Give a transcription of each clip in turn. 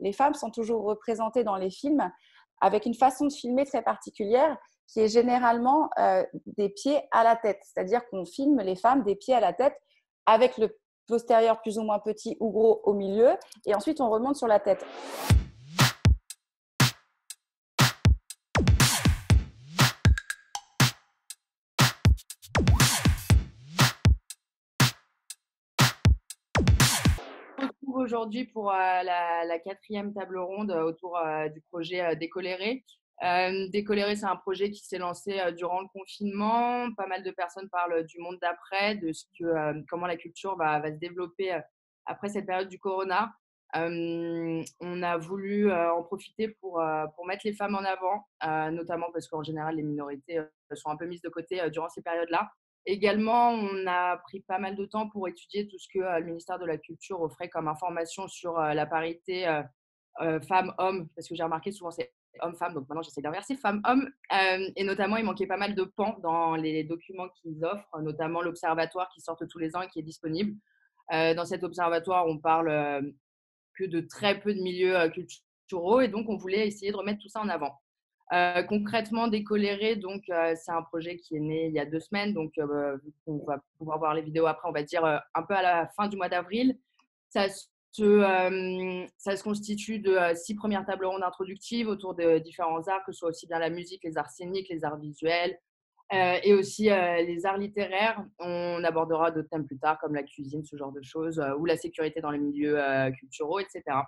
les femmes sont toujours représentées dans les films avec une façon de filmer très particulière qui est généralement des pieds à la tête. C'est-à-dire qu'on filme les femmes des pieds à la tête avec le postérieur plus ou moins petit ou gros au milieu et ensuite on remonte sur la tête. Aujourd'hui pour la quatrième table ronde autour du projet Décoléré. Décoléré, c'est un projet qui s'est lancé durant le confinement. Pas mal de personnes parlent du monde d'après, de comment la culture va se développer après cette période du corona. On a voulu en profiter pour mettre les femmes en avant, notamment parce qu'en général, les minorités sont un peu mises de côté durant ces périodes-là. Également, on a pris pas mal de temps pour étudier tout ce que le ministère de la Culture offrait comme information sur la parité femmes-hommes, parce que j'ai remarqué souvent c'est hommes-femmes, donc maintenant j'essaie d'inverser femmes-hommes. Et notamment, il manquait pas mal de pans dans les documents qu'ils offrent, notamment l'observatoire qui sort tous les ans et qui est disponible. Dans cet observatoire, on parle que de très peu de milieux culturaux, et donc on voulait essayer de remettre tout ça en avant. Concrètement, Décoléré, donc c'est un projet qui est né il y a 2 semaines, donc on va pouvoir voir les vidéos après, on va dire un peu à la fin du mois d'avril. Ça se constitue de 6 premières tables rondes introductives autour de différents arts, que ce soit aussi bien la musique, les arts scéniques, les arts visuels et aussi les arts littéraires. On abordera d'autres thèmes plus tard, comme la cuisine, ce genre de choses, ou la sécurité dans les milieux culturels, etc.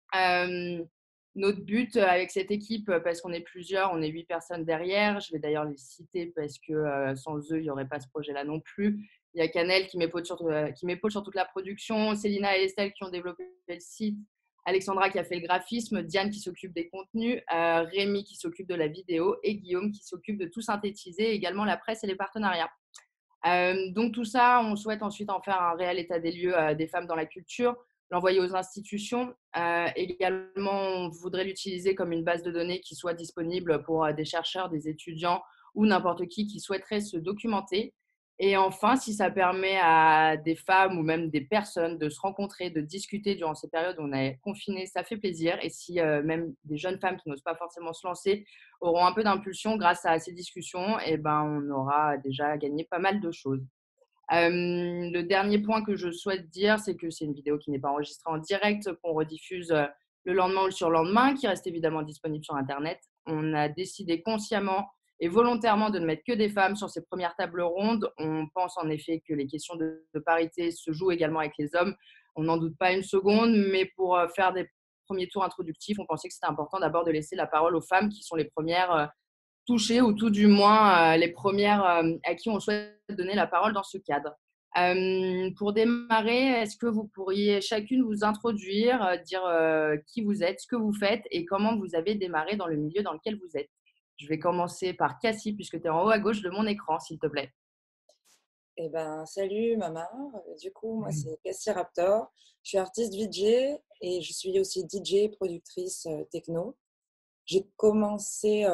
Notre but avec cette équipe, parce qu'on est plusieurs, on est 8 personnes derrière, je vais d'ailleurs les citer parce que sans eux, il n'y aurait pas ce projet-là non plus. Il y a Canel qui m'épaule sur toute la production, Célina et Estelle qui ont développé le site, Alexandra qui a fait le graphisme, Diane qui s'occupe des contenus, Rémi qui s'occupe de la vidéo et Guillaume qui s'occupe de tout synthétiser, également la presse et les partenariats. Donc tout ça, on souhaite ensuite en faire un réel état des lieux des femmes dans la culture, l'envoyer aux institutions. Également, on voudrait l'utiliser comme une base de données qui soit disponible pour des chercheurs, des étudiants ou n'importe qui souhaiterait se documenter. Et enfin, si ça permet à des femmes ou même des personnes de se rencontrer, de discuter durant ces périodes où on est confiné, ça fait plaisir. Et si même des jeunes femmes qui n'osent pas forcément se lancer auront un peu d'impulsion grâce à ces discussions, et ben, on aura déjà gagné pas mal de choses. Le dernier point que je souhaite dire, c'est que c'est une vidéo qui n'est pas enregistrée en direct, qu'on rediffuse le lendemain ou le surlendemain, qui reste évidemment disponible sur Internet. On a décidé consciemment et volontairement de ne mettre que des femmes sur ces premières tables rondes. On pense en effet que les questions de parité se jouent également avec les hommes. On n'en doute pas une seconde, mais pour faire des premiers tours introductifs, on pensait que c'était important d'abord de laisser la parole aux femmes qui sont les premières touchées, ou tout du moins les premières à qui on souhaite donner la parole dans ce cadre. Pour démarrer, est-ce que vous pourriez chacune vous introduire, dire qui vous êtes, ce que vous faites et comment vous avez démarré dans le milieu dans lequel vous êtes? Je vais commencer par Cassie, puisque tu es en haut à gauche de mon écran, s'il te plaît. Eh ben, salut Mama. Du coup, moi c'est Cassie Raptor. Je suis artiste VJ et je suis aussi DJ, productrice techno. J'ai commencé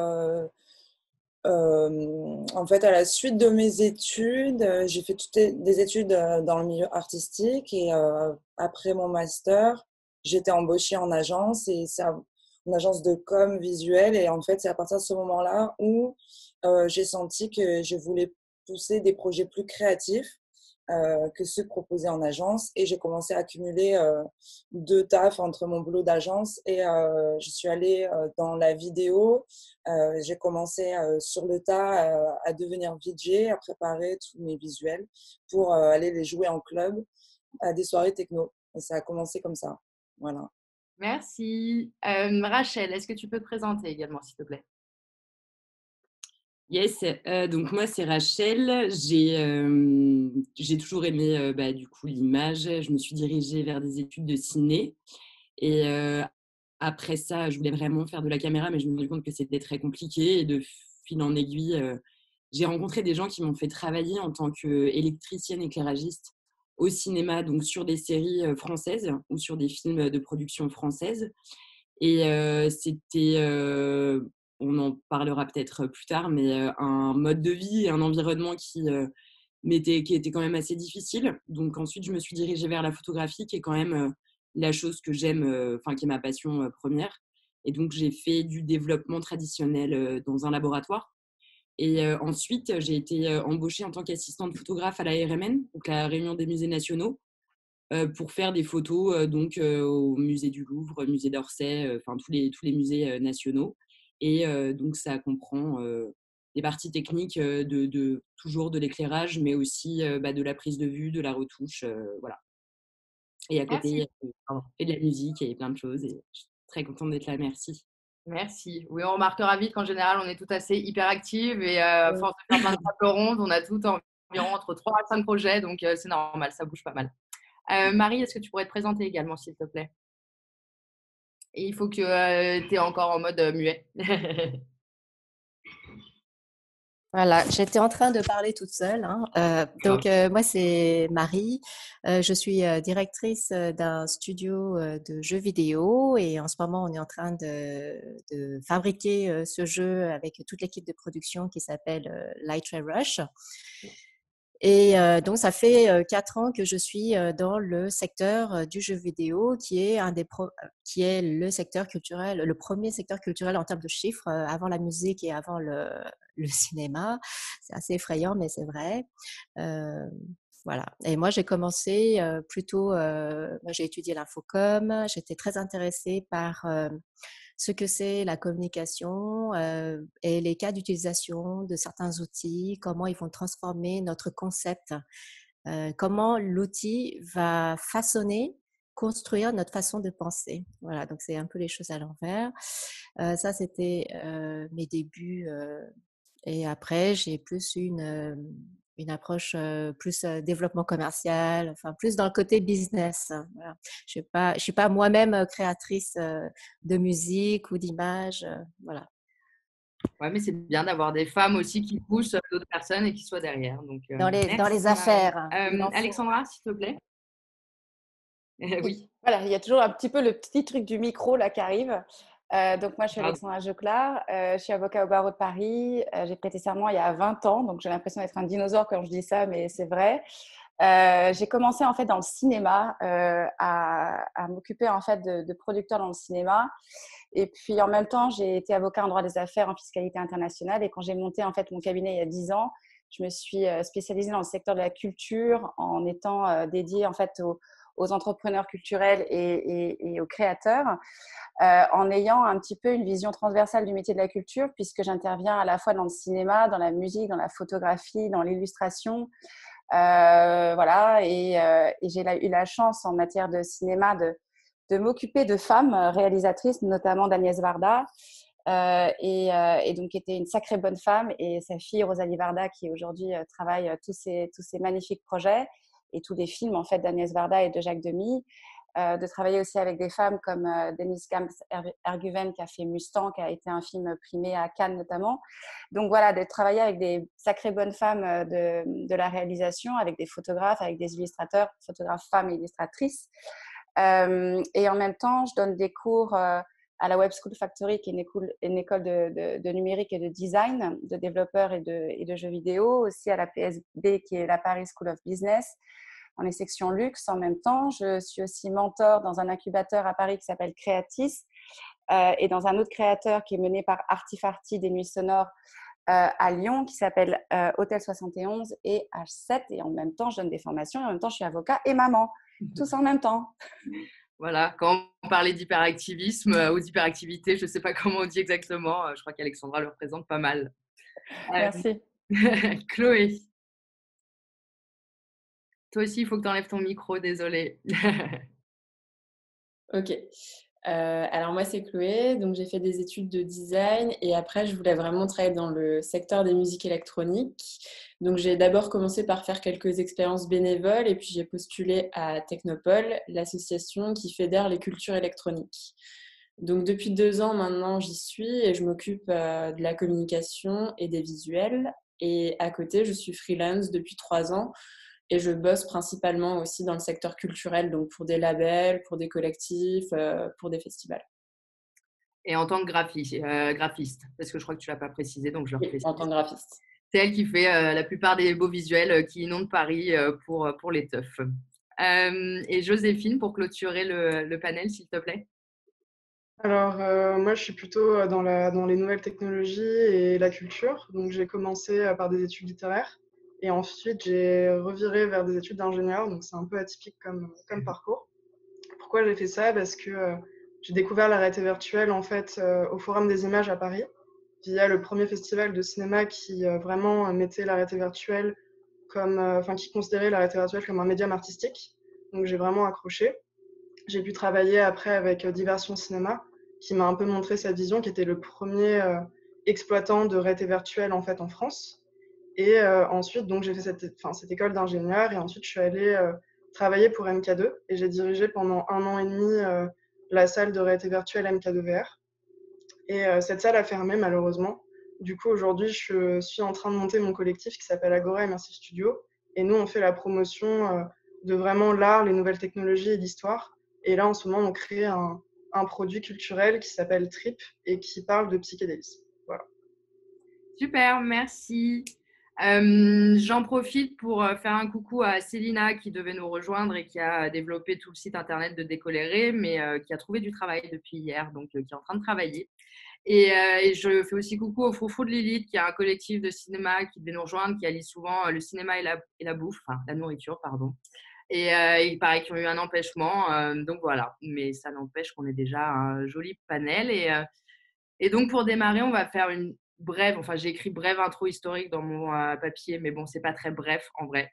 en fait à la suite de mes études. J'ai fait toutes des études dans le milieu artistique et après mon master, j'étais embauchée en agence et c'est une agence de com visuel. Et en fait, c'est à partir de ce moment-là où j'ai senti que je voulais pousser des projets plus créatifs que ceux proposés en agence. Et j'ai commencé à accumuler 2 tafs entre mon boulot d'agence et je suis allée dans la vidéo. J'ai commencé sur le tas à devenir VJ, à préparer tous mes visuels pour aller les jouer en club à des soirées techno. Et ça a commencé comme ça. Voilà. Merci. Rachel, est-ce que tu peux te présenter également, s'il te plaît? Yes, donc moi c'est Rachel. J'ai toujours aimé, du coup l'image. Je me suis dirigée vers des études de ciné et après ça, je voulais vraiment faire de la caméra, mais je me suis rendu compte que c'était très compliqué et de fil en aiguille, j'ai rencontré des gens qui m'ont fait travailler en tant qu'électricienne éclairagiste au cinéma, donc sur des séries, françaises ou sur des films de production française. Et c'était, on en parlera peut-être plus tard, mais un mode de vie et un environnement qui était quand même assez difficile. Donc ensuite, je me suis dirigée vers la photographie qui est quand même la chose que j'aime, qui est ma passion première. Et donc, j'ai fait du développement traditionnel dans un laboratoire. Et ensuite, j'ai été embauchée en tant qu'assistante photographe à la RMN, donc la Réunion des musées nationaux, pour faire des photos au musée du Louvre, musée d'Orsay, tous les musées nationaux. Et donc, ça comprend des parties techniques toujours de l'éclairage, mais aussi de la prise de vue, de la retouche, voilà. Et à côté, Merci. et de la musique et plein de choses. Et je suis très contente d'être là. Merci. Merci. Oui, on remarquera vite qu'en général, on est toutes assez hyperactives et à Oui. force de faire plein de tables rondes, on a toutes environ entre 3 à 5 projets, donc c'est normal, ça bouge pas mal. Marie, est-ce que tu pourrais te présenter également, s'il te plaît? Et il faut que tu es encore en mode muet. Voilà, j'étais en train de parler toute seule, hein. Moi, c'est Marie. Je suis directrice d'un studio de jeux vidéo et en ce moment, on est en train de fabriquer ce jeu avec toute l'équipe de production qui s'appelle Light Ray Rush. Et donc, ça fait 4 ans que je suis dans le secteur du jeu vidéo, qui est qui est le secteur culturel, le premier secteur culturel en termes de chiffres, avant la musique et avant le cinéma. C'est assez effrayant, mais c'est vrai. Voilà. Et moi, j'ai commencé moi, j'ai étudié l'infocom. J'étais très intéressée par ce que c'est la communication et les cas d'utilisation de certains outils, comment ils vont transformer notre concept, comment l'outil va façonner, construire notre façon de penser. Voilà, donc c'est un peu les choses à l'envers. Ça, c'était mes débuts. Et après, j'ai plus une approche plus développement commercial, enfin plus dans le côté business. Voilà. Je suis pas moi-même créatrice de musique ou d'images. Voilà. Ouais, mais c'est bien d'avoir des femmes aussi qui poussent d'autres personnes et qui soient derrière. Donc, Dans les merci Marie. affaires, il en faut. Alexandra, s'il te plaît. Oui. Voilà, il y a toujours un petit peu le petit truc du micro là qui arrive. Donc moi, je suis Pardon. Alexandra Joclar, je suis avocat au barreau de Paris. J'ai prêté serment il y a 20 ans, donc j'ai l'impression d'être un dinosaure quand je dis ça, mais c'est vrai. J'ai commencé en fait dans le cinéma, à m'occuper en fait de producteurs dans le cinéma. Et puis en même temps, j'ai été avocat en droit des affaires, en fiscalité internationale. Et quand j'ai monté en fait mon cabinet il y a 10 ans, je me suis spécialisée dans le secteur de la culture en étant dédiée en fait aux entrepreneurs culturels et aux créateurs, en ayant un petit peu une vision transversale du métier de la culture, puisque j'interviens à la fois dans le cinéma, dans la musique, dans la photographie, dans l'illustration. Voilà, et j'ai eu la chance en matière de cinéma de m'occuper de femmes réalisatrices, notamment d'Agnès Varda, et donc qui était une sacrée bonne femme, et sa fille Rosalie Varda qui aujourd'hui travaille tous ces magnifiques projets et tous les films en fait d'Agnès Varda et de Jacques Demy. De travailler aussi avec des femmes comme Denise Gams-Erguven qui a fait Mustang, qui a été un film primé à Cannes notamment. Donc voilà, de travailler avec des sacrées bonnes femmes de la réalisation, avec des photographes, avec des illustrateurs, photographes femmes et illustratrices. Et en même temps, je donne des cours à la Web School Factory, qui est une école de numérique et de design, de développeurs et de jeux vidéo, aussi à la PSB, qui est la Paris School of Business, dans les sections luxe. En même temps, je suis aussi mentor dans un incubateur à Paris qui s'appelle Creatis, et dans un autre créateur qui est mené par Artifarty des Nuits Sonores à Lyon, qui s'appelle Hôtel 71 et H7. Et en même temps, je donne des formations, et en même temps, je suis avocat et maman. Tous en même temps. Voilà, quand on parlait d'hyperactivisme ou d'hyperactivité, je ne sais pas comment on dit exactement, je crois qu'Alexandra le représente pas mal. Merci. Chloé, toi aussi, il faut que tu enlèves ton micro, désolée. Ok. Alors moi, c'est Chloé. Donc, j'ai fait des études de design et après, je voulais vraiment travailler dans le secteur des musiques électroniques. Donc, j'ai d'abord commencé par faire quelques expériences bénévoles et puis j'ai postulé à Technopole, l'association qui fédère les cultures électroniques. Donc, depuis 2 ans maintenant, j'y suis et je m'occupe de la communication et des visuels. Et à côté, je suis freelance depuis 3 ans. Et je bosse principalement aussi dans le secteur culturel, donc pour des labels, pour des collectifs, pour des festivals. Et en tant que graphiste, parce que je crois que tu ne l'as pas précisé, donc je le reprécise. En tant que graphiste. C'est elle qui fait la plupart des beaux visuels qui inondent Paris pour les teufs. Et Joséphine, pour clôturer le panel, s'il te plaît. Alors, moi, je suis plutôt dans les nouvelles technologies et la culture. Donc, j'ai commencé par des études littéraires et ensuite, j'ai reviré vers des études d'ingénieur. Donc, c'est un peu atypique comme parcours. Pourquoi j'ai fait ça? Parce que j'ai découvert la réalité virtuelle, en fait, au Forum des images à Paris, via le premier festival de cinéma qui vraiment mettait la réalité virtuelle qui considérait la réalité virtuelle comme un médium artistique. Donc, j'ai vraiment accroché. J'ai pu travailler après avec Diversion Cinéma, qui m'a un peu montré sa vision, qui était le premier exploitant de réalité virtuelle en fait en France. Et ensuite, donc j'ai fait cette école d'ingénieur et ensuite je suis allée travailler pour MK2 et j'ai dirigé pendant 1 an et demi la salle de réalité virtuelle MK2VR. Et cette salle a fermé malheureusement. Du coup, aujourd'hui, je suis en train de monter mon collectif qui s'appelle Agora Immersive Studio. Et nous, on fait la promotion de vraiment l'art, les nouvelles technologies et l'histoire. Et là, en ce moment, on crée un produit culturel qui s'appelle Trip et qui parle de psychédélisme. Voilà. Super, merci. J'en profite pour faire un coucou à Célina qui devait nous rejoindre et qui a développé tout le site internet de Décoléré, mais qui a trouvé du travail depuis hier, donc qui est en train de travailler. Et je fais aussi coucou au Foufou de Lilith, qui est un collectif de cinéma qui devait nous rejoindre, qui allie souvent le cinéma et la bouffe, enfin la nourriture, pardon. Et il paraît qu'ils ont eu un empêchement, donc voilà. Mais ça n'empêche qu'on est déjà un joli panel. Et donc pour démarrer, on va faire une brève, enfin j'ai écrit brève intro historique dans mon papier, mais bon, c'est pas très bref en vrai.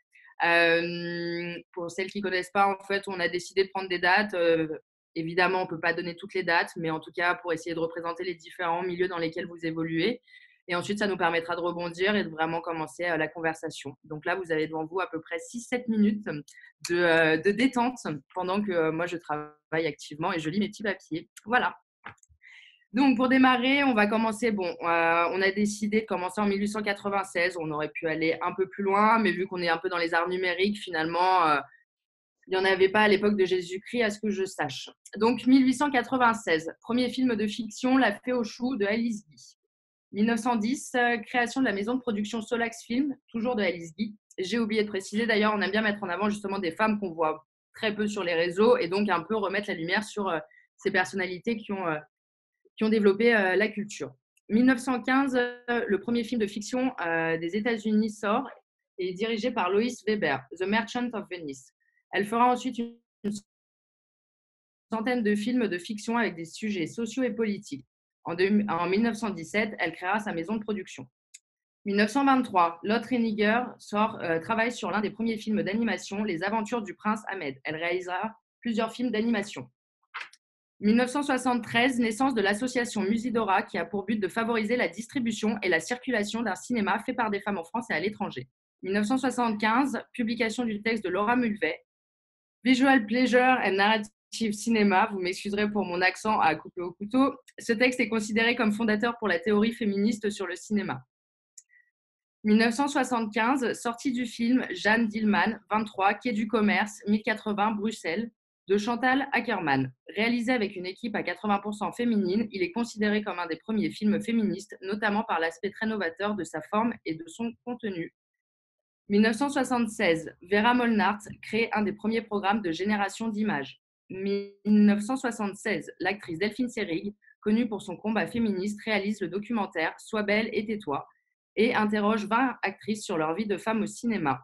Pour celles qui connaissent pas, en fait, on a décidé de prendre des dates. Évidemment, on ne peut pas donner toutes les dates, mais en tout cas, pour essayer de représenter les différents milieux dans lesquels vous évoluez. Et ensuite, ça nous permettra de rebondir et de vraiment commencer la conversation. Donc là, vous avez devant vous à peu près 6-7 minutes de détente pendant que moi, je travaille activement et je lis mes petits papiers. Voilà. Donc, pour démarrer, on va commencer. Bon, on a décidé de commencer en 1896. On aurait pu aller un peu plus loin, mais vu qu'on est un peu dans les arts numériques, finalement, il n'y en avait pas à l'époque de Jésus-Christ, à ce que je sache. Donc, 1896, premier film de fiction, La Fée aux choux de Alice Guy. 1910, création de la maison de production Solax Film, toujours de Alice Guy. J'ai oublié de préciser, d'ailleurs, on aime bien mettre en avant justement des femmes qu'on voit très peu sur les réseaux et donc un peu remettre la lumière sur ces personnalités qui ont développé la culture. 1915, le premier film de fiction des États-Unis sort et est dirigé par Lois Weber, The Merchant of Venice. Elle fera ensuite une centaine de films de fiction avec des sujets sociaux et politiques. En 1917, elle créera sa maison de production. 1923, Lotte Reiniger travaille sur l'un des premiers films d'animation, Les Aventures du Prince Ahmed. Elle réalisera plusieurs films d'animation. 1973, naissance de l'association Musidora qui a pour but de favoriser la distribution et la circulation d'un cinéma fait par des femmes en France et à l'étranger. 1975, publication du texte de Laura Mulvey. Visual Pleasure and Narrative Cinema, vous m'excuserez pour mon accent à couper au couteau. Ce texte est considéré comme fondateur pour la théorie féministe sur le cinéma. 1975, sortie du film Jeanne Dillman, 23, Quai du Commerce, 1080, Bruxelles, de Chantal Ackerman. Réalisé avec une équipe à 80% féminine, il est considéré comme un des premiers films féministes, notamment par l'aspect très novateur de sa forme et de son contenu. 1976, Vera Molnart crée un des premiers programmes de génération d'images. 1976, l'actrice Delphine Seyrig, connue pour son combat féministe, réalise le documentaire « Sois belle et tais-toi » et interroge 20 actrices sur leur vie de femme au cinéma.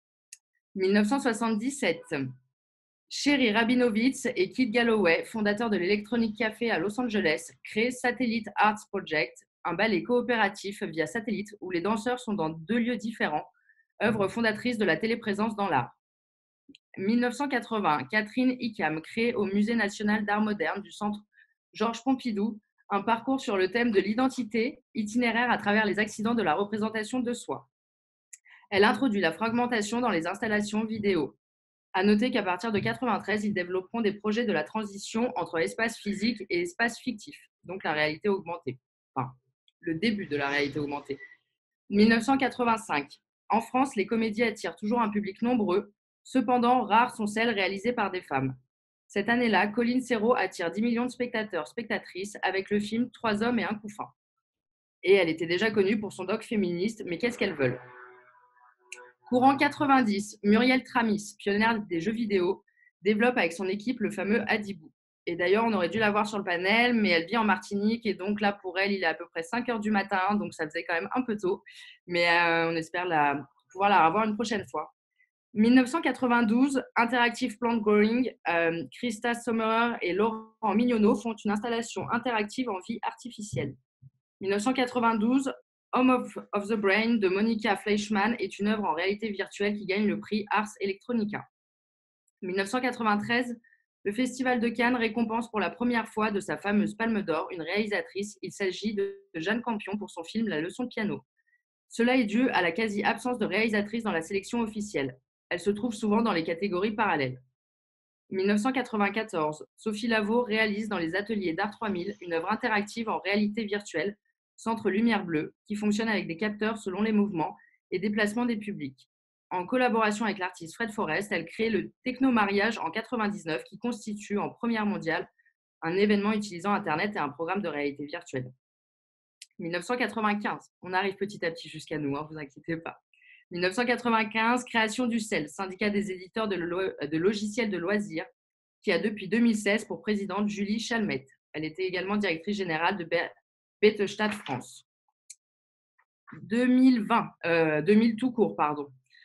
1977, Sherry Rabinowitz et Kit Galloway, fondateurs de l'Electronic Café à Los Angeles, créent Satellite Arts Project, un ballet coopératif via satellite où les danseurs sont dans 2 lieux différents, œuvre fondatrice de la téléprésence dans l'art. 1980, Catherine Hickam crée au Musée national d'art moderne du Centre Georges Pompidou un parcours sur le thème de l'identité, itinéraire à travers les accidents de la représentation de soi. Elle introduit la fragmentation dans les installations vidéo. À noter qu'à partir de 1993, ils développeront des projets de la transition entre espace physique et espace fictif, donc la réalité augmentée. Enfin, le début de la réalité augmentée. 1985. En France, les comédies attirent toujours un public nombreux. Cependant, rares sont celles réalisées par des femmes. Cette année-là, Colline Serrault attire 10 millions de spectateurs, spectatrices avec le film 3 hommes et un couffin. Et elle était déjà connue pour son doc féministe, mais qu'est-ce qu'elles veulent ? Courant 90, Muriel Tramis, pionnière des jeux vidéo, développe avec son équipe le fameux Adibou. Et d'ailleurs, on aurait dû la voir sur le panel, mais elle vit en Martinique et donc là, pour elle, il est à peu près 5 heures du matin, donc ça faisait quand même un peu tôt. Mais on espère pouvoir la revoir une prochaine fois. 1992, Interactive Plant Growing, Christa Sommerer et Laurent Mignonneau font une installation interactive en vie artificielle. 1992, Home of the Brain de Monica Fleischmann est une œuvre en réalité virtuelle qui gagne le prix Ars Electronica. 1993, le Festival de Cannes récompense pour la première fois de sa fameuse Palme d'Or une réalisatrice. Il s'agit de Jeanne Campion pour son film La leçon de piano. Cela est dû à la quasi-absence de réalisatrices dans la sélection officielle. Elle se trouve souvent dans les catégories parallèles. 1994, Sophie Lavaux réalise dans les ateliers d'Art 3000 une œuvre interactive en réalité virtuelle, Centre Lumière Bleue, qui fonctionne avec des capteurs selon les mouvements et déplacements des publics. En collaboration avec l'artiste Fred Forrest, elle crée le Techno-Mariage en 1999, qui constitue en première mondiale un événement utilisant Internet et un programme de réalité virtuelle. 1995, on arrive petit à petit jusqu'à nous, vous inquiétez pas. 1995, création du CEL, syndicat des éditeurs de logiciels de loisirs, qui a depuis 2016 pour présidente Julie Chalmette. Elle était également directrice générale de Bertelsmann France. 2000 tout court, pardon.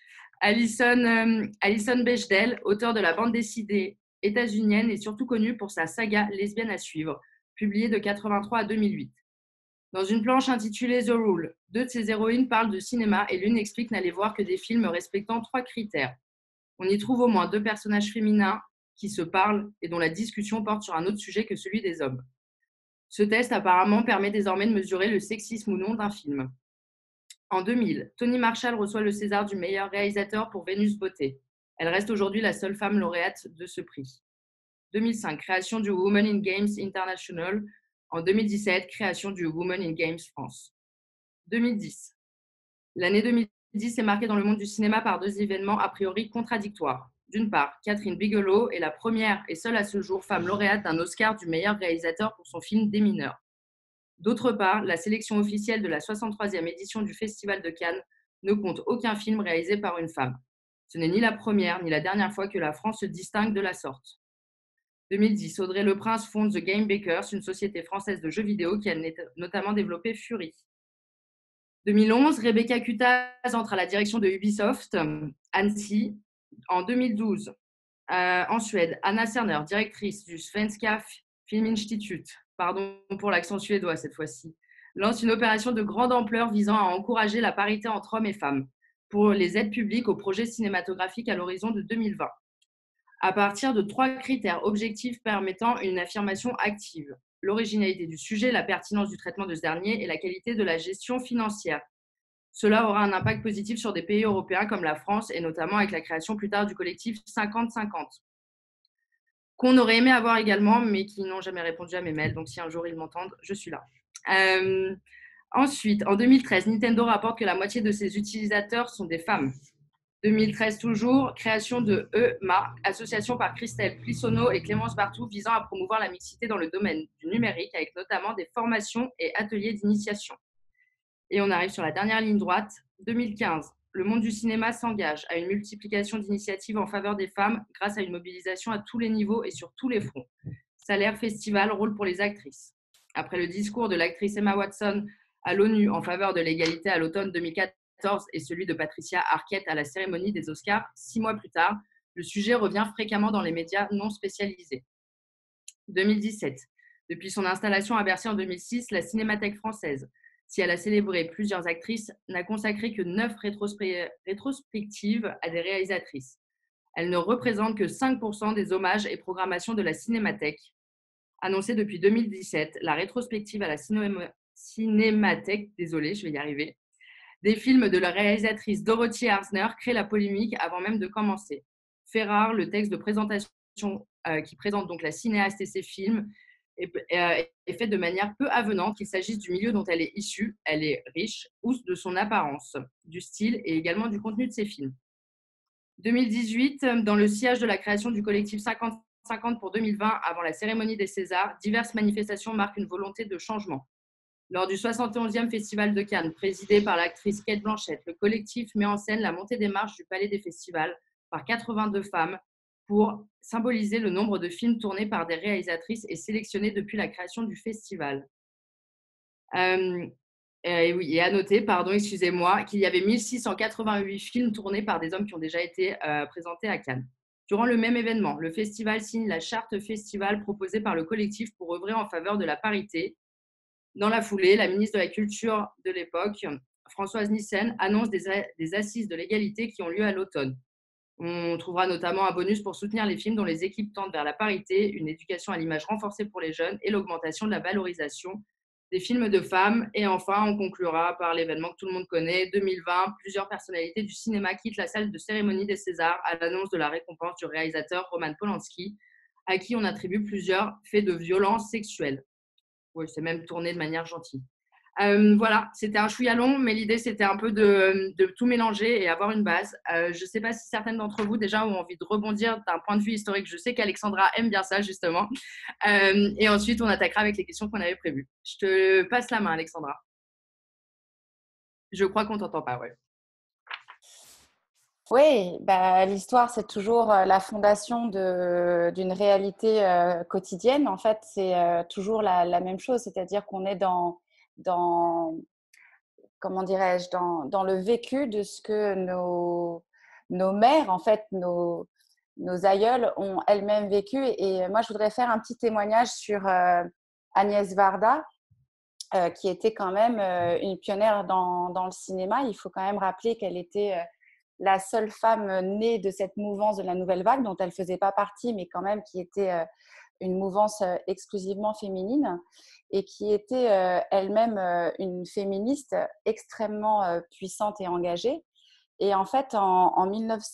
Alison Bechdel, auteure de la bande dessinée états-unienne, est surtout connue pour sa saga Lesbienne à suivre, publiée de 1983 à 2008. Dans une planche intitulée The Rule, 2 de ses héroïnes parlent de cinéma et l'une explique n'aller voir que des films respectant 3 critères. On y trouve au moins 2 personnages féminins qui se parlent et dont la discussion porte sur un autre sujet que celui des hommes. Ce test apparemment permet désormais de mesurer le sexisme ou non d'un film. En 2000, Tony Marshall reçoit le César du meilleur réalisateur pour Vénus Beauté. Elle reste aujourd'hui la seule femme lauréate de ce prix. 2005, création du Women in Games International. En 2017, création du Women in Games France. 2010. L'année 2010 est marquée dans le monde du cinéma par 2 événements a priori contradictoires. D'une part, Catherine Bigelow est la première et seule à ce jour femme lauréate d'un Oscar du meilleur réalisateur pour son film Des mineurs. D'autre part, la sélection officielle de la 63e édition du Festival de Cannes ne compte aucun film réalisé par une femme. Ce n'est ni la première ni la dernière fois que la France se distingue de la sorte. 2010, Audrey Leprince fonde The Game Bakers, une société française de jeux vidéo qui a notamment développé Fury. 2011, Rebecca Kutaz entre à la direction de Ubisoft, Annecy. En 2012, en Suède, Anna Serner, directrice du Svenska Filminstitut, pardon pour l'accent suédois cette fois-ci, lance une opération de grande ampleur visant à encourager la parité entre hommes et femmes pour les aides publiques aux projets cinématographiques à l'horizon de 2020. À partir de 3 critères objectifs permettant une affirmation active: l'originalité du sujet, la pertinence du traitement de ce dernier et la qualité de la gestion financière. Cela aura un impact positif sur des pays européens comme la France et notamment avec la création plus tard du collectif 50-50, qu'on aurait aimé avoir également, mais qui n'ont jamais répondu à mes mails. Donc, si un jour ils m'entendent, je suis là. Ensuite, en 2013, Nintendo rapporte que la moitié de ses utilisateurs sont des femmes. 2013 toujours, création de EMA, association par Christelle Plissonneau et Clémence Bartou visant à promouvoir la mixité dans le domaine du numérique avec notamment des formations et ateliers d'initiation. Et on arrive sur la dernière ligne droite. 2015, le monde du cinéma s'engage à une multiplication d'initiatives en faveur des femmes grâce à une mobilisation à tous les niveaux et sur tous les fronts. Salaire, festival, rôle pour les actrices. Après le discours de l'actrice Emma Watson à l'ONU en faveur de l'égalité à l'automne 2014 et celui de Patricia Arquette à la cérémonie des Oscars 6 mois plus tard, le sujet revient fréquemment dans les médias non spécialisés. 2017. Depuis son installation à Bercy en 2006, la Cinémathèque française, si elle a célébré plusieurs actrices, n'a consacré que 9 rétrospectives à des réalisatrices. Elle ne représente que 5% des hommages et programmations de la Cinémathèque. Annoncée depuis 2017, la rétrospective à la Cinémathèque, désolée, je vais y arriver, des films de la réalisatrice Dorothy Arzner crée la polémique avant même de commencer. Fait rare, le texte de présentation qui présente donc la cinéaste et ses films est faite de manière peu avenante, qu'il s'agisse du milieu dont elle est issue, elle est riche, ou de son apparence, du style et également du contenu de ses films. 2018, dans le sillage de la création du collectif 50-50 pour 2020, avant la cérémonie des Césars, diverses manifestations marquent une volonté de changement. Lors du 71e Festival de Cannes, présidé par l'actrice Cate Blanchett, le collectif met en scène la montée des marches du Palais des Festivals par 82 femmes pour symboliser le nombre de films tournés par des réalisatrices et sélectionnés depuis la création du festival. Et à noter, pardon, excusez-moi, qu'il y avait 1688 films tournés par des hommes qui ont déjà été présentés à Cannes. Durant le même événement, le festival signe la charte festival proposée par le collectif pour œuvrer en faveur de la parité. Dans la foulée, la ministre de la Culture de l'époque, Françoise Nyssen, annonce des assises de l'égalité qui ont lieu à l'automne. On trouvera notamment un bonus pour soutenir les films dont les équipes tendent vers la parité, une éducation à l'image renforcée pour les jeunes et l'augmentation de la valorisation des films de femmes. Et enfin, on conclura par l'événement que tout le monde connaît, 2020, plusieurs personnalités du cinéma quittent la salle de cérémonie des Césars à l'annonce de la récompense du réalisateur Roman Polanski, à qui on attribue plusieurs faits de violence sexuelle. Oui, c'est même tourné de manière gentille. Voilà, c'était un chouïa long, mais l'idée, c'était un peu de tout mélanger et avoir une base. Je ne sais pas si certaines d'entre vous, déjà, ont envie de rebondir d'un point de vue historique. Je sais qu'Alexandra aime bien ça, justement. Et ensuite, on attaquera avec les questions qu'on avait prévues. Je te passe la main, Alexandra. Je crois qu'on ne t'entend pas, ouais. Oui, bah, l'histoire, c'est toujours la fondation d'une réalité quotidienne. En fait, c'est toujours la même chose, c'est-à-dire qu'on est dans comment dirais-je, dans le vécu de ce que nos mères, en fait, nos aïeules ont elles-mêmes vécu. Et moi, je voudrais faire un petit témoignage sur Agnès Varda, qui était quand même une pionnière dans le cinéma. Il faut quand même rappeler qu'elle était la seule femme née de cette mouvance de la Nouvelle Vague, dont elle ne faisait pas partie, mais quand même qui était une mouvance exclusivement féminine et qui était elle-même une féministe extrêmement puissante et engagée. Et en fait, en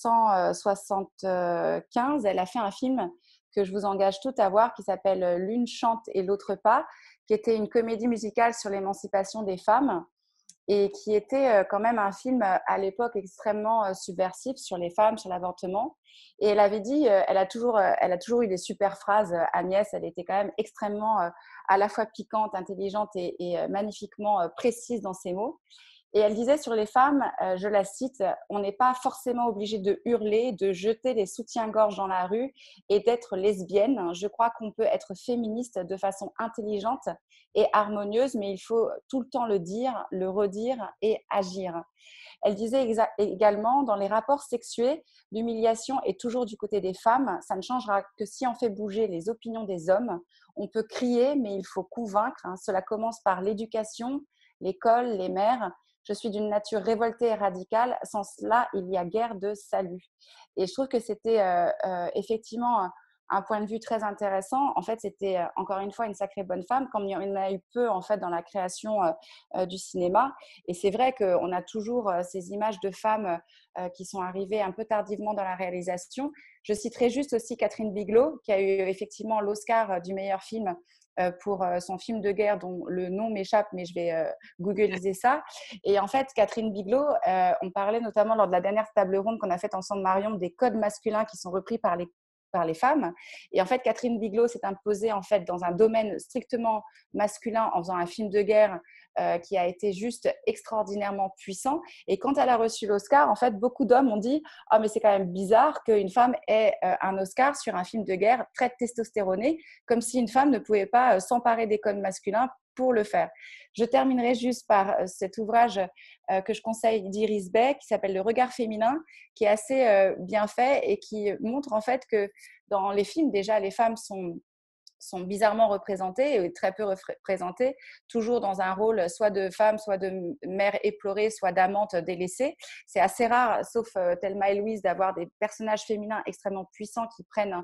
1975, elle a fait un film que je vous engage toutes à voir qui s'appelle « L'une chante et l'autre pas », qui était une comédie musicale sur l'émancipation des femmes et qui était quand même un film à l'époque extrêmement subversif sur les femmes, sur l'avortement. Et elle avait dit, elle a toujours eu des super phrases, Agnès, elle était quand même extrêmement à la fois piquante, intelligente et magnifiquement précise dans ses mots. Et elle disait sur les femmes, je la cite, « On n'est pas forcément obligé de hurler, de jeter les soutiens-gorge dans la rue et d'être lesbienne. Je crois qu'on peut être féministe de façon intelligente et harmonieuse, mais il faut tout le temps le dire, le redire et agir. » Elle disait également, dans les rapports sexués, l'humiliation est toujours du côté des femmes. Ça ne changera que si on fait bouger les opinions des hommes. On peut crier, mais il faut convaincre. Cela commence par l'éducation, l'école, les mères. Je suis d'une nature révoltée et radicale. Sans cela, il y a guère de salut. Et je trouve que c'était effectivement un point de vue très intéressant. En fait, c'était encore une fois une sacrée bonne femme, comme il y en a eu peu en fait dans la création du cinéma. Et c'est vrai qu'on a toujours ces images de femmes qui sont arrivées un peu tardivement dans la réalisation. Je citerai juste aussi Catherine Bigelow, qui a eu effectivement l'Oscar du meilleur film pour son film de guerre dont le nom m'échappe, mais je vais googliser ça. Et en fait, Catherine Bigelow, on parlait notamment lors de la dernière table ronde qu'on a faite ensemble, Marion, des codes masculins qui sont repris par les femmes. Et en fait, Catherine Bigelow s'est imposée en fait dans un domaine strictement masculin en faisant un film de guerre qui a été juste extraordinairement puissant. Et quand elle a reçu l'Oscar, en fait, beaucoup d'hommes ont dit « Ah, mais c'est quand même bizarre qu'une femme ait un Oscar sur un film de guerre très testostéroné, comme si une femme ne pouvait pas s'emparer des codes masculins pour le faire. » Je terminerai juste par cet ouvrage que je conseille d'Iris Bay qui s'appelle « Le regard féminin », qui est assez bien fait et qui montre en fait que dans les films, déjà, les femmes sont bizarrement représentées et très peu représentées, toujours dans un rôle soit de femme, soit de mère éplorée, soit d'amante délaissée. C'est assez rare, sauf Thelma et Louise, d'avoir des personnages féminins extrêmement puissants qui prennent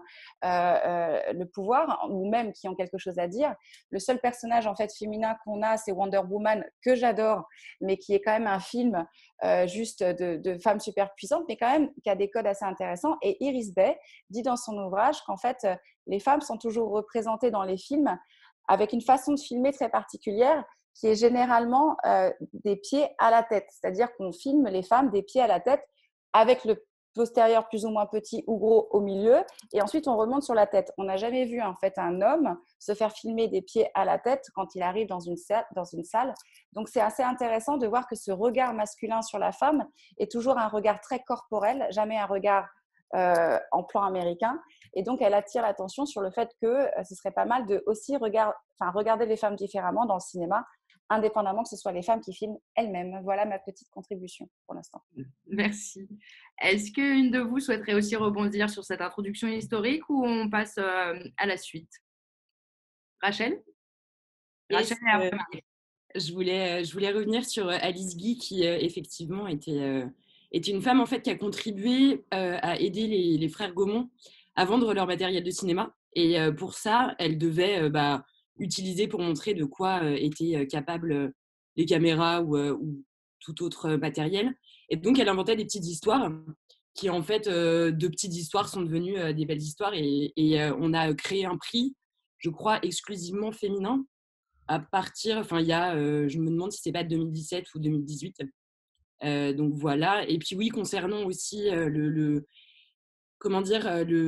le pouvoir ou même qui ont quelque chose à dire. Le seul personnage en fait féminin qu'on a, c'est Wonder Woman, que j'adore, mais qui est quand même un film juste de femmes super puissantes, mais quand même qui a des codes assez intéressants. Et Iris Bay dit dans son ouvrage qu'en fait, les femmes sont toujours représentées dans les films avec une façon de filmer très particulière qui est généralement des pieds à la tête. C'est-à-dire qu'on filme les femmes des pieds à la tête avec le postérieur plus ou moins petit ou gros au milieu, et ensuite on remonte sur la tête. On n'a jamais vu en fait un homme se faire filmer des pieds à la tête quand il arrive dans une salle. Donc c'est assez intéressant de voir que ce regard masculin sur la femme est toujours un regard très corporel, jamais un regard en plan américain. Et donc elle attire l'attention sur le fait que ce serait pas mal de aussi regarder les femmes différemment dans le cinéma, indépendamment que ce soit les femmes qui filment elles-mêmes. Voilà ma petite contribution pour l'instant. Merci. Est-ce qu'une de vous souhaiterait aussi rebondir sur cette introduction historique ou on passe à la suite? Rachel? Rachel et après Marie. Je voulais revenir sur Alice Guy qui effectivement était une femme en fait qui a contribué à aider les frères Gaumont à vendre leur matériel de cinéma. Et pour ça, elle devait utiliser pour montrer de quoi étaient capables les caméras ou tout autre matériel. Et donc, elle inventait des petites histoires qui, en fait, de petites histoires sont devenues des belles histoires. Et on a créé un prix, je crois, exclusivement féminin à partir, enfin, il y a, je me demande si c'est pas 2017 ou 2018. Donc voilà. Et puis oui, concernant aussi comment dire,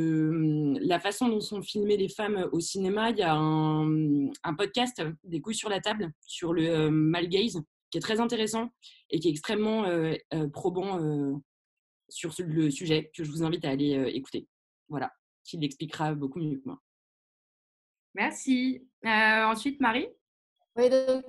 la façon dont sont filmées les femmes au cinéma, il y a un podcast des couilles sur la table sur le male gaze qui est très intéressant et qui est extrêmement probant sur le sujet que je vous invite à aller écouter. Voilà, qui l'expliquera beaucoup mieux que moi. Merci. Ensuite, Marie? Oui, donc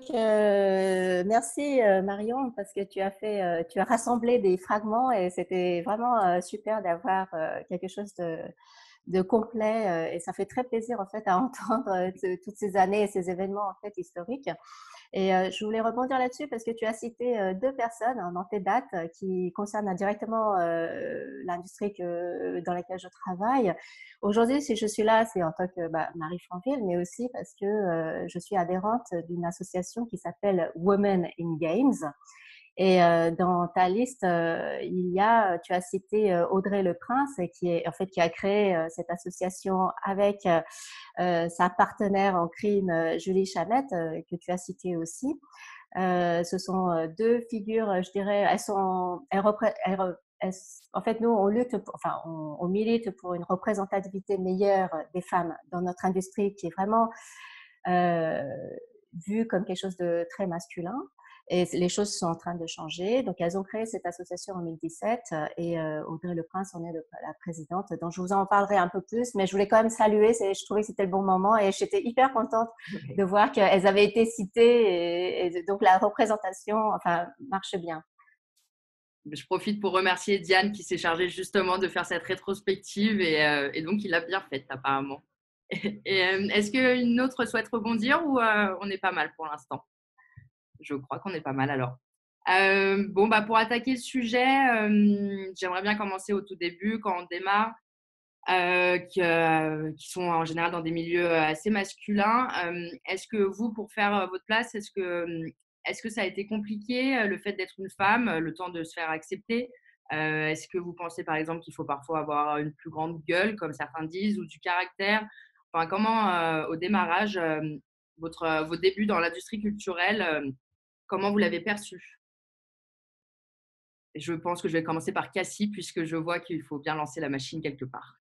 merci Marion parce que tu as rassemblé des fragments et c'était vraiment super d'avoir quelque chose de complet et ça fait très plaisir en fait à entendre toutes ces années et ces événements en fait historiques. Et je voulais rebondir là-dessus parce que tu as cité deux personnes dans tes dates qui concernent directement l'industrie dans laquelle je travaille. Aujourd'hui, si je suis là, c'est en tant que Marie Franville, mais aussi parce que je suis adhérente d'une association qui s'appelle Women in Games. Et dans ta liste, tu as cité Audrey Le Prince, qui a créé cette association avec sa partenaire en crime, Julie Chamette, que tu as citée aussi. Ce sont deux figures, je dirais, en fait, nous, on milite pour une représentativité meilleure des femmes dans notre industrie qui est vraiment vue comme quelque chose de très masculin. Et les choses sont en train de changer. Donc, elles ont créé cette association en 2017 et Audrey Le Prince en est la présidente. Donc, je vous en parlerai un peu plus, mais je voulais quand même saluer. Je trouvais que c'était le bon moment et j'étais hyper contente de voir qu'elles avaient été citées et donc la représentation, marche bien. Je profite pour remercier Diane qui s'est chargée justement de faire cette rétrospective et donc il l'a bien faite apparemment. Et est-ce qu'une autre souhaite rebondir ou on est pas mal pour l'instant? Je crois qu'on est pas mal alors. Pour attaquer le sujet, j'aimerais bien commencer au tout début quand on démarre, qui sont en général dans des milieux assez masculins. Est-ce que vous, pour faire votre place, est-ce que ça a été compliqué, le fait d'être une femme, le temps de se faire accepter? Est-ce que vous pensez par exemple qu'il faut parfois avoir une plus grande gueule, comme certains disent, ou du caractère? Enfin, comment, au démarrage, vos débuts dans l'industrie culturelle, comment vous l'avez perçu? Je pense que je vais commencer par Cassie, puisque je vois qu'il faut bien lancer la machine quelque part.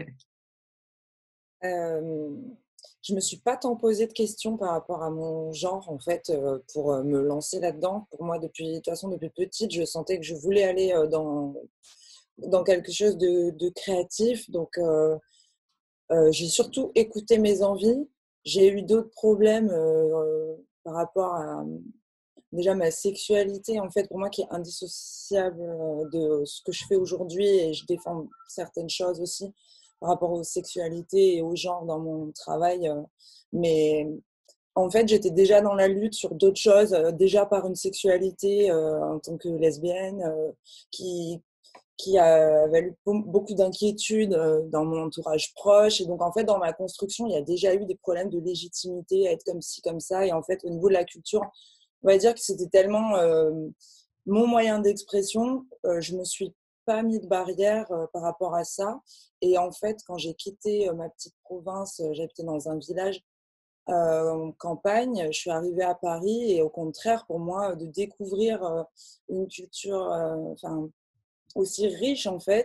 Je me suis pas tant posé de questions par rapport à mon genre, en fait, pour me lancer là-dedans. Pour moi, de toute façon, depuis petite, je sentais que je voulais aller dans quelque chose de créatif. Donc, j'ai surtout écouté mes envies. J'ai eu d'autres problèmes par rapport à déjà ma sexualité, en fait, pour moi, qui est indissociable de ce que je fais aujourd'hui, et je défends certaines choses aussi par rapport aux sexualités et au genre dans mon travail. Mais en fait, j'étais déjà dans la lutte sur d'autres choses, déjà par une sexualité en tant que lesbienne qui a valu beaucoup d'inquiétudes dans mon entourage proche. Et donc, en fait, dans ma construction, il y a déjà eu des problèmes de légitimité à être comme ci, comme ça. Et en fait, au niveau de la culture, on va dire que c'était tellement mon moyen d'expression. Je me suis pas mis de barrière par rapport à ça. Et en fait, quand j'ai quitté ma petite province, j'habitais dans un village en campagne, je suis arrivée à Paris et au contraire, pour moi, de découvrir une culture aussi riche, en fait,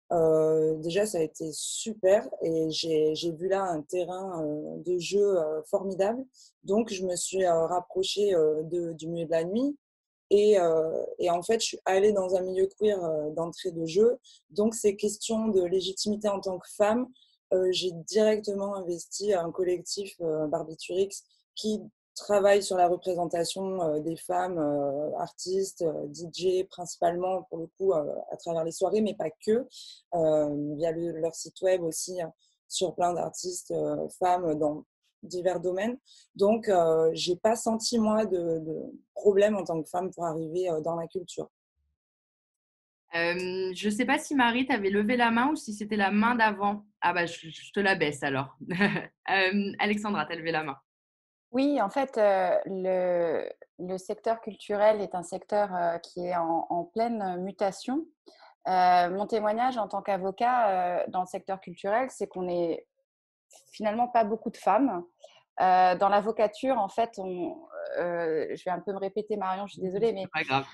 Déjà, ça a été super et j'ai vu là un terrain de jeu formidable. Donc, je me suis rapprochée du milieu de la nuit et en fait, je suis allée dans un milieu queer d'entrée de jeu. Donc, ces questions de légitimité en tant que femme, j'ai directement investi un collectif, Barbiturix, qui travaille sur la représentation des femmes artistes, DJ principalement pour le coup à travers les soirées, mais pas que, via leur site web aussi sur plein d'artistes femmes dans divers domaines. Donc, j'ai pas senti moi de problème en tant que femme pour arriver dans la culture. Je ne sais pas si Marie, tu avais levé la main ou si c'était la main d'avant. Ah bah, je te la baisse alors. Alexandra, tu as levé la main. Oui, en fait, le secteur culturel est un secteur qui est en pleine mutation. Mon témoignage en tant qu'avocat dans le secteur culturel, c'est qu'on n'est finalement pas beaucoup de femmes. Dans l'avocature, en fait, je vais un peu me répéter, Marion, je suis désolée, mais Pas grave.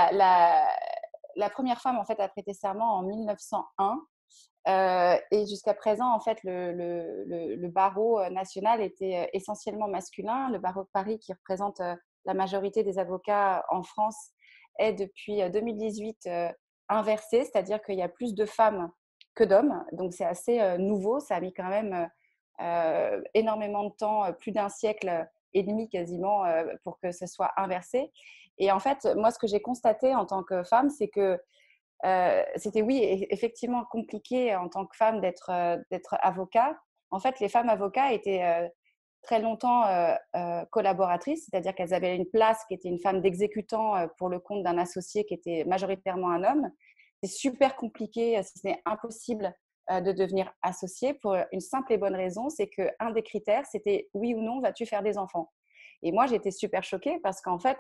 la première femme en fait a prêté serment en 1901. Et jusqu'à présent, en fait, le barreau national était essentiellement masculin. Le barreau de Paris, qui représente la majorité des avocats en France, est depuis 2018 inversé, c'est-à-dire qu'il y a plus de femmes que d'hommes. Donc, c'est assez nouveau. Ça a mis quand même énormément de temps, plus d'un siècle et demi quasiment, pour que ce soit inversé. Et en fait, moi, ce que j'ai constaté en tant que femme, c'est que c'était, oui, effectivement compliqué en tant que femme d'être avocat. En fait, les femmes avocats étaient très longtemps collaboratrices, c'est-à-dire qu'elles avaient une place qui était une femme d'exécutant pour le compte d'un associé qui était majoritairement un homme. C'est super compliqué, si ce n'est impossible, de devenir associé pour une simple et bonne raison, c'est qu'un des critères, c'était oui ou non, vas-tu faire des enfants? Et moi, j'étais super choquée parce qu'en fait,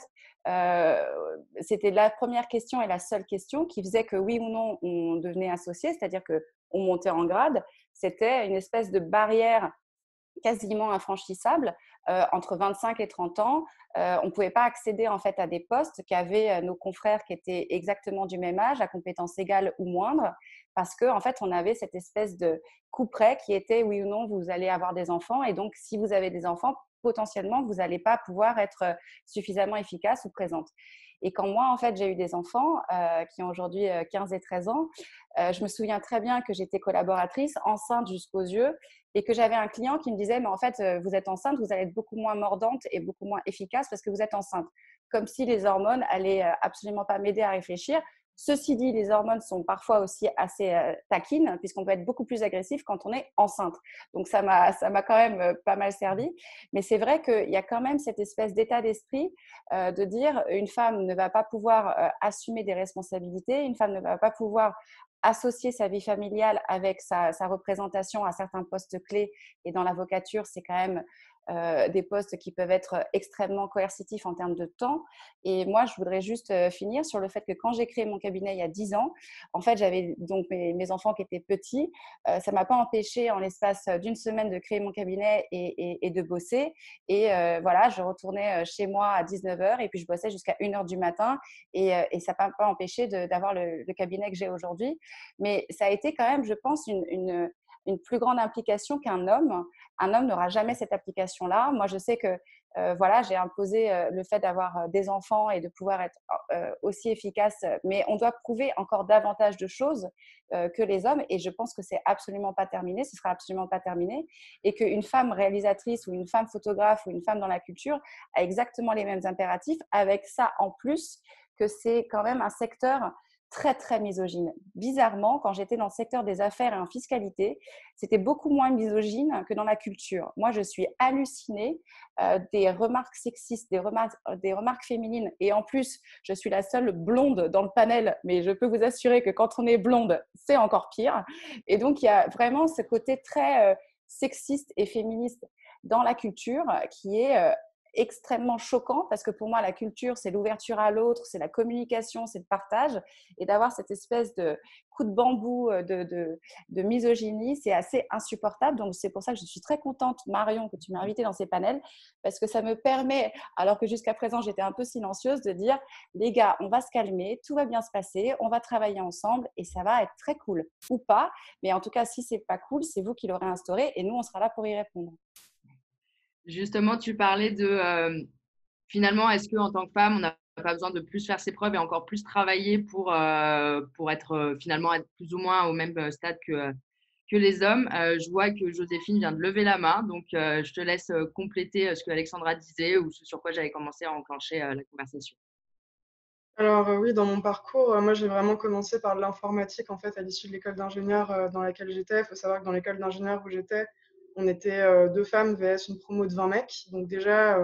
c'était la première question et la seule question qui faisait que oui ou non, on devenait associé, c'est-à-dire qu'on montait en grade. C'était une espèce de barrière quasiment infranchissable entre 25 et 30 ans. On ne pouvait pas accéder en fait à des postes qu'avaient nos confrères qui étaient exactement du même âge, à compétences égales ou moindres, parce qu'en fait, on avait cette espèce de couperet qui était oui ou non, vous allez avoir des enfants. Et donc, si vous avez des enfants, potentiellement, vous n'allez pas pouvoir être suffisamment efficace ou présente. Et quand moi, en fait, j'ai eu des enfants qui ont aujourd'hui 15 et 13 ans, je me souviens très bien que j'étais collaboratrice, enceinte jusqu'aux yeux, et que j'avais un client qui me disait, mais en fait, vous êtes enceinte, vous allez être beaucoup moins mordante et beaucoup moins efficace parce que vous êtes enceinte. Comme si les hormones allaient absolument pas m'aider à réfléchir. Ceci dit, les hormones sont parfois aussi assez taquines, puisqu'on peut être beaucoup plus agressif quand on est enceinte. Donc, ça m'a quand même pas mal servi. Mais c'est vrai qu'il y a quand même cette espèce d'état d'esprit de dire une femme ne va pas pouvoir assumer des responsabilités, une femme ne va pas pouvoir associer sa vie familiale avec sa représentation à certains postes clés. Et dans l'avocature, c'est quand même des postes qui peuvent être extrêmement coercitifs en termes de temps. Et moi, je voudrais juste finir sur le fait que quand j'ai créé mon cabinet il y a 10 ans, en fait, j'avais donc mes enfants qui étaient petits. Ça ne m'a pas empêché en l'espace d'une semaine de créer mon cabinet et de bosser. Et voilà, je retournais chez moi à 19h et puis je bossais jusqu'à 1h du matin. Et ça ne m'a pas empêché d'avoir le cabinet que j'ai aujourd'hui. Mais ça a été quand même, je pense, une plus grande implication qu'un homme. Un homme n'aura jamais cette application-là. Moi, je sais que voilà, j'ai imposé le fait d'avoir des enfants et de pouvoir être aussi efficace, mais on doit prouver encore davantage de choses que les hommes, et je pense que c'est absolument pas terminé, ce sera absolument pas terminé, et qu'une femme réalisatrice ou une femme photographe ou une femme dans la culture a exactement les mêmes impératifs, avec ça en plus que c'est quand même un secteur très, très misogyne. Bizarrement, quand j'étais dans le secteur des affaires et en fiscalité, c'était beaucoup moins misogyne que dans la culture. Moi, je suis hallucinée des remarques sexistes, des remarques féminines. Et en plus, je suis la seule blonde dans le panel, mais je peux vous assurer que quand on est blonde, c'est encore pire. Et donc, il y a vraiment ce côté très sexiste et féministe dans la culture qui est extrêmement choquant parce que pour moi, la culture, c'est l'ouverture à l'autre, c'est la communication, c'est le partage. Et d'avoir cette espèce de coup de bambou de misogynie, c'est assez insupportable. Donc, c'est pour ça que je suis très contente, Marion, que tu m'as invitée dans ces panels parce que ça me permet, alors que jusqu'à présent, j'étais un peu silencieuse, de dire, les gars, on va se calmer, tout va bien se passer, on va travailler ensemble et ça va être très cool. Ou pas, mais en tout cas, si c'est pas cool, c'est vous qui l'aurez instauré et nous, on sera là pour y répondre. Justement, tu parlais de finalement, est-ce qu'en tant que femme, on n'a pas besoin de plus faire ses preuves et encore plus travailler pour être finalement être plus ou moins au même stade que les hommes? Je vois que Joséphine vient de lever la main, donc je te laisse compléter ce que Alexandra disait ou ce sur quoi j'avais commencé à enclencher la conversation. Alors oui, dans mon parcours, moi j'ai vraiment commencé par de l'informatique en fait à l'issue de l'école d'ingénieur dans laquelle j'étais. Il faut savoir que dans l'école d'ingénieur où j'étais, on était 2 femmes vs une promo de 20 mecs. Donc déjà,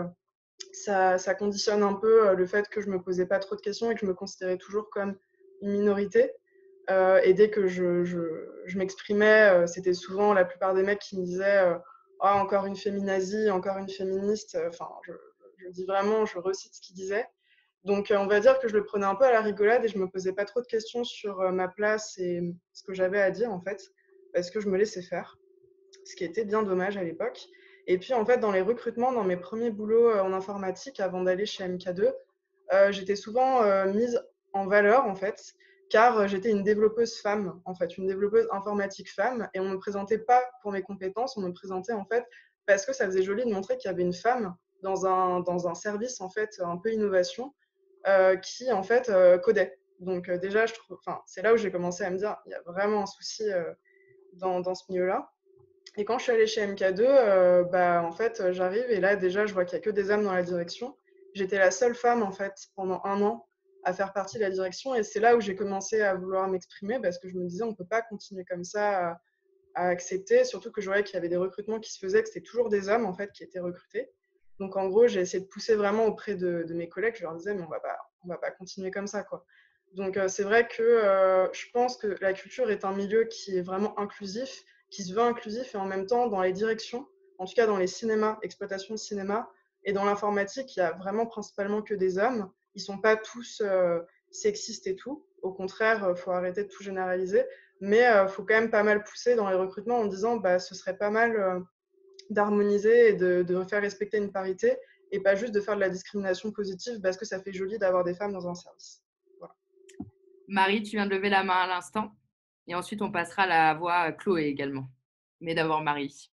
ça conditionne un peu le fait que je me posais pas trop de questions et que je me considérais toujours comme une minorité. Et dès que je m'exprimais, c'était souvent la plupart des mecs qui me disaient ah, encore une féminazie, encore une féministe. Enfin, je dis vraiment, je recite ce qu'ils disaient. Donc, on va dire que je le prenais un peu à la rigolade et je me posais pas trop de questions sur ma place et ce que j'avais à dire en fait, parce que je me laissais faire, ce qui était bien dommage à l'époque. Et puis, en fait, dans les recrutements, dans mes premiers boulots en informatique, avant d'aller chez MK2, j'étais souvent mise en valeur en fait, car j'étais une développeuse femme, en fait, une développeuse informatique femme, et on ne me présentait pas pour mes compétences, on me présentait en fait parce que ça faisait joli de montrer qu'il y avait une femme dans un service en fait un peu innovation qui en fait codait. Donc déjà, c'est là où j'ai commencé à me dire, il y a vraiment un souci dans ce milieu-là. Et quand je suis allée chez MK2, en fait, j'arrive et là, déjà, je vois qu'il n'y a que des hommes dans la direction. J'étais la seule femme, en fait, pendant 1 an à faire partie de la direction. Et c'est là où j'ai commencé à vouloir m'exprimer parce que je me disais, on ne peut pas continuer comme ça à accepter. Surtout que je voyais qu'il y avait des recrutements qui se faisaient, que c'était toujours des hommes, en fait, qui étaient recrutés. Donc, en gros, j'ai essayé de pousser vraiment auprès de mes collègues. Je leur disais, mais on va pas continuer comme ça, quoi. Donc, c'est vrai que je pense que la culture est un milieu qui est vraiment inclusif, qui se veut inclusif et en même temps dans les directions, en tout cas dans les cinémas, exploitation de cinéma et dans l'informatique, il y a vraiment principalement que des hommes. Ils sont pas tous sexistes et tout. Au contraire, faut arrêter de tout généraliser. Mais faut quand même pas mal pousser dans les recrutements en disant ce serait pas mal d'harmoniser et de faire respecter une parité et pas juste de faire de la discrimination positive parce que ça fait joli d'avoir des femmes dans un service. Voilà. Marie, tu viens de lever la main à l'instant. Et ensuite, on passera la voix à Chloé également. Mais d'abord, Marie.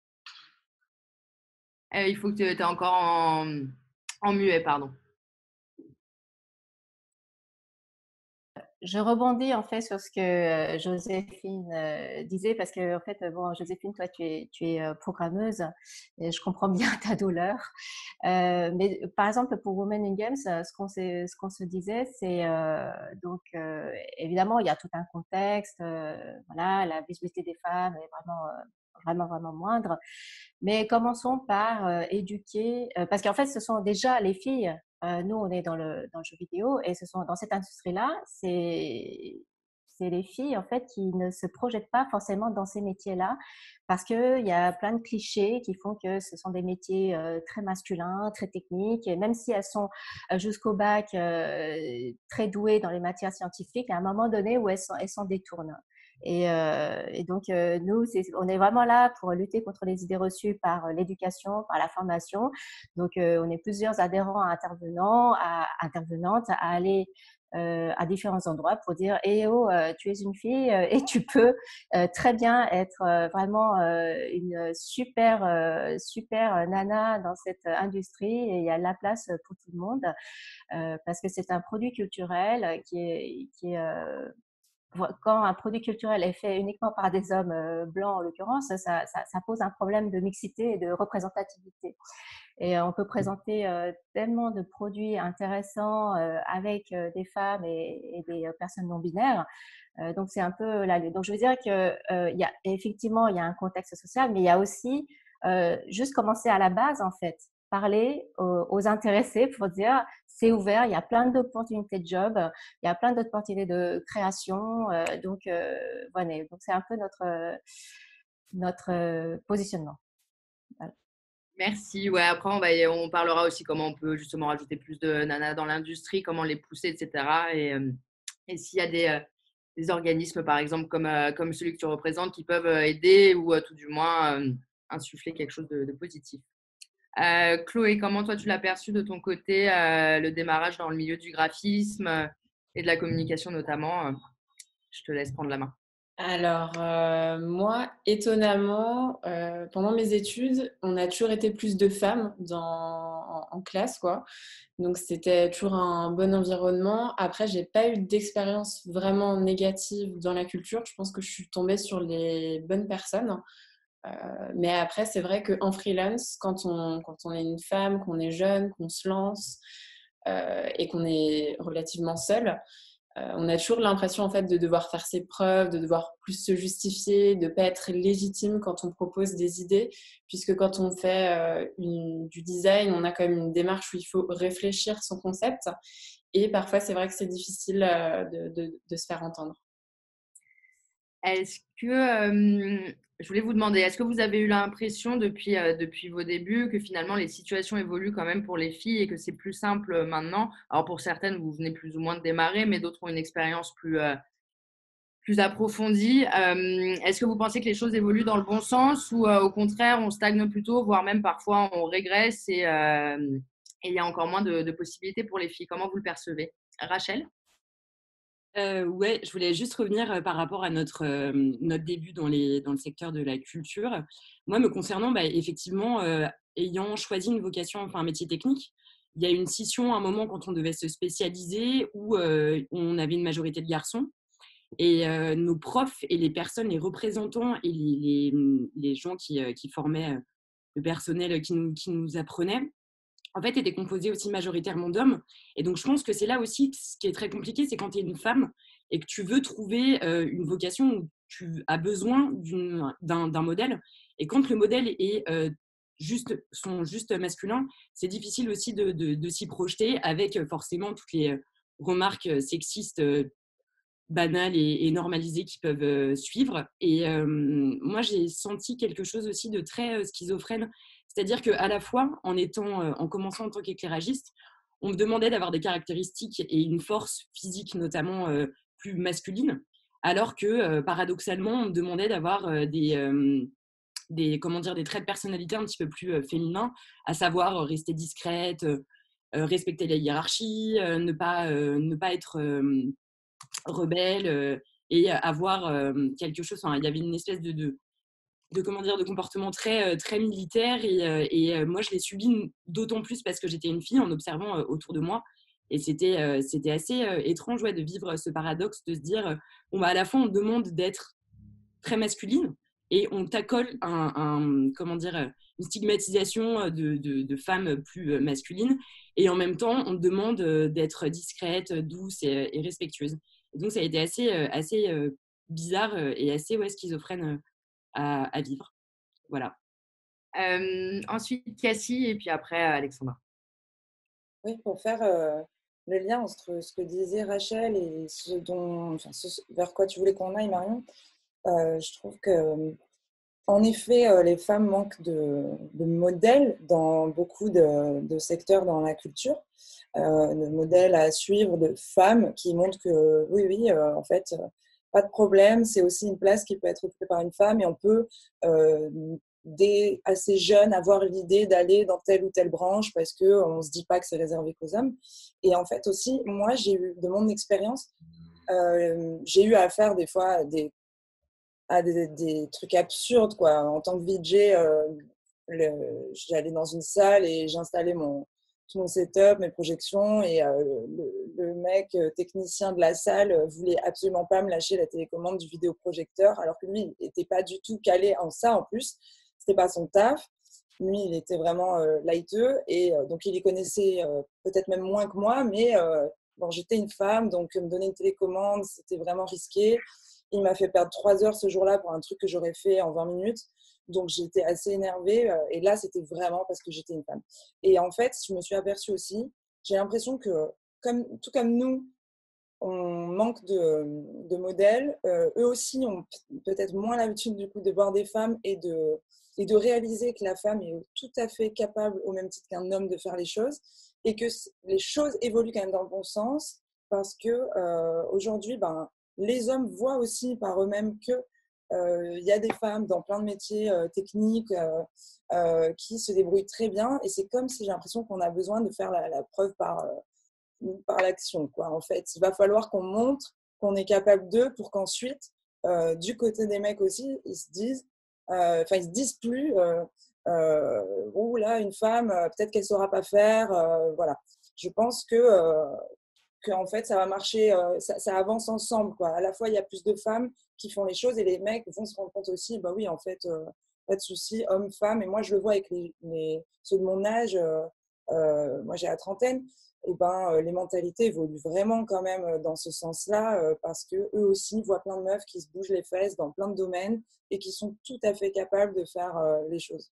Il faut que tu es encore en muet, pardon. Je rebondis en fait sur ce que Joséphine disait parce que en fait, bon, Joséphine, toi, tu es programmeuse et je comprends bien ta douleur. Mais par exemple, pour Women in Games, ce qu'on se disait, c'est donc évidemment, il y a tout un contexte, voilà, la visibilité des femmes est vraiment moindre. Mais commençons par éduquer, parce qu'en fait, ce sont déjà les filles. Nous, on est dans le jeu vidéo et dans cette industrie-là, c'est les filles en fait qui ne se projettent pas forcément dans ces métiers-là parce qu'il y a plein de clichés qui font que ce sont des métiers très masculins, très techniques et même si elles sont jusqu'au bac très douées dans les matières scientifiques, à un moment donné où elles s'en détournent. Et donc, nous, on est vraiment là pour lutter contre les idées reçues par l'éducation, par la formation. Donc, on est plusieurs adhérents intervenantes à aller à différents endroits pour dire hey, oh, tu es une fille et tu peux très bien être vraiment une super nana dans cette industrie et il y a de la place pour tout le monde parce que c'est un produit culturel qui est quand un produit culturel est fait uniquement par des hommes blancs en l'occurrence, ça pose un problème de mixité et de représentativité. Et on peut présenter tellement de produits intéressants avec des femmes et des personnes non binaires. Donc c'est un peu là. Donc je veux dire que effectivement il y a un contexte social, mais il y a aussi juste commencer à la base en fait, parler aux intéressés pour dire c'est ouvert, il y a plein d'opportunités de job, il y a plein d'opportunités de création. Donc voilà, donc c'est un peu notre positionnement. Voilà. Merci. Ouais, après, on parlera aussi comment on peut justement rajouter plus de nanas dans l'industrie, comment les pousser, etc. Et s'il y a des organismes, par exemple, comme celui que tu représentes, qui peuvent aider ou tout du moins insuffler quelque chose de positif. Chloé, comment toi tu l'as perçu de ton côté, le démarrage dans le milieu du graphisme et de la communication notamment Je te laisse prendre la main. Alors, moi, étonnamment, pendant mes études, on a toujours été plus de femmes en classe, quoi. Donc, c'était toujours un bon environnement. Après, j'ai pas eu d'expérience vraiment négative dans la culture. Je pense que je suis tombée sur les bonnes personnes. Mais après, c'est vrai qu'en freelance, quand on est une femme, qu'on est jeune, qu'on se lance et qu'on est relativement seule, on a toujours l'impression en fait de devoir faire ses preuves, de devoir plus se justifier, de ne pas être légitime quand on propose des idées, puisque quand on fait du design, on a quand même une démarche où il faut réfléchir son concept. Et parfois, c'est vrai que c'est difficile de se faire entendre. Est-ce que, je voulais vous demander, est-ce que vous avez eu l'impression depuis vos débuts que finalement les situations évoluent quand même pour les filles et que c'est plus simple maintenant? Alors pour certaines, vous venez plus ou moins de démarrer, mais d'autres ont une expérience plus approfondie. Est-ce que vous pensez que les choses évoluent dans le bon sens ou au contraire, on stagne plutôt, voire même parfois on régresse et il y a encore moins de possibilités pour les filles? Comment vous le percevez? Rachel? Ouais, je voulais juste revenir par rapport à notre début dans le secteur de la culture. Moi, me concernant, effectivement, ayant choisi une vocation, enfin un métier technique, il y a eu une scission à un moment quand on devait se spécialiser où on avait une majorité de garçons. Et nos profs et les personnes, les représentants et les gens qui formaient le personnel qui nous apprenait, en fait, était composé aussi majoritairement d'hommes. Et donc, je pense que c'est là aussi ce qui est très compliqué, c'est quand tu es une femme et que tu veux trouver une vocation où tu as besoin d'un modèle. Et quand le modèle est juste masculin, c'est difficile aussi de s'y projeter avec forcément toutes les remarques sexistes banales et normalisées qui peuvent suivre. Et moi, j'ai senti quelque chose aussi de très schizophrène. C'est-à-dire qu'à la fois, en commençant en tant qu'éclairagiste, on me demandait d'avoir des caractéristiques et une force physique notamment plus masculine, alors que paradoxalement, on me demandait d'avoir comment dire, des traits de personnalité un petit peu plus féminins, à savoir rester discrète, respecter la hiérarchie, ne pas être rebelle et avoir quelque chose. Enfin, il y avait une espèce comment dire, de comportement très militaire et moi je l'ai subi d'autant plus parce que j'étais une fille en observant autour de moi et c'était assez étrange de vivre ce paradoxe de se dire bon à la fois on demande d'être très masculine et on t'accole comment dire une stigmatisation de femmes plus masculines et en même temps on te demande d'être discrète, douce et respectueuse. Et donc ça a été assez bizarre et assez schizophrène à vivre. Voilà. Ensuite, Cassie et puis après, Alexandra. Oui, pour faire le lien entre ce que disait Rachel et ce vers quoi tu voulais qu'on aille, Marion, je trouve que, en effet, les femmes manquent de modèles dans beaucoup de secteurs dans la culture, de modèles à suivre de femmes qui montrent que oui, en fait, pas de problème, c'est aussi une place qui peut être occupée par une femme et on peut, euh, dès assez jeune, avoir l'idée d'aller dans telle ou telle branche parce qu'on ne se dit pas que c'est réservé qu'aux hommes. Et en fait aussi, moi, j'ai eu, de mon expérience, j'ai eu à faire des fois des trucs absurdes, quoi. En tant que VJ, j'allais dans une salle et j'installais tout mon setup, mes projections, et le mec technicien de la salle voulait absolument pas me lâcher la télécommande du vidéoprojecteur, alors que lui, il n'était pas du tout calé en ça en plus. C'était pas son taf. Lui, il était vraiment lighteux, et donc il y connaissait peut-être même moins que moi, mais bon, j'étais une femme, donc me donner une télécommande, c'était vraiment risqué. Il m'a fait perdre 3 heures ce jour-là pour un truc que j'aurais fait en 20 minutes. Donc, j'étais assez énervée. Et là, c'était vraiment parce que j'étais une femme. Et en fait, je me suis aperçue aussi, j'ai l'impression que, tout comme nous, on manque de modèles, eux aussi ont peut-être moins l'habitude du coup de voir des femmes et et de réaliser que la femme est tout à fait capable, au même titre qu'un homme, de faire les choses et que les choses évoluent quand même dans le bon sens parce que aujourd'hui, les hommes voient aussi par eux-mêmes que il y a des femmes dans plein de métiers techniques qui se débrouillent très bien et c'est comme si j'ai l'impression qu'on a besoin de faire la preuve par l'action, quoi. En fait, il va falloir qu'on montre qu'on est capable d'eux pour qu'ensuite, du côté des mecs aussi, ils se disent plus oh là, une femme, peut-être qu'elle ne saura pas faire. Voilà. Je pense que en fait, ça va marcher, ça avance ensemble, quoi. À la fois, il y a plus de femmes qui font les choses et les mecs vont se rendre compte aussi, bah oui, en fait, pas de souci, homme, femme. Et moi, je le vois avec ceux de mon âge, moi j'ai la trentaine, et les mentalités évoluent vraiment quand même dans ce sens-là parce qu'eux aussi voient plein de meufs qui se bougent les fesses dans plein de domaines et qui sont tout à fait capables de faire les choses.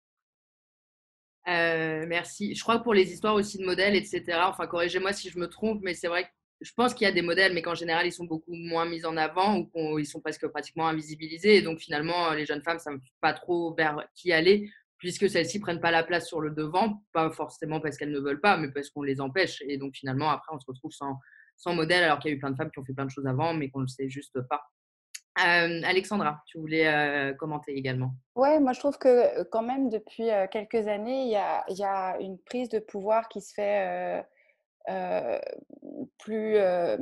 Merci. Je crois que pour les histoires aussi de modèles, etc., enfin, corrigez-moi si je me trompe, mais c'est vrai que je pense qu'il y a des modèles, mais qu'en général, ils sont beaucoup moins mis en avant ou qu'ils sont pratiquement invisibilisés. Et donc, finalement, les jeunes femmes ne savent pas trop vers qui aller, puisque celles-ci ne prennent pas la place sur le devant, pas forcément parce qu'elles ne veulent pas, mais parce qu'on les empêche. Et donc, finalement, après, on se retrouve sans modèle, alors qu'il y a eu plein de femmes qui ont fait plein de choses avant, mais qu'on ne le sait juste pas. Alexandra, tu voulais commenter également. Ouais, moi je trouve que quand même depuis quelques années, il y a une prise de pouvoir qui se fait plus,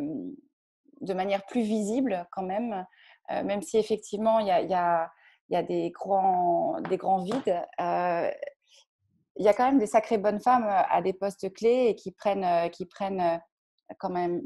de manière plus visible quand même, même si effectivement il y a des grands vides. Il y a quand même des sacrées bonnes femmes à des postes clés et qui prennent quand même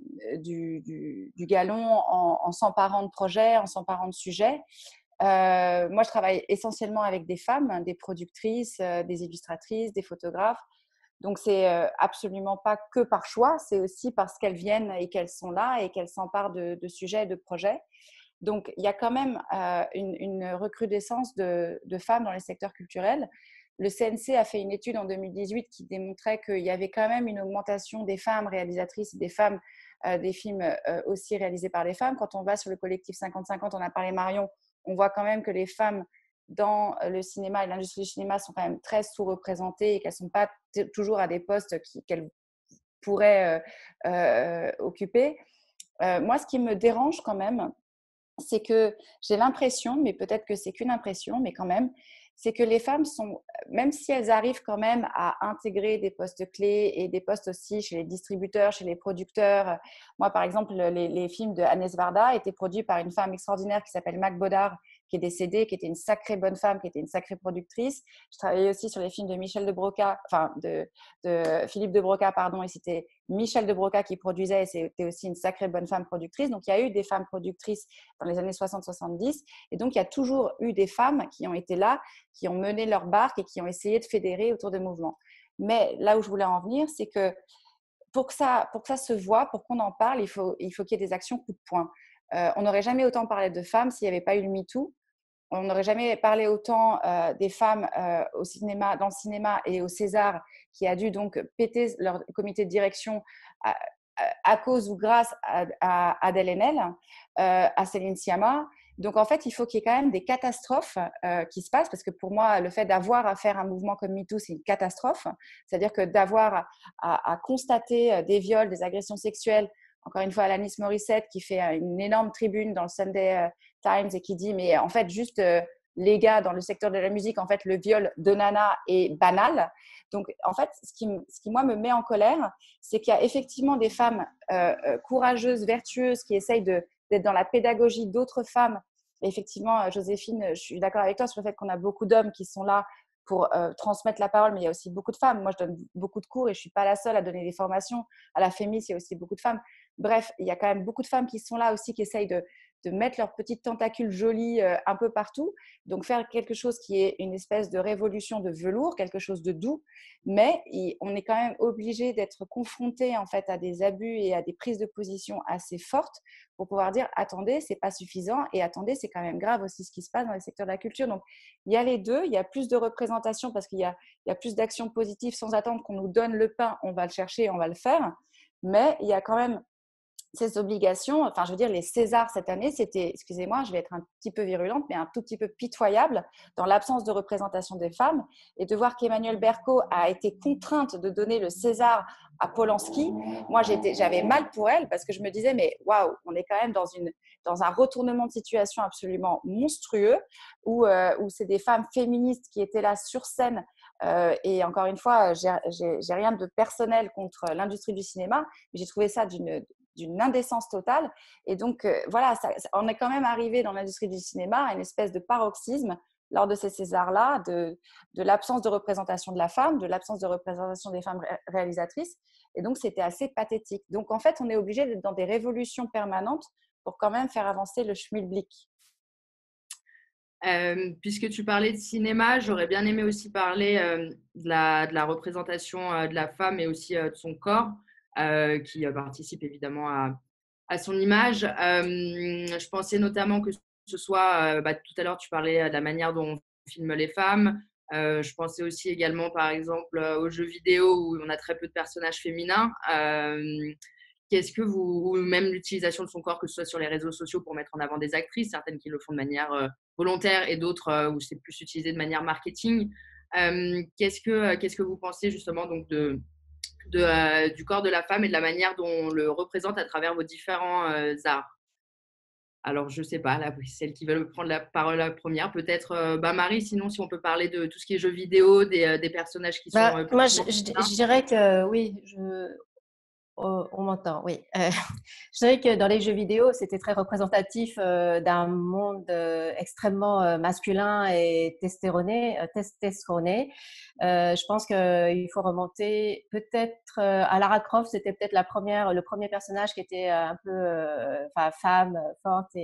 du galon en s'emparant de projets, en s'emparant de sujets. Moi, je travaille essentiellement avec des femmes, des productrices, des illustratrices, des photographes. Donc, c'est absolument pas que par choix, c'est aussi parce qu'elles viennent et qu'elles sont là et qu'elles s'emparent de sujets et de projets. Donc, il y a quand même une recrudescence de femmes dans les secteurs culturels. Le CNC a fait une étude en 2018 qui démontrait qu'il y avait quand même une augmentation des femmes réalisatrices, des femmes des films aussi réalisés par les femmes. Quand on va sur le collectif 50-50, on a parlé Marion, on voit quand même que les femmes dans le cinéma et l'industrie du cinéma sont quand même très sous-représentées et qu'elles ne sont pas toujours à des postes qu'elles pourraient occuper. Moi, ce qui me dérange quand même, c'est que j'ai l'impression, mais peut-être que c'est qu'une impression, mais quand même, c'est que les femmes sont, même si elles arrivent quand même à intégrer des postes clés et des postes aussi chez les distributeurs, chez les producteurs. Moi, par exemple, les films de Agnès Varda étaient produits par une femme extraordinaire qui s'appelle Mac Bodard, qui est décédée, qui était une sacrée bonne femme, qui était une sacrée productrice. Je travaillais aussi sur les films de Michel de Broca, enfin de Philippe de Broca, pardon, et c'était Michel de Broca qui produisait et c'était aussi une sacrée bonne femme productrice. Donc, il y a eu des femmes productrices dans les années 60-70 et donc il y a toujours eu des femmes qui ont été là, qui ont mené leur barque et qui ont essayé de fédérer autour de mouvements. Mais là où je voulais en venir, c'est que pour que ça se voit, pour qu'on en parle, il faut qu'il y ait des actions coup de poing. On n'aurait jamais autant parlé de femmes s'il n'y avait pas eu le MeToo. On n'aurait jamais parlé autant des femmes au cinéma, dans le cinéma et au César, qui a dû donc péter leur comité de direction à cause ou grâce à Adèle Haenel, à Céline Sciamma. Donc, en fait, il faut qu'il y ait quand même des catastrophes qui se passent, parce que pour moi, le fait d'avoir à faire un mouvement comme MeToo, c'est une catastrophe. C'est-à-dire que d'avoir à constater des viols, des agressions sexuelles, encore une fois, Alanis Morissette qui fait une énorme tribune dans le Sunday Times et qui dit, mais en fait, juste les gars dans le secteur de la musique, en fait, le viol de Nana est banal. Donc, en fait, ce qui moi, me met en colère, c'est qu'il y a effectivement des femmes courageuses, vertueuses, qui essayent d'être dans la pédagogie d'autres femmes. Et effectivement, Joséphine, je suis d'accord avec toi sur le fait qu'on a beaucoup d'hommes qui sont là pour transmettre la parole, mais il y a aussi beaucoup de femmes. Moi, je donne beaucoup de cours et je ne suis pas la seule à donner des formations. À la Fémis, il y a aussi beaucoup de femmes. Bref, il y a quand même beaucoup de femmes qui sont là aussi, qui essayent de mettre leurs petites tentacules jolies un peu partout. Donc, faire quelque chose qui est une espèce de révolution de velours, quelque chose de doux. Mais on est quand même obligé d'être confronté en fait à des abus et à des prises de position assez fortes pour pouvoir dire attendez, c'est pas suffisant et attendez, c'est quand même grave aussi ce qui se passe dans le secteur de la culture. Donc, il y a les deux. Il y a plus de représentation parce qu'il y a plus d'actions positives sans attendre qu'on nous donne le pain. On va le chercher, on va le faire. Mais il y a quand même ces obligations, enfin, je veux dire, les Césars cette année, c'était, excusez-moi, je vais être un petit peu virulente, mais un tout petit peu pitoyable dans l'absence de représentation des femmes. Et de voir qu'Emmanuelle Berco a été contrainte de donner le César à Polanski, moi, j'avais mal pour elle parce que je me disais, mais waouh, on est quand même dans un retournement de situation absolument monstrueux où c'est des femmes féministes qui étaient là sur scène. Et encore une fois, j'ai rien de personnel contre l'industrie du cinéma, mais j'ai trouvé ça d'une indécence totale. Et donc, voilà, on est quand même arrivé dans l'industrie du cinéma à une espèce de paroxysme lors de ces Césars-là, de l'absence de représentation de la femme, de l'absence de représentation des femmes réalisatrices. Et donc, c'était assez pathétique. Donc, en fait, on est obligé d'être dans des révolutions permanentes pour quand même faire avancer le schmilblick. Puisque tu parlais de cinéma, j'aurais bien aimé aussi parler de la représentation de la femme et aussi de son corps, qui participe évidemment à son image. Je pensais notamment que ce soit, tout à l'heure tu parlais de la manière dont on filme les femmes. Je pensais aussi également par exemple aux jeux vidéo où on a très peu de personnages féminins. Ou même l'utilisation de son corps, que ce soit sur les réseaux sociaux pour mettre en avant des actrices, certaines qui le font de manière volontaire et d'autres où c'est plus utilisé de manière marketing. Qu'est-ce que vous pensez justement donc du corps de la femme et de la manière dont on le représente à travers vos différents arts? Alors, je ne sais pas, là, celle qui veut prendre la parole la première, peut-être Marie, sinon si on peut parler de tout ce qui est jeux vidéo, des personnages qui sont… Moi, je dirais que oui, on m'entend, oui. Je dirais que dans les jeux vidéo, c'était très représentatif d'un monde extrêmement masculin et testostéroné. Je pense qu'il faut remonter peut-être à Lara Croft, c'était peut-être le premier personnage qui était un peu femme, forte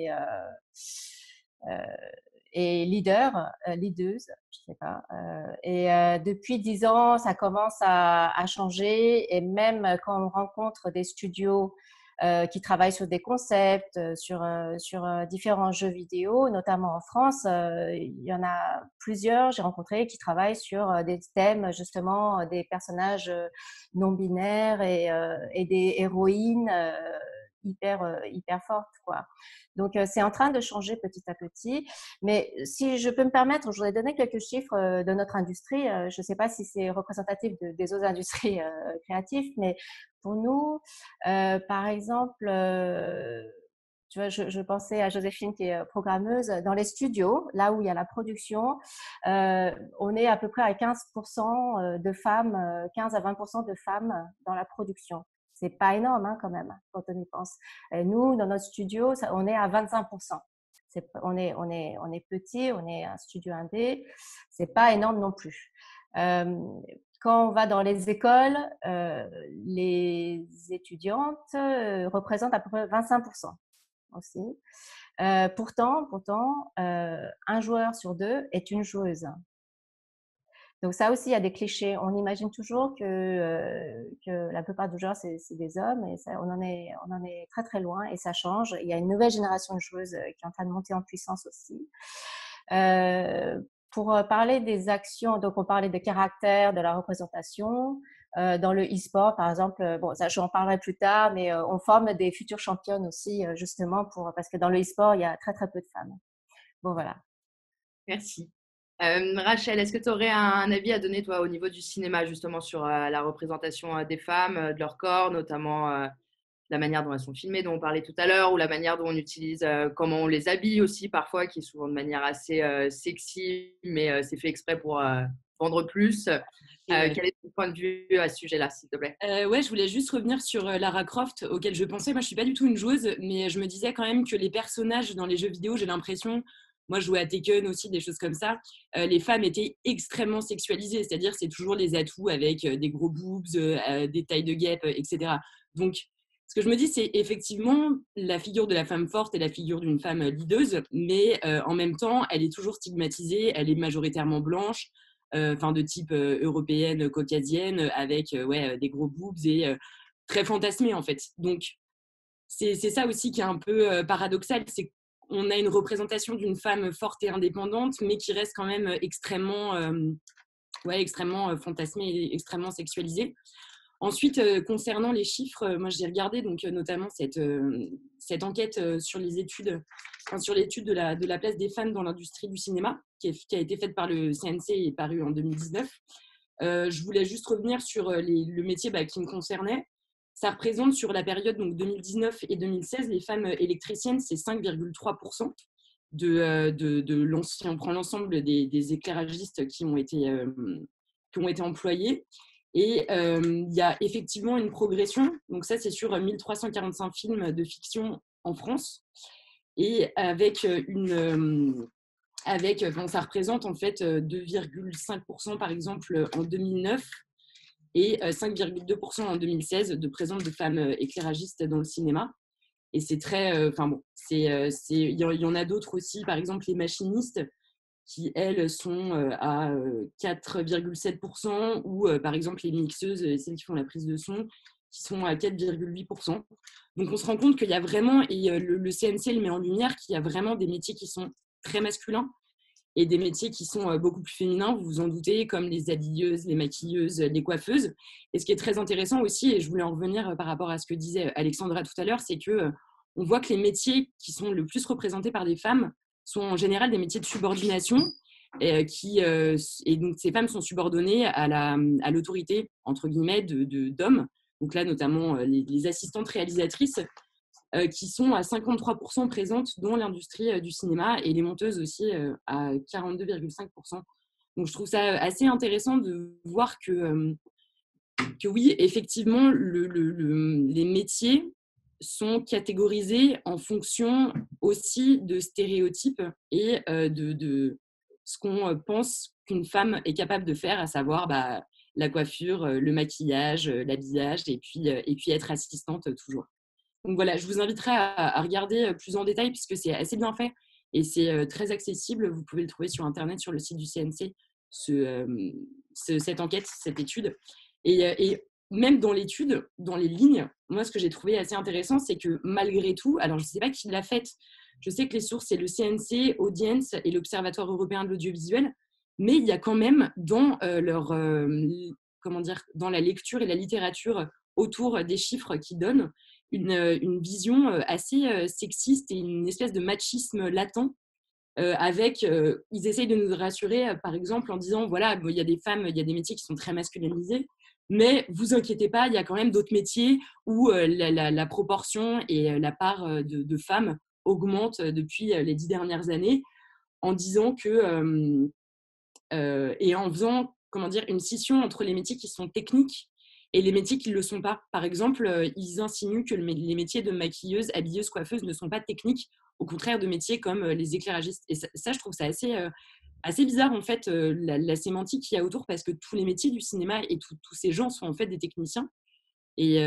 et leaduse, je sais pas. Depuis 10 ans, ça commence à changer. Et même quand on rencontre des studios qui travaillent sur des concepts, sur différents jeux vidéo, notamment en France, il y en a plusieurs, j'ai rencontré, qui travaillent sur des thèmes, justement, des personnages non binaires et des héroïnes hyper fortes, quoi. Donc, c'est en train de changer petit à petit. Mais si je peux me permettre, je voudrais donner quelques chiffres de notre industrie. Je ne sais pas si c'est représentatif des autres industries créatives, mais pour nous, par exemple, tu vois, je pensais à Joséphine qui est programmeuse. Dans les studios, là où il y a la production, on est à peu près à 15% de femmes, 15 à 20% de femmes dans la production. C'est pas énorme quand même, quand on y pense. Et nous, dans notre studio, on est à 25%. On est petit, on est un studio indé. C'est pas énorme non plus. Quand on va dans les écoles, les étudiantes représentent à peu près 25% aussi. Pourtant, un joueur sur 2 est une joueuse. Donc ça aussi, il y a des clichés. On imagine toujours que la plupart des joueurs, c'est des hommes, et ça, on en est très très loin, et ça change. Il y a une nouvelle génération de joueuses qui est en train de monter en puissance aussi. Pour parler des actions, donc on parlait de caractère, de la représentation. Dans le e-sport, par exemple, bon, ça, j'en parlerai plus tard, mais on forme des futures championnes aussi, justement, parce que dans le e-sport, il y a très très peu de femmes. Bon, voilà. Merci. Rachel, est-ce que tu aurais un avis à donner, toi, au niveau du cinéma, justement, sur la représentation des femmes, de leur corps, notamment la manière dont elles sont filmées, dont on parlait tout à l'heure, ou la manière dont on utilise, comment on les habille aussi, parfois, qui est souvent de manière assez sexy, mais c'est fait exprès pour vendre plus. Quel est ton point de vue à ce sujet-là, s'il te plaît? Ouais, je voulais juste revenir sur Lara Croft, auquel je pensais. Moi, je suis pas du tout une joueuse, mais je me disais quand même que les personnages dans les jeux vidéo, j'ai l'impression… Moi, je jouais à Tekken aussi, des choses comme ça. Les femmes étaient extrêmement sexualisées, c'est-à-dire c'est toujours les atouts avec des gros boobs, des tailles de guêpe, etc. Donc, ce que je me dis, c'est effectivement la figure de la femme forte et la figure d'une femme leaduse, mais en même temps, elle est toujours stigmatisée, elle est majoritairement blanche, de type européenne, caucasienne, avec des gros boobs et très fantasmée en fait. Donc, c'est ça aussi qui est un peu paradoxal, c'est on a une représentation d'une femme forte et indépendante, mais qui reste quand même extrêmement fantasmée et extrêmement sexualisée. Ensuite, concernant les chiffres, moi j'ai regardé donc notamment cette enquête sur les études, sur l'étude de la place des femmes dans l'industrie du cinéma, qui a été faite par le CNC et parue en 2019. Je voulais juste revenir sur le métier qui me concernait. Ça représente sur la période donc 2019 et 2016, les femmes électriciennes, c'est 5,3% si on prend l'ensemble des éclairagistes qui ont été employés. Et il y a effectivement une progression. Donc ça, c'est sur 1345 films de fiction en France. Et ça représente en fait 2,5% par exemple en 2009 et 5,2% en 2016 de présence de femmes éclairagistes dans le cinéma. Et c'est très... il y en a d'autres aussi, par exemple les machinistes, qui, elles, sont à 4,7%, ou par exemple les mixeuses, celles qui font la prise de son, qui sont à 4,8%. Donc on se rend compte qu'il y a vraiment, et le CNC le met en lumière, qu'il y a vraiment des métiers qui sont très masculins et des métiers qui sont beaucoup plus féminins, vous vous en doutez, comme les habilleuses, les maquilleuses, les coiffeuses. Et ce qui est très intéressant aussi, et je voulais en revenir par rapport à ce que disait Alexandra tout à l'heure, c'est qu'on voit que les métiers qui sont le plus représentés par des femmes sont en général des métiers de subordination, et donc ces femmes sont subordonnées à l'autorité, entre guillemets, d'hommes. Donc là, notamment les assistantes réalisatrices, qui sont à 53% présentes dans l'industrie du cinéma, et les monteuses aussi à 42,5%. Donc je trouve ça assez intéressant de voir que oui, effectivement, les métiers sont catégorisés en fonction aussi de stéréotypes et de ce qu'on pense qu'une femme est capable de faire, à savoir la coiffure, le maquillage, l'habillage, et puis être assistante toujours. Donc voilà, je vous inviterai à regarder plus en détail, puisque c'est assez bien fait et c'est très accessible. Vous pouvez le trouver sur Internet, sur le site du CNC, cette enquête, cette étude. Et même dans l'étude, dans les lignes, moi, ce que j'ai trouvé assez intéressant, c'est que malgré tout, alors je ne sais pas qui l'a faite, je sais que les sources, c'est le CNC, Audience et l'Observatoire européen de l'audiovisuel, mais il y a quand même dans dans la lecture et la littérature autour des chiffres qu'ils donnent, une vision assez sexiste et une espèce de machisme latent. Ils essayent de nous rassurer, par exemple, en disant, voilà, il y a des femmes, il y a des métiers qui sont très masculinisés, mais vous inquiétez pas, il y a quand même d'autres métiers où la proportion et la part de femmes augmente depuis les 10 dernières années, en disant et en faisant, une scission entre les métiers qui sont techniques et les métiers qui ne le sont pas. Par exemple, ils insinuent que les métiers de maquilleuse, habilleuse, coiffeuse ne sont pas techniques, au contraire de métiers comme les éclairagistes. Et ça, je trouve ça assez bizarre, en fait, la sémantique qu'il y a autour, parce que tous les métiers du cinéma et tous ces gens sont en fait des techniciens, et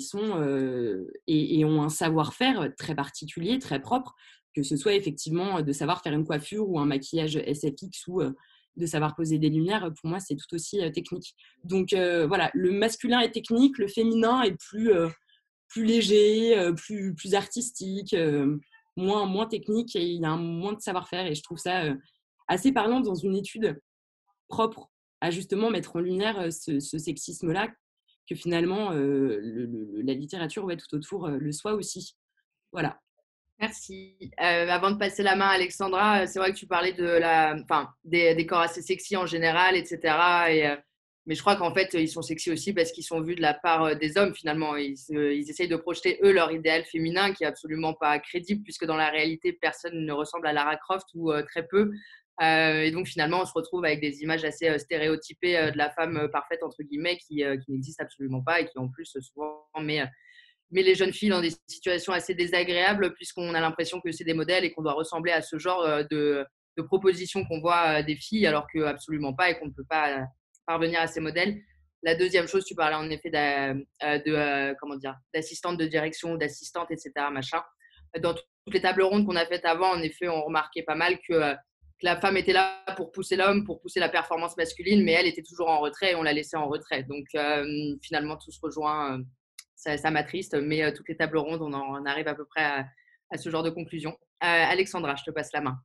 ont un savoir-faire très particulier, très propre, que ce soit effectivement de savoir faire une coiffure ou un maquillage SFX, ou de savoir poser des lumières. Pour moi, c'est tout aussi technique. Donc voilà, le masculin est technique, le féminin est plus léger, plus artistique, moins technique, et il y a moins de savoir-faire. Et je trouve ça assez parlant dans une étude propre à justement mettre en lumière ce sexisme-là, que finalement la littérature tout autour le soit aussi. Voilà. Merci. Avant de passer la main à Alexandra, c'est vrai que tu parlais des corps assez sexy en général, etc. Mais je crois qu'en fait, ils sont sexy aussi parce qu'ils sont vus de la part des hommes, finalement. Ils essayent de projeter, eux, leur idéal féminin, qui est absolument pas crédible, puisque dans la réalité, personne ne ressemble à Lara Croft, ou très peu. Et donc, finalement, on se retrouve avec des images assez stéréotypées de la femme parfaite, entre guillemets, qui n'existe absolument pas, et qui, en plus, souvent met les jeunes filles dans des situations assez désagréables, puisqu'on a l'impression que c'est des modèles et qu'on doit ressembler à ce genre de propositions qu'on voit des filles, alors que absolument pas, et qu'on ne peut pas parvenir à ces modèles. La deuxième chose, tu parlais en effet d'assistante de direction, d'assistante, etc. Machin. Dans toutes les tables rondes qu'on a faites avant, en effet, on remarquait pas mal que la femme était là pour pousser l'homme, pour pousser la performance masculine, mais elle était toujours en retrait, et on la laissait en retrait. Donc finalement, tout se rejoint. Ça m'attriste, mais toutes les tables rondes, on arrive à peu près à ce genre de conclusion. Alexandra, je te passe la main.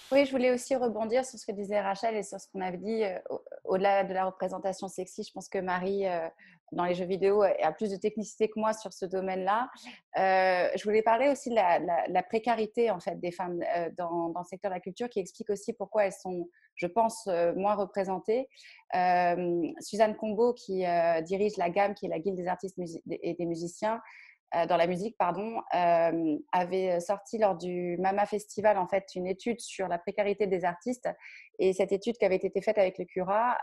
Oui, je voulais aussi rebondir sur ce que disait Rachel et sur ce qu'on avait dit. Au-delà de la représentation sexy, je pense que Marie, dans les jeux vidéo, a plus de technicité que moi sur ce domaine-là. Je voulais parler aussi de la précarité en fait, des femmes dans le secteur de la culture, qui explique aussi pourquoi elles sont, je pense, moins représentées. Suzanne Combo, qui dirige la GAM, qui est la Guilde des artistes et des musiciens, dans la musique, pardon, avait sorti lors du MAMA Festival en fait une étude sur la précarité des artistes, et cette étude qui avait été faite avec le Cura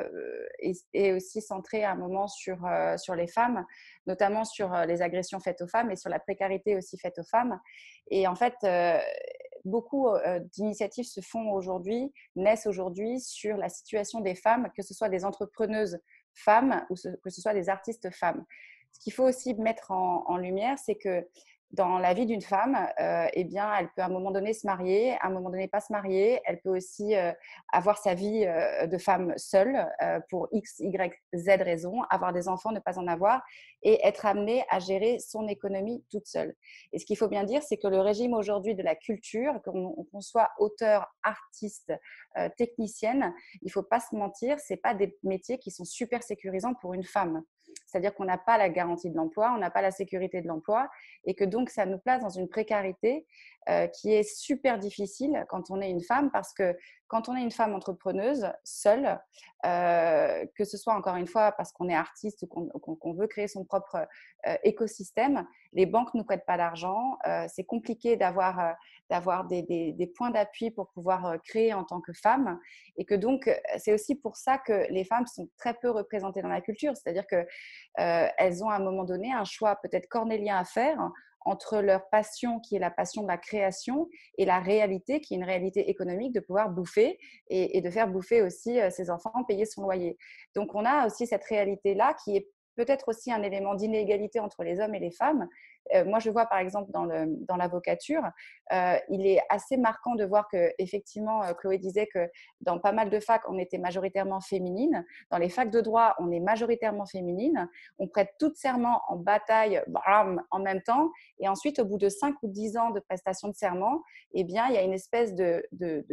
est aussi centrée à un moment sur les femmes, notamment sur les agressions faites aux femmes et sur la précarité aussi faite aux femmes. Et en fait, beaucoup d'initiatives se font aujourd'hui, naissent aujourd'hui sur la situation des femmes, que ce soit des entrepreneuses femmes ou que ce soit des artistes femmes. Ce qu'il faut aussi mettre en lumière, c'est que dans la vie d'une femme, eh bien, elle peut à un moment donné se marier, à un moment donné pas se marier. Elle peut aussi avoir sa vie de femme seule pour X, Y, Z raisons, avoir des enfants, ne pas en avoir, et être amenée à gérer son économie toute seule. Et ce qu'il faut bien dire, c'est que le régime aujourd'hui de la culture, qu'on soit auteur, artiste, technicienne, il ne faut pas se mentir, ce n'est pas des métiers qui sont super sécurisants pour une femme. C'est-à-dire qu'on n'a pas la garantie de l'emploi, on n'a pas la sécurité de l'emploi, et que donc ça nous place dans une précarité qui est super difficile quand on est une femme, parce que quand on est une femme entrepreneuse, seule, que ce soit encore une fois parce qu'on est artiste ou qu'on veut créer son propre écosystème, les banques ne nous prêtent pas d'argent, c'est compliqué d'avoir des points d'appui pour pouvoir créer en tant que femme, et que donc c'est aussi pour ça que les femmes sont très peu représentées dans la culture, c'est-à-dire qu'elles ont à un moment donné un choix peut-être cornélien à faire entre leur passion, qui est la passion de la création, et la réalité, qui est une réalité économique, de pouvoir bouffer et de faire bouffer aussi ses enfants, payer son loyer. Donc, on a aussi cette réalité-là qui est peut-être aussi un élément d'inégalité entre les hommes et les femmes. Moi, je vois par exemple dans l'avocature, il est assez marquant de voir que, effectivement, Chloé disait que dans pas mal de facs, on était majoritairement féminine. Dans les facs de droit, on est majoritairement féminine. On prête toutes serment en bataille, bam, en même temps. Et ensuite, au bout de 5 ou 10 ans de prestation de serment, eh bien, il y a une espèce de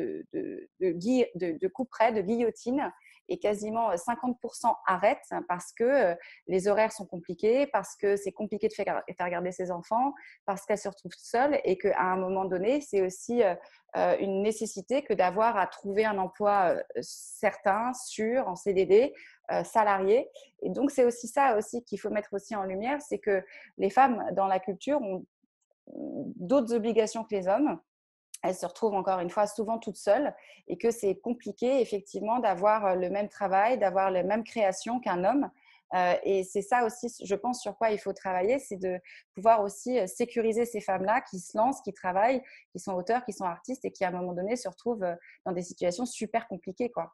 couperet, de guillotine, et quasiment 50% arrêtent parce que les horaires sont compliqués, parce que c'est compliqué de faire garder ses enfants, parce qu'elles se retrouvent seules, et qu'à un moment donné, c'est aussi une nécessité que d'avoir à trouver un emploi certain, sûr, en CDD, salarié. Et donc, c'est aussi ça aussi qu'il faut mettre aussi en lumière, c'est que les femmes dans la culture ont d'autres obligations que les hommes. Elles se retrouvent encore une fois souvent toutes seules, et que c'est compliqué effectivement d'avoir le même travail, d'avoir la même création qu'un homme. Et c'est ça aussi, je pense, sur quoi il faut travailler, c'est de pouvoir aussi sécuriser ces femmes-là qui se lancent, qui travaillent, qui sont auteurs, qui sont artistes, et qui à un moment donné se retrouvent dans des situations super compliquées, quoi.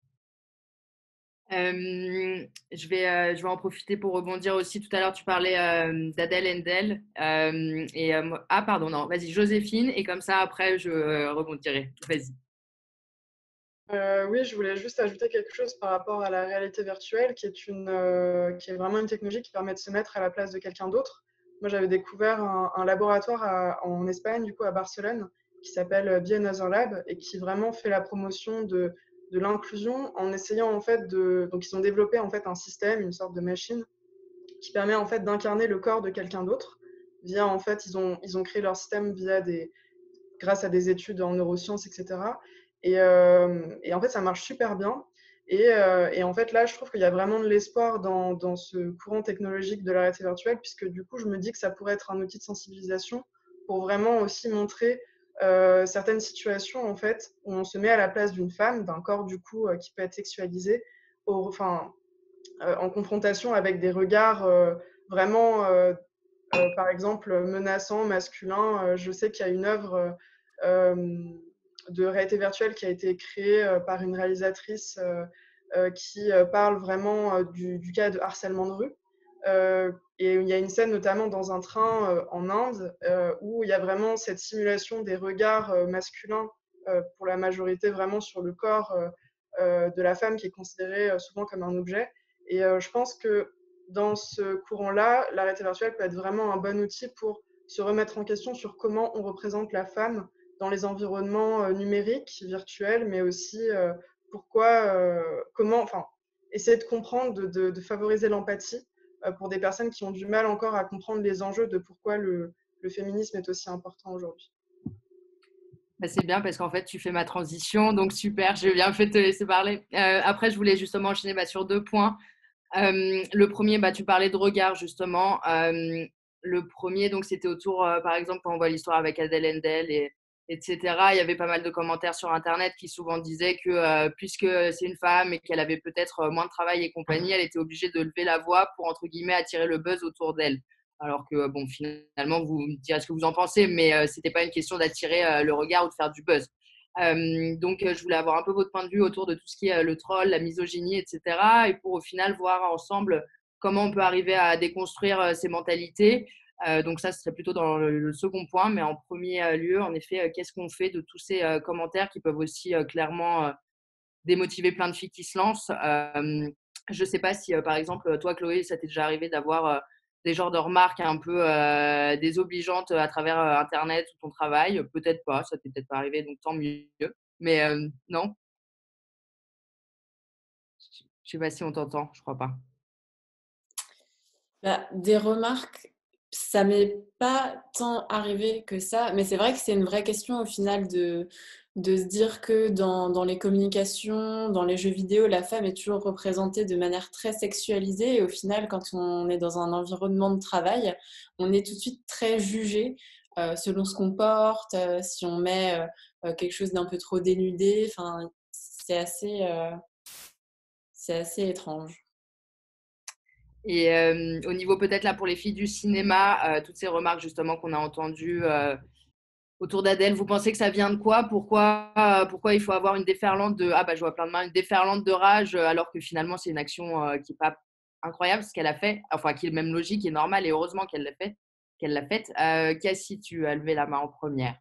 Je vais en profiter pour rebondir aussi. Tout à l'heure, tu parlais d'Adèle Haenel. Ah, pardon, non, vas-y, Joséphine, et comme ça, après, je rebondirai. Vas-y. Oui, je voulais juste ajouter quelque chose par rapport à la réalité virtuelle, qui est vraiment une technologie qui permet de se mettre à la place de quelqu'un d'autre. Moi, j'avais découvert un laboratoire en Espagne, du coup à Barcelone, qui s'appelle Be Another Lab, et qui vraiment fait la promotion de l'inclusion en essayant en fait donc ils ont développé en fait un système, une sorte de machine qui permet en fait d'incarner le corps de quelqu'un d'autre via en fait ils ont créé leur système grâce à des études en neurosciences, etc. Et en fait, ça marche super bien. Et en fait, là, je trouve qu'il y a vraiment de l'espoir dans ce courant technologique de la réalité virtuelle, puisque du coup, je me dis que ça pourrait être un outil de sensibilisation pour vraiment aussi montrer certaines situations, en fait, où on se met à la place d'une femme, d'un corps, du coup, qui peut être sexualisé, en confrontation avec des regards vraiment par exemple, menaçant, masculin. Je sais qu'il y a une œuvre de réalité virtuelle qui a été créée par une réalisatrice qui parle vraiment du cas de harcèlement de rue. Et il y a une scène notamment dans un train en Inde où il y a vraiment cette simulation des regards masculins pour la majorité vraiment sur le corps de la femme qui est considérée souvent comme un objet. Et je pense que dans ce courant-là, la réalité virtuelle peut être vraiment un bon outil pour se remettre en question sur comment on représente la femme dans les environnements numériques, virtuels, mais aussi pourquoi, comment, enfin, essayer de comprendre, de favoriser l'empathie pour des personnes qui ont du mal encore à comprendre les enjeux de pourquoi le féminisme est aussi important aujourd'hui. Bah, c'est bien parce qu'en fait, tu fais ma transition, donc super, j'ai bien fait de te laisser parler. Après, je voulais justement enchaîner sur 2 points. Le premier, tu parlais de regard justement. Le premier, donc c'était autour, par exemple, quand on voit l'histoire avec Adèle Haenel etc. Il y avait pas mal de commentaires sur Internet qui souvent disaient que puisque c'est une femme et qu'elle avait peut-être moins de travail et compagnie, elle était obligée de lever la voix pour, entre guillemets, attirer le buzz autour d'elle. Alors que, bon, finalement, vous me direz ce que vous en pensez, mais c'était pas une question d'attirer le regard ou de faire du buzz. Donc, je voulais avoir un peu votre point de vue autour de tout ce qui est le troll, la misogynie, etc. Et pour au final voir ensemble comment on peut arriver à déconstruire ces mentalités. Donc ça, ce serait plutôt dans le second point. Mais en premier lieu, en effet, qu'est-ce qu'on fait de tous ces commentaires qui peuvent aussi clairement démotiver plein de filles qui se lancent. Je ne sais pas si, par exemple, toi, Chloé, ça t'est déjà arrivé d'avoir des genres de remarques un peu désobligeantes à travers Internet ou ton travail. Peut-être pas, ça t'est peut-être pas arrivé, donc tant mieux. Mais non, je sais pas si on t'entend, je crois pas. Des remarques, ça m'est pas tant arrivé que ça, mais c'est vrai que c'est une vraie question au final de se dire que dans les communications, dans les jeux vidéo, la femme est toujours représentée de manière très sexualisée et au final, quand on est dans un environnement de travail, on est tout de suite très jugé selon ce qu'on porte, si on met quelque chose d'un peu trop dénudé, enfin, c'est assez étrange. Et au niveau peut-être là pour les filles du cinéma, toutes ces remarques justement qu'on a entendues autour d'Adèle, vous pensez que ça vient de quoi? Pourquoi il faut avoir une déferlante de… Ah je vois plein de mains, une déferlante de rage alors que finalement c'est une action qui n'est pas incroyable ce qu'elle a fait, enfin qui est même logique et normale et heureusement qu'elle l'a faite. Cassie, tu as levé la main en première.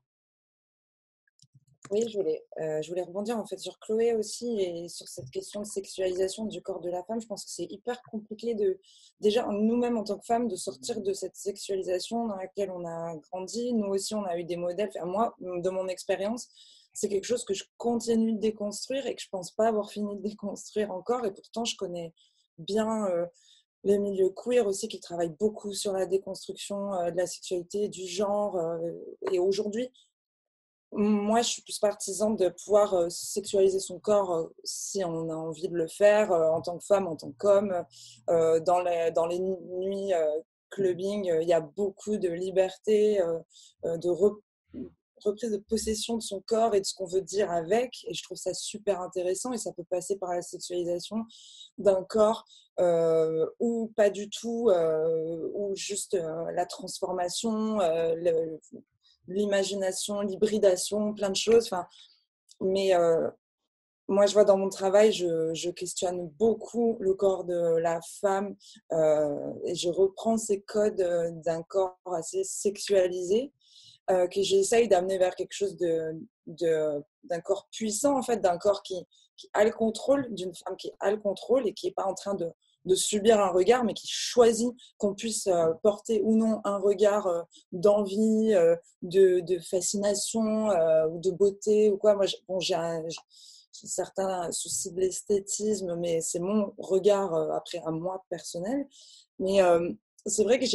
Oui, je voulais rebondir en fait sur Chloé aussi et sur cette question de sexualisation du corps de la femme. Je pense que c'est hyper compliqué déjà nous-mêmes en tant que femmes, de sortir de cette sexualisation dans laquelle on a grandi. Nous aussi, on a eu des modèles. Enfin, moi, de mon expérience, c'est quelque chose que je continue de déconstruire et que je pense pas avoir fini de déconstruire encore. Et pourtant, je connais bien les milieux queer aussi qui travaillent beaucoup sur la déconstruction de la sexualité, du genre. Et aujourd'hui, moi, je suis plus partisane de pouvoir sexualiser son corps si on a envie de le faire, en tant que femme, en tant qu'homme. Dans les nuits clubbing, il y a beaucoup de liberté, de reprise de possession de son corps et de ce qu'on veut dire avec. Et je trouve ça super intéressant et ça peut passer par la sexualisation d'un corps ou pas du tout, ou juste la transformation, l'imagination, l'hybridation, plein de choses. Enfin, mais moi, je vois dans mon travail, je questionne beaucoup le corps de la femme et je reprends ces codes d'un corps assez sexualisé que j'essaye d'amener vers quelque chose d'un corps puissant, en fait, d'un corps qui a le contrôle, d'une femme qui a le contrôle et qui n'est pas en train de subir un regard, mais qui choisit qu'on puisse porter ou non un regard d'envie, de fascination ou de beauté ou quoi. Moi, j'ai certains soucis de l'esthétisme, mais c'est mon regard après à moi personnel. Mais c'est vrai que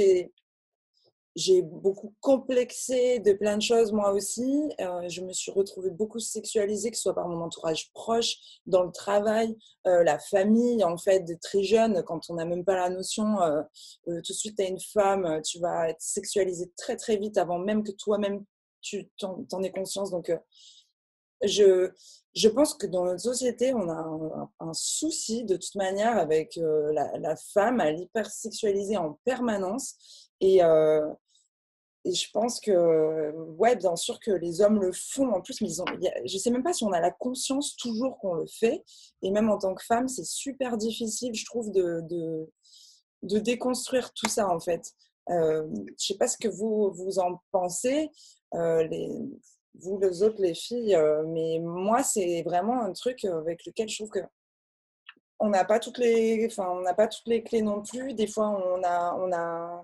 j'ai beaucoup complexé de plein de choses moi aussi. Je me suis retrouvée beaucoup sexualisée, que ce soit par mon entourage proche, dans le travail, la famille, en fait, de très jeune, quand on n'a même pas la notion, tout de suite, tu es une femme, tu vas être sexualisée très, très vite avant même que toi-même, tu t'en aies conscience. Donc, je pense que dans notre société, on a un souci de toute manière avec la femme à l'hypersexualiser en permanence. Et je pense que, ouais, bien sûr que les hommes le font en plus, mais je ne sais même pas si on a la conscience toujours qu'on le fait. Et même en tant que femme, c'est super difficile, je trouve, de déconstruire tout ça, en fait. Je ne sais pas ce que vous en pensez, vous, les autres, les filles, mais moi, c'est vraiment un truc avec lequel je trouve que on n'a pas toutes les clés non plus. Des fois, on a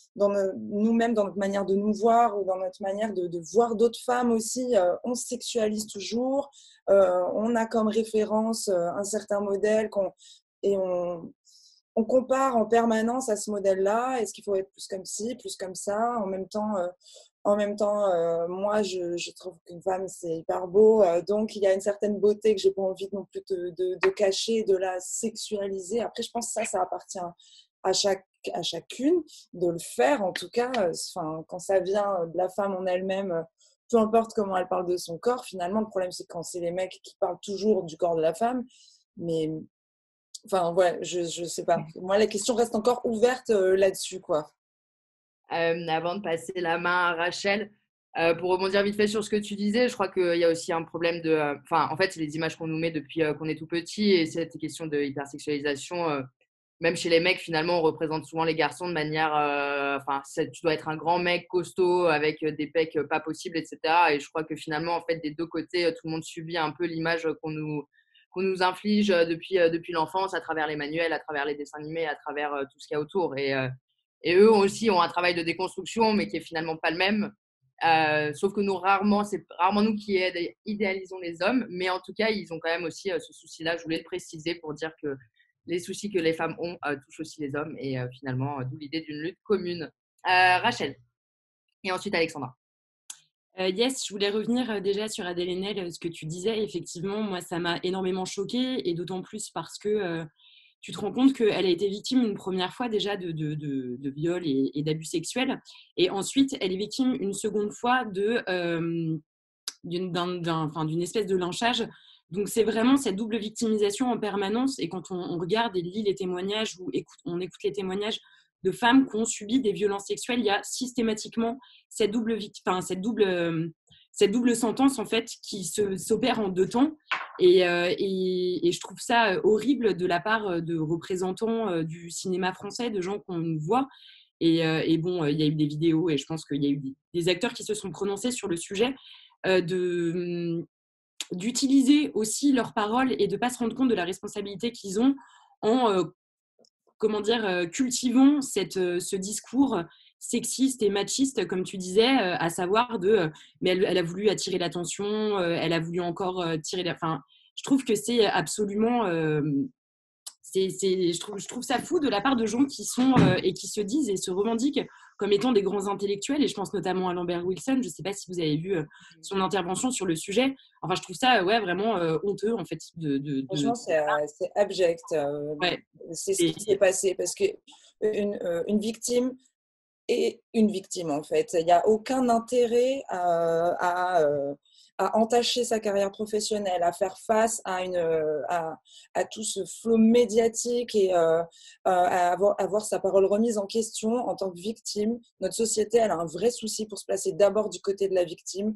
nous-mêmes, dans notre manière de nous voir ou dans notre manière de voir d'autres femmes aussi. On se sexualise toujours, on a comme référence un certain modèle et on compare en permanence à ce modèle-là. Est-ce qu'il faut être plus comme ci, plus comme ça? En même temps, moi, je trouve qu'une femme, c'est hyper beau. Donc, il y a une certaine beauté que j'ai pas envie non plus de cacher, de la sexualiser. Après, je pense que ça appartient à chacune de le faire. En tout cas, quand ça vient de la femme en elle-même, peu importe comment elle parle de son corps, finalement, le problème, c'est quand c'est les mecs qui parlent toujours du corps de la femme. Mais, enfin, ouais, je sais pas. Moi, la question reste encore ouverte là-dessus, quoi. Avant de passer la main à Rachel, pour rebondir vite fait sur ce que tu disais, je crois qu'il y a aussi un problème de… en fait, c'est les images qu'on nous met depuis qu'on est tout petit et cette question de hypersexualisation, même chez les mecs, finalement, on représente souvent les garçons de manière… tu dois être un grand mec costaud avec des pecs pas possibles, etc. Et je crois que finalement, en fait, des deux côtés, tout le monde subit un peu l'image qu'on nous inflige depuis l'enfance à travers les manuels, à travers les dessins animés, à travers tout ce qu'il y a autour. Et eux aussi ont un travail de déconstruction, mais qui est finalement pas le même. Sauf que c'est rarement nous qui idéalisons les hommes, mais en tout cas, ils ont quand même aussi ce souci-là. Je voulais le préciser pour dire que les soucis que les femmes ont touchent aussi les hommes, et finalement, d'où l'idée d'une lutte commune. Rachel, et ensuite Alexandra. Yes, je voulais revenir déjà sur Adèle Haenel, ce que tu disais. Effectivement, moi, ça m'a énormément choquée, et d'autant plus parce que tu te rends compte qu'elle a été victime une première fois déjà de viol et d'abus sexuels. Et ensuite, elle est victime une seconde fois d'une espèce de lynchage. Donc, c'est vraiment cette double victimisation en permanence. Et quand on regarde et lit les témoignages ou on écoute les témoignages de femmes qui ont subi des violences sexuelles, il y a systématiquement cette double sentence en fait qui s'opère en deux temps. Et je trouve ça horrible de la part de représentants du cinéma français, de gens qu'on voit. Et bon, il y a eu des vidéos et je pense qu'il y a eu des acteurs qui se sont prononcés sur le sujet d'utiliser aussi leurs paroles et de ne pas se rendre compte de la responsabilité qu'ils ont en cultivant ce discours sexiste et machiste, comme tu disais, à savoir mais elle a voulu attirer l'attention, elle a voulu encore tirer la… Enfin, je trouve que c'est absolument… je trouve ça fou de la part de gens qui sont et qui se disent et se revendiquent comme étant des grands intellectuels, et je pense notamment à Lambert Wilson. Je ne sais pas si vous avez vu son intervention sur le sujet. Enfin, je trouve ça vraiment honteux en fait. Franchement, c'est abject. Ouais. C'est ce qui s'est passé parce que une victime est une victime en fait. Il n'y a aucun intérêt à entacher sa carrière professionnelle, à faire face à tout ce flot médiatique et à avoir sa parole remise en question en tant que victime. Notre société, elle a un vrai souci pour se placer d'abord du côté de la victime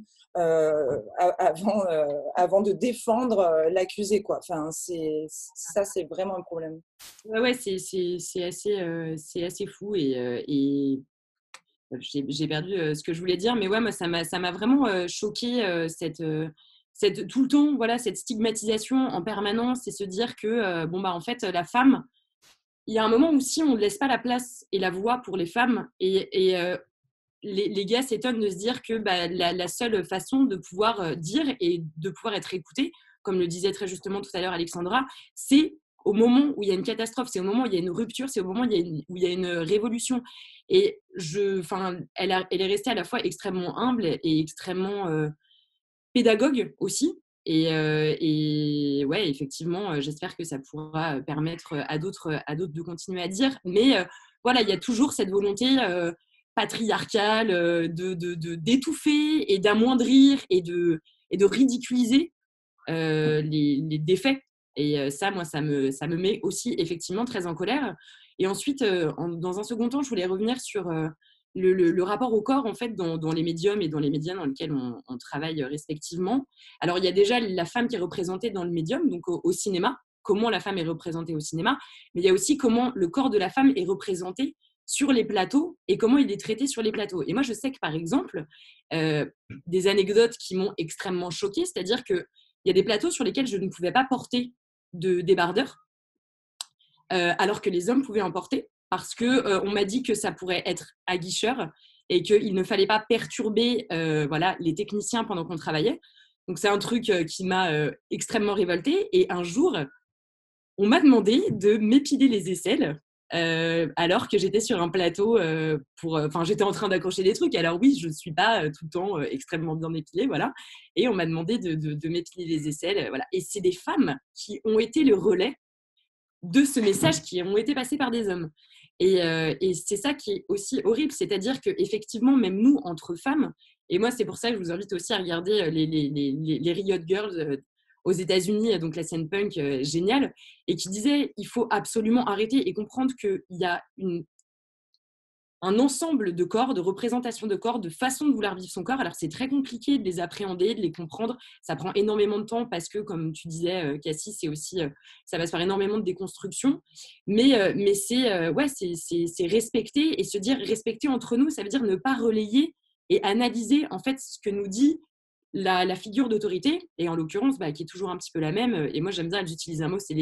avant de défendre l'accusé, quoi. Enfin, c'est vraiment un problème. Ouais, c'est assez fou et j'ai perdu ce que je voulais dire, mais ouais, moi, ça m'a vraiment choquée tout le temps, voilà, cette stigmatisation en permanence et se dire que, en fait, la femme, il y a un moment où si on ne laisse pas la place et la voix pour les femmes, et les gars s'étonnent de se dire que la seule façon de pouvoir dire et de pouvoir être écouté, comme le disait très justement tout à l'heure Alexandra, c'est au moment où il y a une catastrophe, c'est au moment où il y a une rupture, c'est au moment où il y a une révolution. Et elle est restée à la fois extrêmement humble et extrêmement pédagogue aussi. Et ouais, effectivement, j'espère que ça pourra permettre à d'autres de continuer à dire. Mais voilà, il y a toujours cette volonté patriarcale d'étouffer et d'amoindrir et de ridiculiser les défaits. Et ça, moi, ça me met aussi effectivement très en colère. Et ensuite, dans un second temps, je voulais revenir sur le rapport au corps, en fait, dans les médiums et dans les médias dans lesquels on travaille respectivement. Alors, il y a déjà la femme qui est représentée dans le médium, donc au cinéma, comment la femme est représentée au cinéma, mais il y a aussi comment le corps de la femme est représenté sur les plateaux et comment il est traité sur les plateaux. Et moi, je sais que, par exemple, des anecdotes qui m'ont extrêmement choquée, c'est-à-dire qu'il y a des plateaux sur lesquels je ne pouvais pas porter de débardeur, alors que les hommes pouvaient en porter. parce qu'on m'a dit que ça pourrait être aguicheur et qu'il ne fallait pas perturber voilà, les techniciens pendant qu'on travaillait. Donc, c'est un truc qui m'a extrêmement révoltée. Et un jour, on m'a demandé de m'épiler les aisselles alors que j'étais sur un plateau j'étais en train d'accrocher des trucs. Alors oui, je ne suis pas tout le temps extrêmement bien épilée, voilà. Et on m'a demandé de m'épiler les aisselles, voilà. Et c'est des femmes qui ont été le relais de ce message qui ont été passés par des hommes. Et c'est ça qui est aussi horrible, c'est-à-dire qu'effectivement, même nous, entre femmes, et moi, c'est pour ça que je vous invite aussi à regarder les Riot Girls aux États-Unis, donc la scène punk géniale, et qui disait il faut absolument arrêter et comprendre qu'il y a un ensemble de corps, de représentations de corps, de façons de vouloir vivre son corps. Alors, c'est très compliqué de les appréhender, de les comprendre. Ça prend énormément de temps parce que, comme tu disais, Cassie, c'est aussi, ça passe par énormément de déconstruction. Mais c'est respecter et se dire respecter entre nous, ça veut dire ne pas relayer et analyser en fait ce que nous dit la figure d'autorité, et en l'occurrence, qui est toujours un petit peu la même. Et moi, j'aime bien, j'utilise un mot, c'est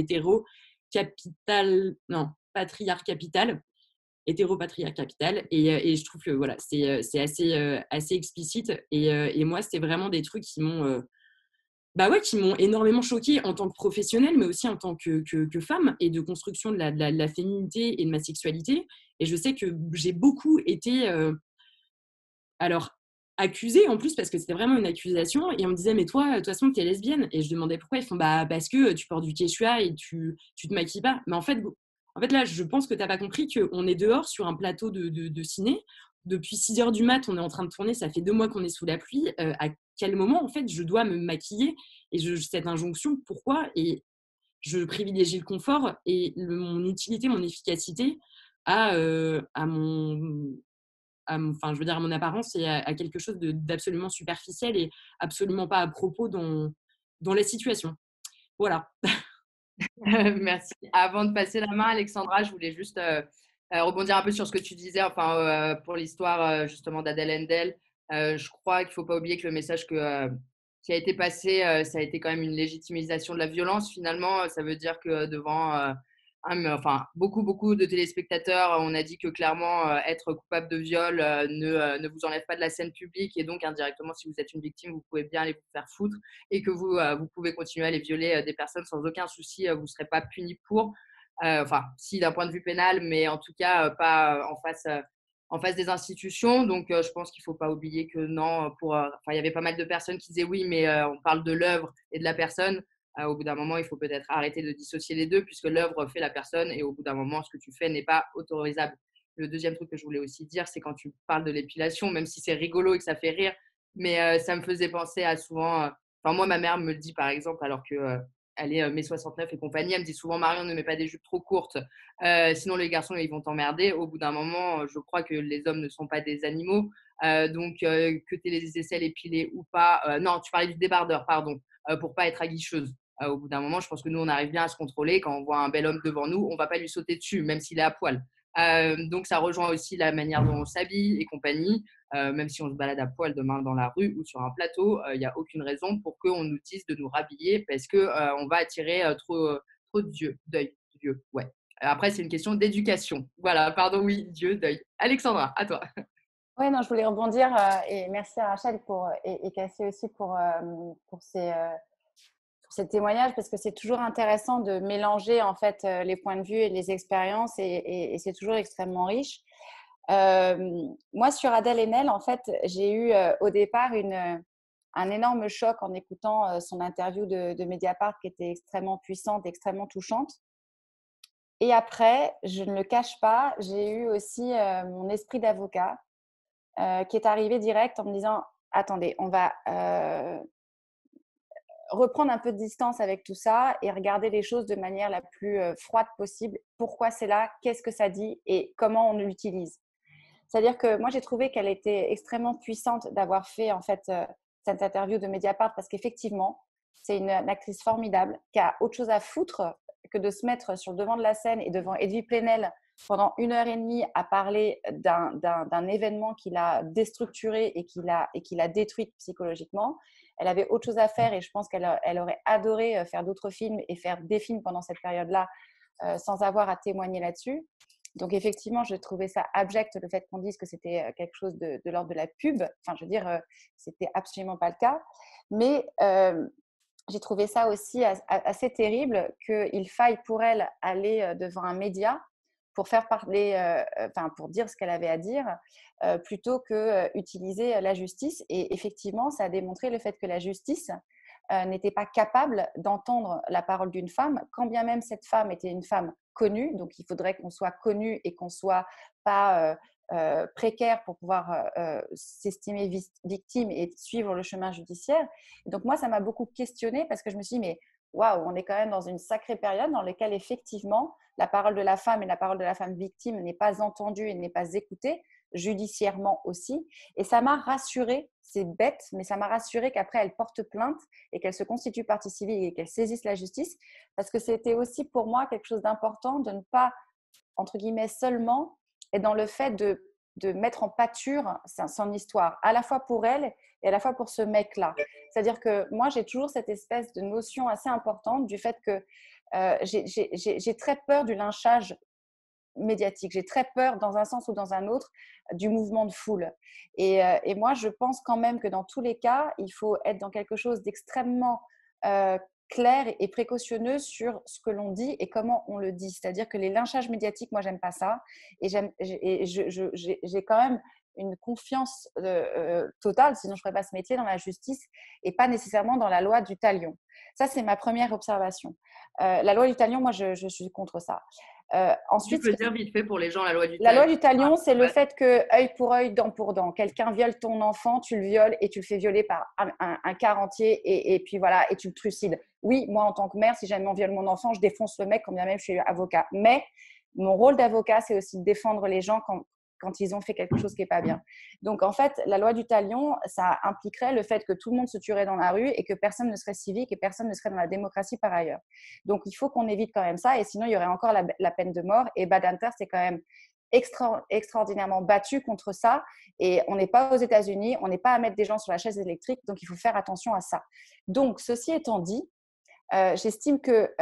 patriarcat capital. Hétéropatriarcat capital, et je trouve que voilà, c'est assez explicite, et moi c'est vraiment des trucs qui m'ont qui m'ont énormément choquée en tant que professionnelle, mais aussi en tant que femme, et de construction de la féminité et de ma sexualité. Et je sais que j'ai beaucoup été accusée en plus, parce que c'était vraiment une accusation, et on me disait mais toi de toute façon t'es lesbienne, et je demandais pourquoi. Ils font parce que tu portes du quechua et tu te maquilles pas. Mais en fait, là, je pense que tu n'as pas compris qu'on est dehors sur un plateau de ciné. Depuis 6h du mat, on est en train de tourner. Ça fait 2 mois qu'on est sous la pluie. À quel moment, en fait, je dois me maquiller? Et cette injonction, pourquoi? Et je privilégie le confort et mon utilité, mon efficacité à mon apparence, et à quelque chose d'absolument superficiel et absolument pas à propos dans la situation. Voilà. Merci. Avant de passer la main, Alexandra, je voulais juste rebondir un peu sur ce que tu disais, pour l'histoire justement d'Adèle Haenel. Je crois qu'il ne faut pas oublier que le message qui a été passé, ça a été quand même une légitimisation de la violence. Finalement, ça veut dire que devant beaucoup de téléspectateurs, on a dit que clairement, être coupable de viol ne vous enlève pas de la scène publique, et donc indirectement, si vous êtes une victime, vous pouvez bien aller vous faire foutre, et que vous pouvez continuer à aller violer des personnes sans aucun souci, vous ne serez pas puni pour. Si d'un point de vue pénal, mais en tout cas pas en face des institutions. Donc, je pense qu'il ne faut pas oublier que non, il y avait pas mal de personnes qui disaient oui, mais on parle de l'œuvre et de la personne. Au bout d'un moment, il faut peut-être arrêter de dissocier les deux, puisque l'œuvre fait la personne, et au bout d'un moment, ce que tu fais n'est pas autorisable. Le deuxième truc que je voulais aussi dire, c'est quand tu parles de l'épilation, même si c'est rigolo et que ça fait rire, mais ça me faisait penser à souvent… moi, ma mère me le dit, par exemple, alors que… elle est mai 69 et compagnie, elle me dit souvent Marion, ne mets pas des jupes trop courtes, sinon les garçons ils vont t'emmerder. Au bout d'un moment, je crois que les hommes ne sont pas des animaux, donc que tu aies les aisselles épilées ou pas, non, tu parlais du débardeur, pardon, pour pas être aguicheuse. Au bout d'un moment, je pense que nous, on arrive bien à se contrôler. Quand on voit un bel homme devant nous, on ne va pas lui sauter dessus, même s'il est à poil. Donc, ça rejoint aussi la manière dont on s'habille et compagnie. Même si on se balade à poil demain dans la rue ou sur un plateau, il n'y a aucune raison pour qu'on nous dise de nous rhabiller, parce qu'on va attirer trop d'œil. Dieu, ouais. Après, c'est une question d'éducation. Voilà, pardon, oui, Dieu, d'œil. Alexandra, à toi. Oui, non, je voulais rebondir et merci à Rachel et Cassie aussi pour ces témoignages, parce que c'est toujours intéressant de mélanger en fait les points de vue et les expériences, et c'est toujours extrêmement riche. Moi, sur Adèle Haenel, en fait, j'ai eu au départ un énorme choc en écoutant son interview de Mediapart, qui était extrêmement puissante, extrêmement touchante. Et après, je ne le cache pas, j'ai eu aussi mon esprit d'avocat qui est arrivé direct en me disant « Attendez, on va reprendre un peu de distance avec tout ça et regarder les choses de manière la plus froide possible. Pourquoi c'est là? Qu'est-ce que ça dit? Et comment on l'utilise ?» C'est-à-dire que moi, j'ai trouvé qu'elle était extrêmement puissante d'avoir fait en fait cette interview de Mediapart, parce qu'effectivement, c'est une actrice formidable qui a autre chose à foutre que de se mettre sur le devant de la scène et devant Edwy Plenel pendant 1h30 à parler d'un événement qui l'a déstructuré et qui l'a détruite psychologiquement. Elle avait autre chose à faire, et je pense qu'elle aurait adoré faire d'autres films et faire des films pendant cette période-là sans avoir à témoigner là-dessus. Donc, effectivement, je trouvais ça abject, le fait qu'on dise que c'était quelque chose de l'ordre de la pub. Enfin, je veux dire, c'était absolument pas le cas. Mais j'ai trouvé ça aussi assez terrible qu'il faille pour elle aller devant un média pour faire parler, enfin, pour dire ce qu'elle avait à dire, plutôt que utiliser la justice. Et effectivement, ça a démontré le fait que la justice n'était pas capable d'entendre la parole d'une femme, quand bien même cette femme était une femme connue. Donc, il faudrait qu'on soit connu et qu'on soit pas précaire pour pouvoir s'estimer victime et suivre le chemin judiciaire. Et donc, moi, ça m'a beaucoup questionnée parce que je me suis dit, mais waouh, on est quand même dans une sacrée période dans laquelle, effectivement, la parole de la femme et la parole de la femme victime n'est pas entendue et n'est pas écoutée, judiciairement aussi. Et ça m'a rassurée, c'est bête, mais ça m'a rassurée qu'après, elle porte plainte et qu'elle se constitue partie civile et qu'elle saisisse la justice, parce que c'était aussi pour moi quelque chose d'important de ne pas, entre guillemets, seulement être dans le fait de mettre en pâture son histoire, à la fois pour elle et à la fois pour ce mec-là. C'est-à-dire que moi, j'ai toujours cette espèce de notion assez importante du fait que j'ai très peur du lynchage médiatique. J'ai très peur, dans un sens ou dans un autre, du mouvement de foule. Et moi, je pense quand même que dans tous les cas, il faut être dans quelque chose d'extrêmement clair et précautionneux sur ce que l'on dit et comment on le dit. C'est-à-dire que les lynchages médiatiques, moi, j'aime pas ça. Et j'ai quand même une confiance totale, sinon je ne ferais pas ce métier, dans la justice et pas nécessairement dans la loi du talion. Ça, c'est ma première observation. La loi du talion, moi, je suis contre ça. Ensuite, tu peux dire vite fait pour les gens la loi du talion. La loi du talion, c'est le fait que œil pour œil, dent pour dent. Quelqu'un viole ton enfant, tu le violes et tu le fais violer par un quart entier et puis voilà, et tu le trucides. Oui, moi en tant que mère, si jamais on viole mon enfant, je défonce le mec quand bien même je suis avocat. Mais mon rôle d'avocat, c'est aussi de défendre les gens quand ils ont fait quelque chose qui n'est pas bien. Donc, en fait, la loi du talion, ça impliquerait le fait que tout le monde se tuerait dans la rue et que personne ne serait civique et personne ne serait dans la démocratie par ailleurs. Donc, il faut qu'on évite quand même ça et sinon, il y aurait encore la peine de mort. Et Badinter, c'est quand même extraordinairement battu contre ça. Et on n'est pas aux États-Unis, on n'est pas à mettre des gens sur la chaise électrique, donc il faut faire attention à ça. Donc, ceci étant dit, j'estime que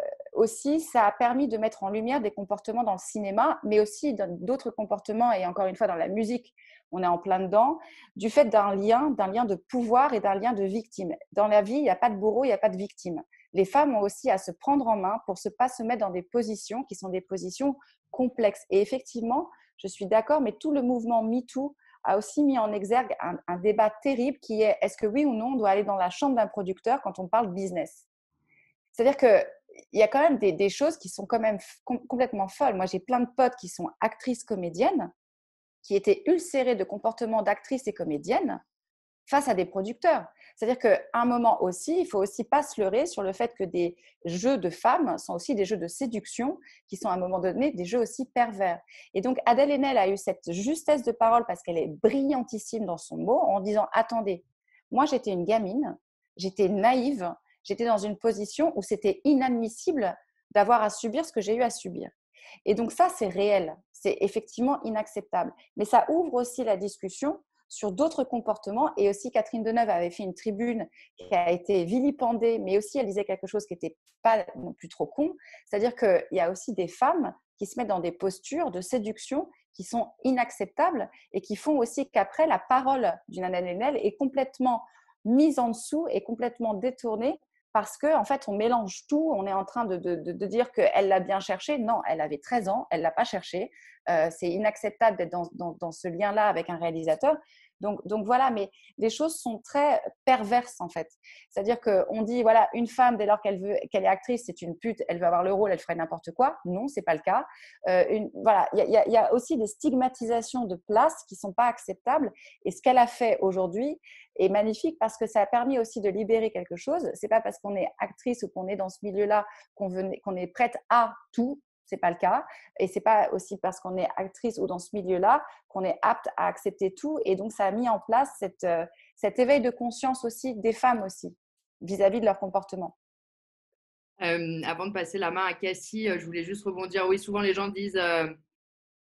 aussi, ça a permis de mettre en lumière des comportements dans le cinéma, mais aussi d'autres comportements, et encore une fois dans la musique, on est en plein dedans, du fait d'un lien de pouvoir et d'un lien de victime. Dans la vie, il n'y a pas de bourreau, il n'y a pas de victime. Les femmes ont aussi à se prendre en main pour ne pas se mettre dans des positions qui sont des positions complexes. Et effectivement, je suis d'accord, mais tout le mouvement MeToo a aussi mis en exergue un débat terrible qui est, est-ce que oui ou non on doit aller dans la chambre d'un producteur quand on parle business ? C'est-à-dire qu'il y a quand même des choses qui sont quand même complètement folles. Moi, j'ai plein de potes qui sont actrices comédiennes, qui étaient ulcérées de comportements d'actrices et comédiennes face à des producteurs. C'est-à-dire qu'à un moment aussi, il ne faut aussi pas se leurrer sur le fait que des jeux de femmes sont aussi des jeux de séduction qui sont à un moment donné des jeux aussi pervers. Et donc, Adèle Haenel a eu cette justesse de parole parce qu'elle est brillantissime dans son mot en disant « Attendez, moi j'étais une gamine, j'étais naïve, j'étais dans une position où c'était inadmissible d'avoir à subir ce que j'ai eu à subir. » Et donc ça, c'est réel, c'est effectivement inacceptable. Mais ça ouvre aussi la discussion sur d'autres comportements. Et aussi, Catherine Deneuve avait fait une tribune qui a été vilipendée, mais aussi elle disait quelque chose qui n'était pas non plus trop con. C'est-à-dire qu'il y a aussi des femmes qui se mettent dans des postures de séduction qui sont inacceptables et qui font aussi qu'après, la parole d'une Adèle Haenel est complètement mise en dessous et complètement détournée parce qu'en fait, on mélange tout. On est en train de dire qu'elle l'a bien cherché. Non, elle avait 13 ans, elle ne l'a pas cherché. C'est inacceptable d'être dans ce lien-là avec un réalisateur. Donc voilà, mais les choses sont très perverses en fait. C'est-à-dire qu'on dit, voilà, une femme, dès lors qu'elle est actrice, c'est une pute, elle veut avoir le rôle, elle ferait n'importe quoi. Non, ce n'est pas le cas. Voilà, il y a aussi des stigmatisations de place qui ne sont pas acceptables. Et ce qu'elle a fait aujourd'hui est magnifique parce que ça a permis aussi de libérer quelque chose. Ce n'est pas parce qu'on est actrice ou qu'on est dans ce milieu-là qu'on est prête à tout. Ce n'est pas le cas. Et ce n'est pas aussi parce qu'on est actrice ou dans ce milieu-là qu'on est apte à accepter tout. Et donc, ça a mis en place cet éveil de conscience aussi des femmes aussi, vis-à-vis de leur comportement. Avant de passer la main à Cassie, je voulais juste rebondir. Oui, souvent les gens disent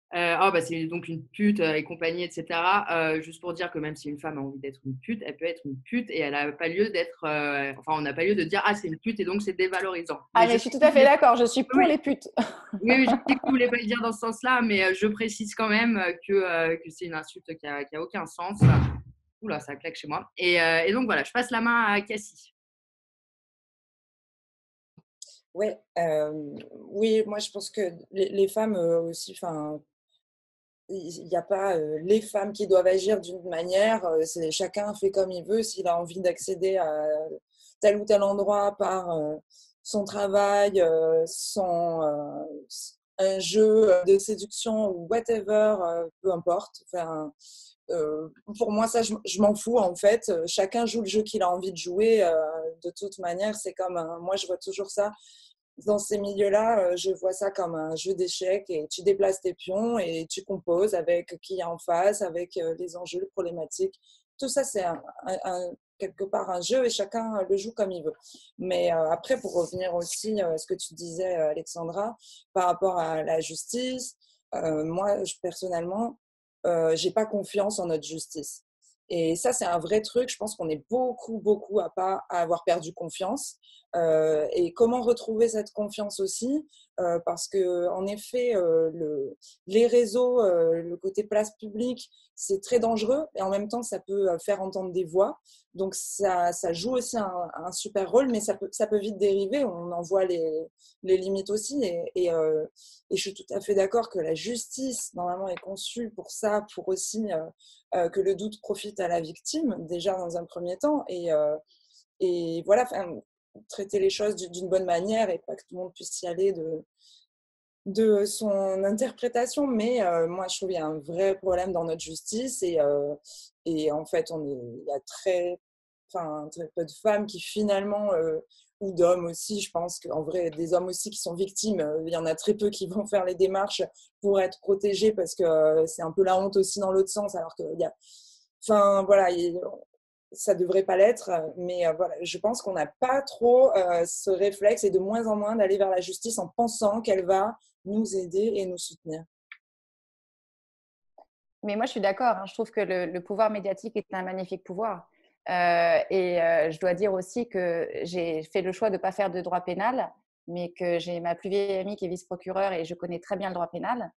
Oh, bah, c'est donc une pute et compagnie, etc. Juste pour dire que même si une femme a envie d'être une pute, elle peut être une pute et elle n'a pas lieu d'être. Enfin, on n'a pas lieu de dire ah, c'est une pute et donc c'est dévalorisant. Ah, Mais mais je je sais suis tout que vous à fait voulez- d'accord, je suis pour oui, les putes. oui, oui, je sais que vous voulez pas le dire dans ce sens-là, mais je précise quand même que c'est une insulte qui a aucun sens. Oula, ça claque chez moi. Et donc voilà, je passe la main à Cassie. Ouais, oui, moi je pense que les femmes aussi, enfin, il n'y a pas les femmes qui doivent agir d'une manière, c'est chacun fait comme il veut, s'il a envie d'accéder à tel ou tel endroit par son travail, un jeu de séduction ou whatever, peu importe. Enfin, pour moi, ça, je m'en fous en fait. Chacun joue le jeu qu'il a envie de jouer. De toute manière, c'est comme moi, je vois toujours ça dans ces milieux-là, je vois ça comme un jeu d'échecs et tu déplaces tes pions et tu composes avec qui est en face, avec les enjeux, les problématiques. Tout ça, c'est quelque part un jeu et chacun le joue comme il veut. Mais après, pour revenir aussi à ce que tu disais, Alexandra, par rapport à la justice, moi, personnellement, j'ai pas confiance en notre justice. Et ça, c'est un vrai truc. Je pense qu'on est beaucoup à avoir perdu confiance. Et comment retrouver cette confiance aussi parce que en effet, les réseaux, le côté place publique, c'est très dangereux et en même temps, ça peut faire entendre des voix. Donc, ça joue aussi un super rôle, mais ça peut vite dériver. On en voit les limites aussi. Et je suis tout à fait d'accord que la justice, normalement, est conçue pour ça, pour aussi que le doute profite à la victime, déjà dans un premier temps. Et voilà, traiter les choses d'une bonne manière et pas que tout le monde puisse y aller de son interprétation. Mais moi, je trouve qu'il y a un vrai problème dans notre justice et en fait, il y a très peu de femmes qui finalement, ou d'hommes aussi, je pense qu'en vrai, des hommes aussi qui sont victimes, il y en a très peu qui vont faire les démarches pour être protégés parce que c'est un peu la honte aussi dans l'autre sens, alors qu'il y a... Enfin, voilà, ça devrait pas l'être, mais voilà, je pense qu'on n'a pas trop ce réflexe et de moins en moins d'aller vers la justice en pensant qu'elle va nous aider et nous soutenir. Mais moi, je suis d'accord, hein. Je trouve que le pouvoir médiatique est un magnifique pouvoir. Je dois dire aussi que j'ai fait le choix de ne pas faire de droit pénal, mais que j'ai ma plus vieille amie qui est vice-procureure et je connais très bien le droit pénal.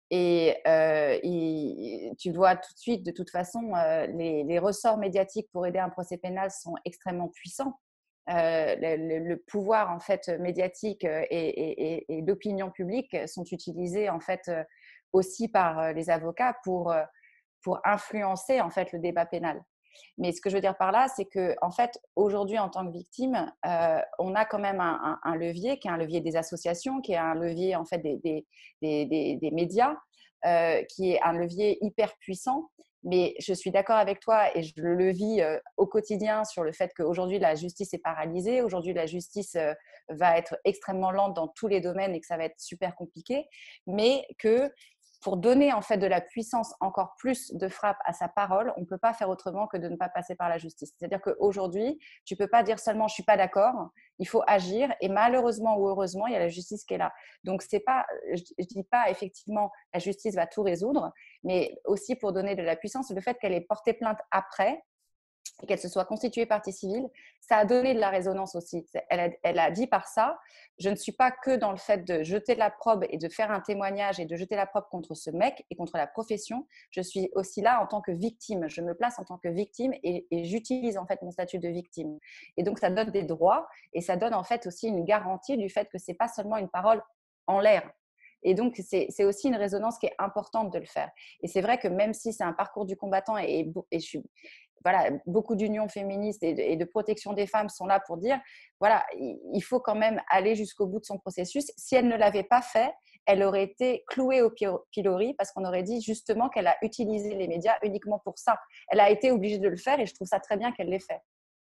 Tu vois tout de suite, de toute façon, les ressorts médiatiques pour aider un procès pénal sont extrêmement puissants. Le pouvoir en fait médiatique et l'opinion publique sont utilisés en fait aussi par les avocats pour influencer en fait le débat pénal. Mais ce que je veux dire par là, c'est que en fait aujourd'hui en tant que victime, on a quand même un levier qui est un levier des associations, qui est un levier en fait des médias, qui est un levier hyper puissant. Mais je suis d'accord avec toi et je le vis au quotidien sur le fait qu'aujourd'hui la justice est paralysée, aujourd'hui la justice va être extrêmement lente dans tous les domaines et que ça va être super compliqué, mais que pour donner en fait de la puissance encore plus de frappe à sa parole, on ne peut pas faire autrement que de ne pas passer par la justice. C'est-à-dire qu'aujourd'hui, tu ne peux pas dire seulement je ne suis pas d'accord, il faut agir et malheureusement ou heureusement, il y a la justice qui est là. Donc, c'est pas, je ne dis pas effectivement la justice va tout résoudre, mais aussi pour donner de la puissance, le fait qu'elle ait porté plainte après, et qu'elle se soit constituée partie civile, ça a donné de la résonance aussi. Elle a dit par ça, je ne suis pas que dans le fait de jeter la probe et de faire un témoignage et de jeter la probe contre ce mec et contre la profession, je suis aussi là en tant que victime. Je me place en tant que victime et j'utilise en fait mon statut de victime. Et donc, ça donne des droits et ça donne en fait aussi une garantie du fait que ce n'est pas seulement une parole en l'air. Et donc, c'est aussi une résonance qui est importante de le faire. Et c'est vrai que même si c'est un parcours du combattant je suis voilà, beaucoup d'unions féministes et de protection des femmes sont là pour dire, voilà, il faut quand même aller jusqu'au bout de son processus. Si elle ne l'avait pas fait, elle aurait été clouée au pilori parce qu'on aurait dit justement qu'elle a utilisé les médias uniquement pour ça. Elle a été obligée de le faire et je trouve ça très bien qu'elle l'ait fait.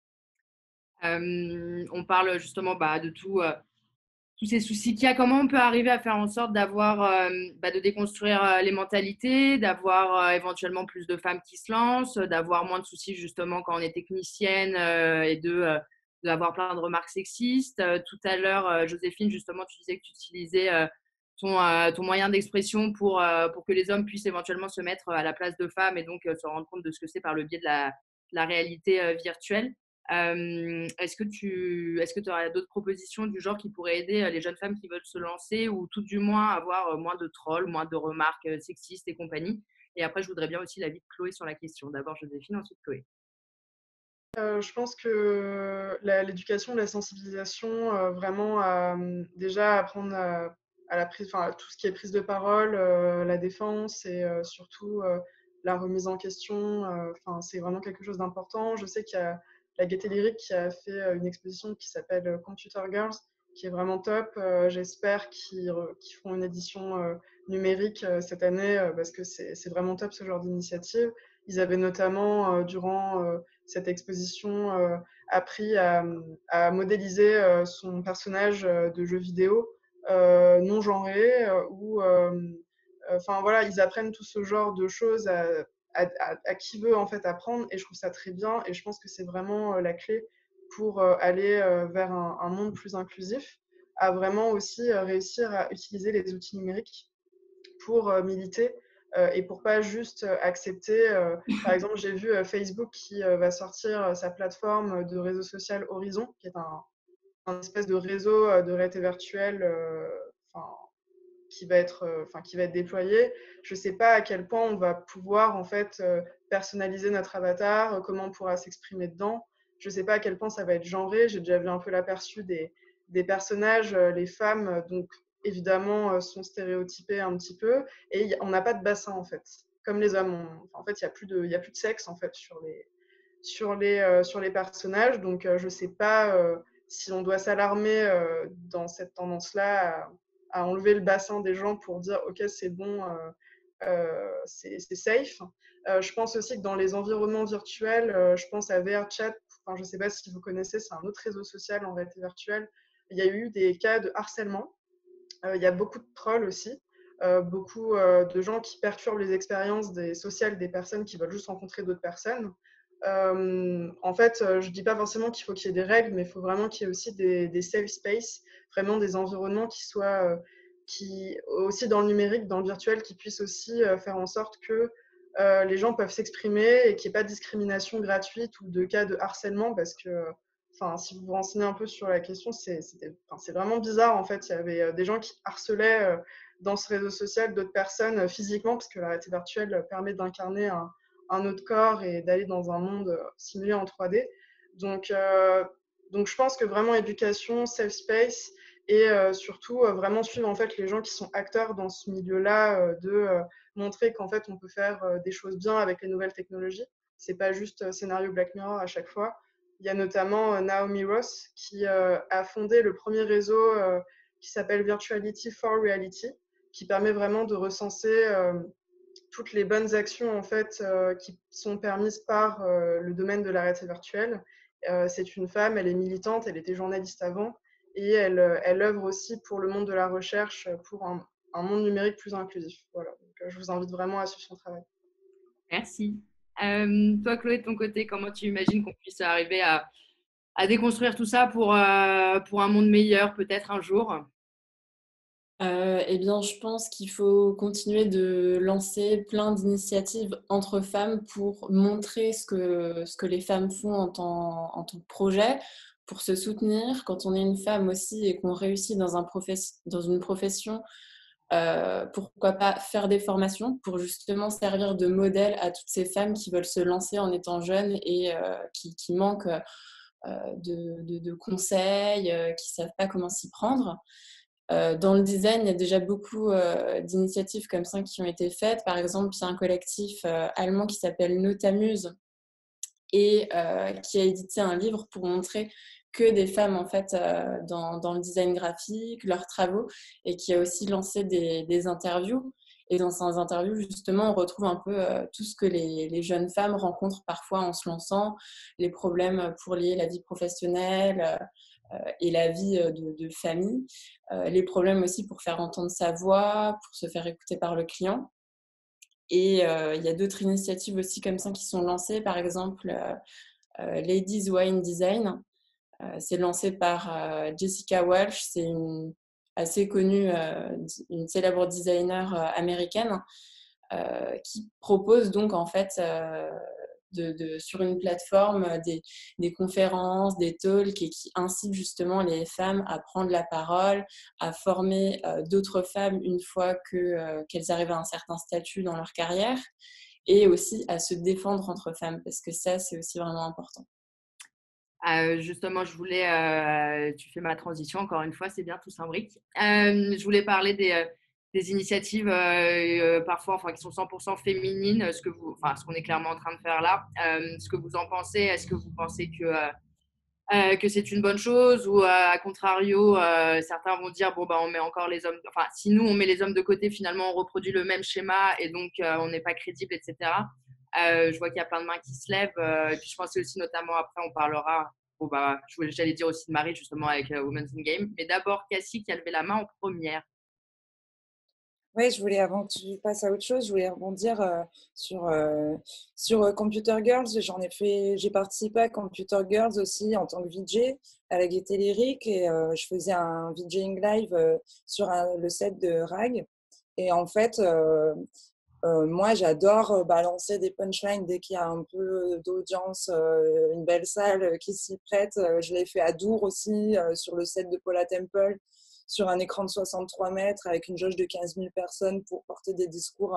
On parle justement de tous ces soucis qu'il y a. Comment on peut arriver à faire en sorte de déconstruire les mentalités, d'avoir éventuellement plus de femmes qui se lancent, d'avoir moins de soucis justement quand on est technicienne et d'avoir plein de remarques sexistes. Tout à l'heure, Joséphine, justement, tu disais que tu utilisais ton moyen d'expression pour que les hommes puissent éventuellement se mettre à la place de femmes et donc se rendre compte de ce que c'est par le biais de la réalité virtuelle. Est-ce que tu aurais d'autres propositions du genre qui pourraient aider les jeunes femmes qui veulent se lancer ou tout du moins avoir moins de trolls, moins de remarques sexistes et compagnie? Et après, je voudrais bien aussi l'avis de Chloé sur la question. D'abord Joséphine, ensuite Chloé. Je pense que l'éducation, la sensibilisation, vraiment déjà apprendre à la prise, enfin, tout ce qui est prise de parole, la défense et surtout la remise en question, enfin, c'est vraiment quelque chose d'important. Je sais qu'il y a la Gaieté Lyrique qui a fait une exposition qui s'appelle Computer Girls, qui est vraiment top. J'espère qu'ils feront une édition numérique cette année parce que c'est vraiment top ce genre d'initiative. Ils avaient notamment, durant cette exposition, appris à modéliser son personnage de jeu vidéo non genré, où enfin voilà, ils apprennent tout ce genre de choses à qui veut en fait apprendre, et je trouve ça très bien, et je pense que c'est vraiment la clé pour aller vers un monde plus inclusif, à vraiment aussi réussir à utiliser les outils numériques pour militer et pour pas juste accepter. Par exemple, j'ai vu Facebook qui va sortir sa plateforme de réseau social Horizon, qui est un espèce de réseau de réalité virtuelle qui va être déployé. Je ne sais pas à quel point on va pouvoir en fait personnaliser notre avatar, comment on pourra s'exprimer dedans. Je ne sais pas à quel point ça va être genré. J'ai déjà vu un peu l'aperçu des personnages. Les femmes, donc évidemment, sont stéréotypées un petit peu, et on n'a pas de bassin en fait. Comme les hommes, en fait, il n'y a plus de sexe en fait sur les personnages. Donc, je ne sais pas si on doit s'alarmer dans cette tendance-là à enlever le bassin des gens pour dire ok, c'est bon, c'est safe. Je pense aussi que dans les environnements virtuels, je pense à VRChat. Enfin, je ne sais pas si vous connaissez, c'est un autre réseau social en réalité virtuelle. Il y a eu des cas de harcèlement. Il y a beaucoup de trolls aussi. Beaucoup de gens qui perturbent les expériences sociales des personnes qui veulent juste rencontrer d'autres personnes. En fait, je ne dis pas forcément qu'il faut qu'il y ait des règles, mais il faut vraiment qu'il y ait aussi des safe spaces, vraiment des environnements qui soient aussi dans le numérique, dans le virtuel, qui puissent aussi faire en sorte que les gens peuvent s'exprimer et qu'il n'y ait pas de discrimination gratuite ou de cas de harcèlement, parce que si vous vous renseignez un peu sur la question, c'est vraiment bizarre en fait. Il y avait des gens qui harcelaient dans ce réseau social d'autres personnes physiquement, parce que la réalité virtuelle permet d'incarner un autre corps et d'aller dans un monde simulé en 3D. Donc je pense que vraiment éducation, safe space, et surtout vraiment suivre en fait les gens qui sont acteurs dans ce milieu-là, de montrer qu'en fait on peut faire des choses bien avec les nouvelles technologies. C'est pas juste scénario Black Mirror à chaque fois. Il y a notamment Naomi Ross qui a fondé le premier réseau qui s'appelle Virtuality for Reality, qui permet vraiment de recenser toutes les bonnes actions en fait qui sont permises par le domaine de la réalité virtuelle. C'est une femme, elle est militante, elle était journaliste avant, et elle œuvre aussi pour le monde de la recherche, pour un monde numérique plus inclusif. Voilà. Donc, je vous invite vraiment à suivre son travail. Merci. Toi, Chloé, de ton côté, comment tu imagines qu'on puisse arriver à déconstruire tout ça pour un monde meilleur, peut-être un jour? Eh bien, je pense qu'il faut continuer de lancer plein d'initiatives entre femmes pour montrer ce que les femmes font en tant que projet, pour se soutenir. Quand on est une femme aussi et qu'on réussit dans une profession, pourquoi pas faire des formations pour justement servir de modèle à toutes ces femmes qui veulent se lancer en étant jeunes et qui manquent de conseils, qui ne savent pas comment s'y prendre. Dans le design, il y a déjà beaucoup d'initiatives comme ça qui ont été faites. Par exemple, il y a un collectif allemand qui s'appelle Notamuse et qui a édité un livre pour montrer que des femmes en fait dans le design graphique, leurs travaux, et qui a aussi lancé des interviews. Et dans ces interviews, justement, on retrouve un peu tout ce que les jeunes femmes rencontrent parfois en se lançant, les problèmes pour lier la vie professionnelle et la vie de famille, les problèmes aussi pour faire entendre sa voix, pour se faire écouter par le client. Et il y a d'autres initiatives aussi comme ça qui sont lancées, par exemple Ladies Wine Design. C'est lancé par Jessica Walsh, c'est une assez connue, une célèbre designer américaine, qui propose donc en fait sur une plateforme des conférences, des talks et qui incite justement les femmes à prendre la parole, à former d'autres femmes une fois qu'elles arrivent à un certain statut dans leur carrière et aussi à se défendre entre femmes parce que ça, c'est aussi vraiment important. Justement, tu fais ma transition encore une fois, c'est bien, tout s'imbrique. Je voulais parler des initiatives parfois, qui sont 100% féminines, ce qu'on est clairement en train de faire là. Ce que vous en pensez, est-ce que vous pensez que c'est une bonne chose ou à contrario, certains vont dire bon on met encore les hommes, si nous on met les hommes de côté, finalement on reproduit le même schéma et donc on n'est pas crédible, etc. Je vois qu'il y a plein de mains qui se lèvent. Et puis je pensais aussi notamment, après on parlera, j'allais dire aussi de Marie justement avec Women's in Game. Mais d'abord, Cassie qui a levé la main en première. Oui, avant que tu passes à autre chose, je voulais rebondir sur Computer Girls. J'ai participé à Computer Girls aussi en tant que VJ à la Gaieté Lyrique et je faisais un VJing live sur le set de RAG. Et en fait, moi, j'adore balancer des punchlines dès qu'il y a un peu d'audience, une belle salle qui s'y prête. Je l'ai fait à Dour aussi, sur le set de Paula Temple, sur un écran de 63 mètres avec une jauge de 15 000 personnes pour porter des discours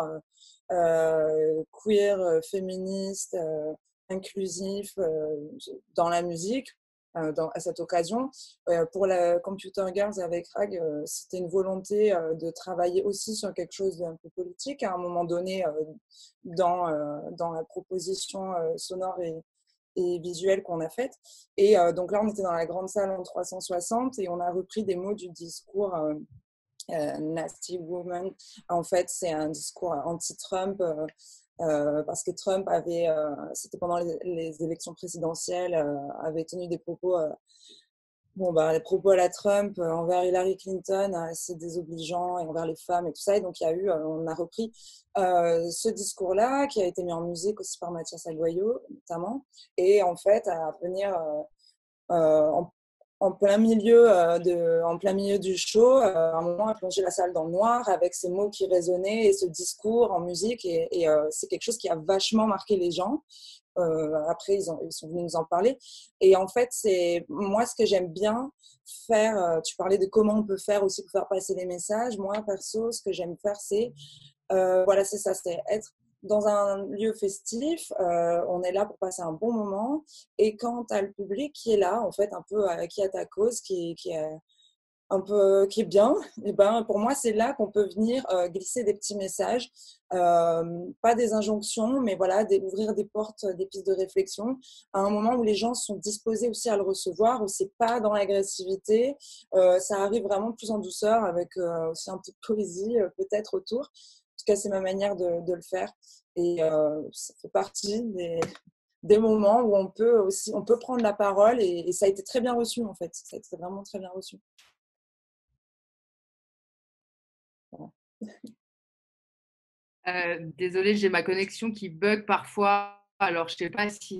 queer, féministes, inclusifs dans la musique. À cette occasion. Pour la Computer Girls avec RAG, c'était une volonté de travailler aussi sur quelque chose d'un peu politique à un moment donné dans la proposition sonore et visuelle qu'on a faite. Et donc là, on était dans la grande salle en 360 et on a repris des mots du discours Nasty Woman. En fait, c'est un discours anti-Trump parce que Trump c'était pendant les élections présidentielles, avait tenu des propos, les propos à la Trump envers Hillary Clinton, assez désobligeants et envers les femmes et tout ça. Et donc, on a repris ce discours-là qui a été mis en musique aussi par Mathias Aguayo, notamment. Et en fait, à venir en plein milieu du show, à un moment, a plongé la salle dans le noir avec ces mots qui résonnaient et ce discours en musique. Et c'est quelque chose qui a vachement marqué les gens. Après, ils sont venus nous en parler. Et en fait, c'est moi ce que j'aime bien faire. Tu parlais de comment on peut faire aussi pour faire passer les messages. Moi, perso, ce que j'aime faire, c'est c'est ça, c'est être dans un lieu festif, on est là pour passer un bon moment. Et quand tu as le public qui est là, en fait, un peu qui est à ta cause, qui est bien, et ben, pour moi, c'est là qu'on peut venir glisser des petits messages, pas des injonctions, mais voilà, ouvrir des portes, des pistes de réflexion, à un moment où les gens sont disposés aussi à le recevoir, où c'est pas dans l'agressivité, ça arrive vraiment plus en douceur, avec aussi un peu de poésie peut-être autour. En tout cas, c'est ma manière de le faire. Et ça fait partie des moments où on peut prendre la parole et ça a été très bien reçu, en fait. Ça a été vraiment très bien reçu. Désolée, j'ai ma connexion qui bug parfois. Alors, je ne sais pas si…